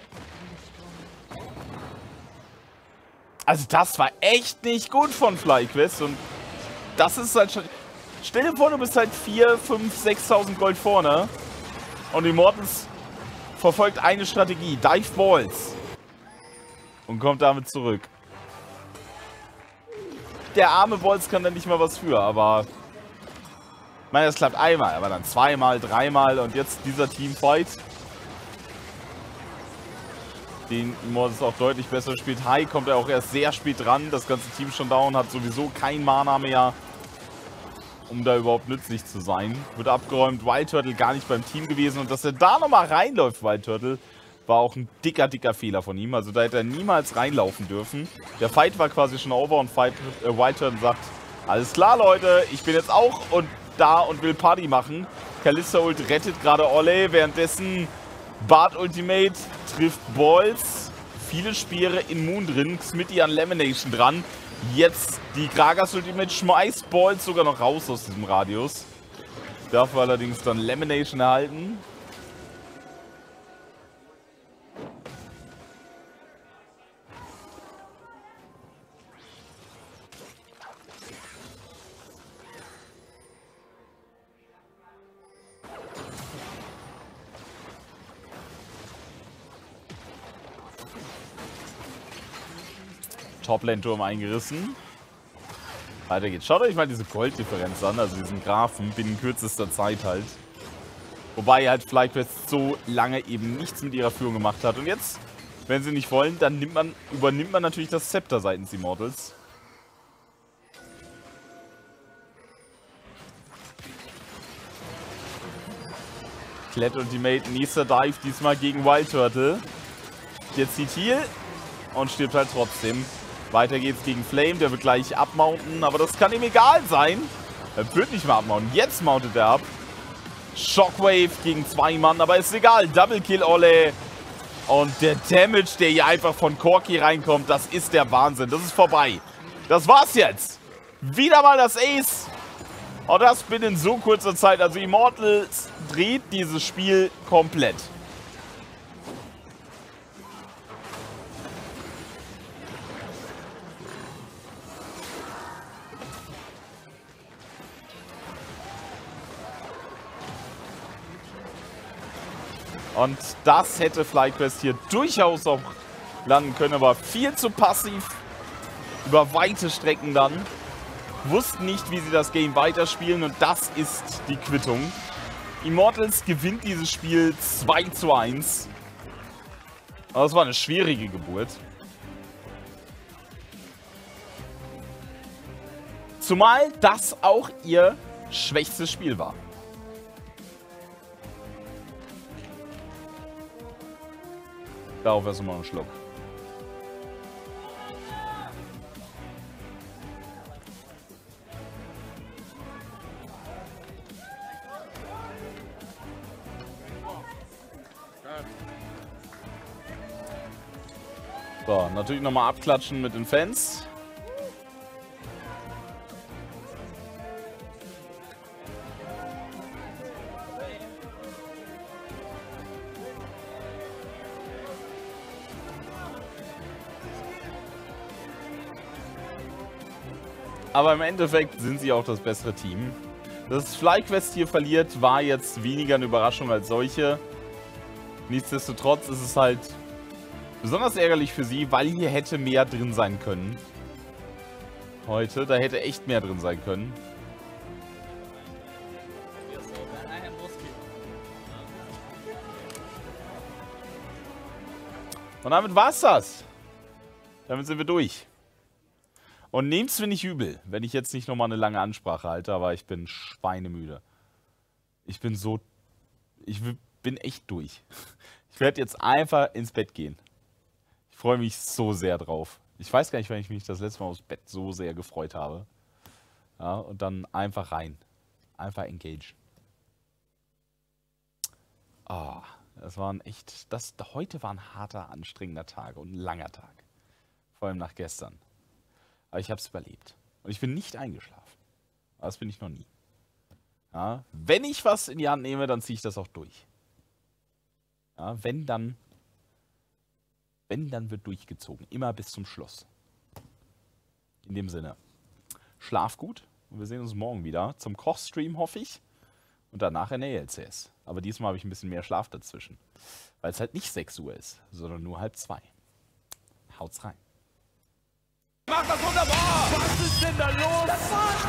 Also das war echt nicht gut von FlyQuest und das ist halt schon... Stell dir vor, du bist halt 4.000, 5.000, 6.000 Gold vorne und Immortals verfolgt eine Strategie, Dive Balls, und kommt damit zurück. Der arme Balls kann da nicht mal was für, aber ich meine, das klappt einmal, aber dann zweimal, dreimal und jetzt dieser Teamfight, den Immortals auch deutlich besser spielt. Hai kommt ja auch erst sehr spät dran, das ganze Team schon down, hat sowieso kein Mana mehr. um da überhaupt nützlich zu sein. Wird abgeräumt, Wild Turtle gar nicht beim Team gewesen. Und dass er da nochmal reinläuft, Wild Turtle, war auch ein dicker Fehler von ihm. Also da hätte er niemals reinlaufen dürfen. Der Fight war quasi schon over und Wild Turtle sagt, alles klar, Leute, ich bin jetzt auch da und will Party machen. Kalista Ult rettet gerade Olle, währenddessen Bart Ultimate trifft Balls. Viele Speere in Moon drin, Smitty an Lamination dran. Jetzt die Gragas Ultimate schmeißt Balls sogar noch raus aus diesem Radius. Dafür allerdings dann Lamination erhalten. Top-Lane-Turm eingerissen. Weiter geht's. Schaut euch mal diese Golddifferenz an, also diesen Graphen, binnen kürzester Zeit halt. Wobei halt FlyQuest so lange eben nichts mit ihrer Führung gemacht hat. Und jetzt, wenn sie nicht wollen, dann übernimmt man natürlich das Zepter seitens Immortals. Klett Ultimate, nächster Dive, diesmal gegen Wild Turtle. Jetzt zieht Heal und stirbt halt trotzdem. Weiter geht's gegen Flame, der wird gleich abmounten, aber das kann ihm egal sein. Er wird nicht mehr abmounten. Jetzt mountet er ab. Shockwave gegen 2 Mann, aber ist egal. Double Kill Olle. Und der Damage, der hier einfach von Corki reinkommt, das ist der Wahnsinn. Das ist vorbei. Das war's jetzt. Wieder mal das Ace. Und das binnen so kurzer Zeit. Also Immortals dreht dieses Spiel komplett. Und das hätte FlyQuest hier durchaus auch landen können, aber viel zu passiv über weite Strecken dann. Wussten nicht, wie sie das Game weiterspielen und das ist die Quittung. Immortals gewinnt dieses Spiel 2:1. Aber das war eine schwierige Geburt. Zumal das auch ihr schwächstes Spiel war. Darauf erstmal einen Schluck. So, natürlich nochmal abklatschen mit den Fans. Aber im Endeffekt sind sie auch das bessere Team. Dass FlyQuest hier verliert, war jetzt weniger eine Überraschung als solche. Nichtsdestotrotz ist es halt besonders ärgerlich für sie, weil hier hätte mehr drin sein können. Heute, da hätte echt mehr drin sein können. Und damit war's das. Damit sind wir durch. Und nehmt's mir nicht übel, wenn ich jetzt nicht nochmal eine lange Ansprache halte, aber ich bin schweinemüde. Ich bin echt durch. Ich werde jetzt einfach ins Bett gehen. Ich freue mich so sehr drauf. Ich weiß gar nicht, wenn ich mich das letzte Mal aufs Bett so sehr gefreut habe. Ja, und dann einfach rein. Einfach engage. Ah, heute war ein harter, anstrengender Tag und ein langer Tag. Vor allem nach gestern. Aber ich habe es überlebt. Und ich bin nicht eingeschlafen. Aber das bin ich noch nie. Ja, wenn ich was in die Hand nehme, dann ziehe ich das auch durch. Ja, wenn dann wird durchgezogen. Immer bis zum Schluss. In dem Sinne. Schlaf gut. Und wir sehen uns morgen wieder. Zum Kochstream, hoffe ich. Und danach in der LCS. Aber diesmal habe ich ein bisschen mehr Schlaf dazwischen. Weil es halt nicht 6 Uhr ist, sondern nur 1:30. Haut's rein. Macht das wunderbar! Was ist denn da los? Das war's!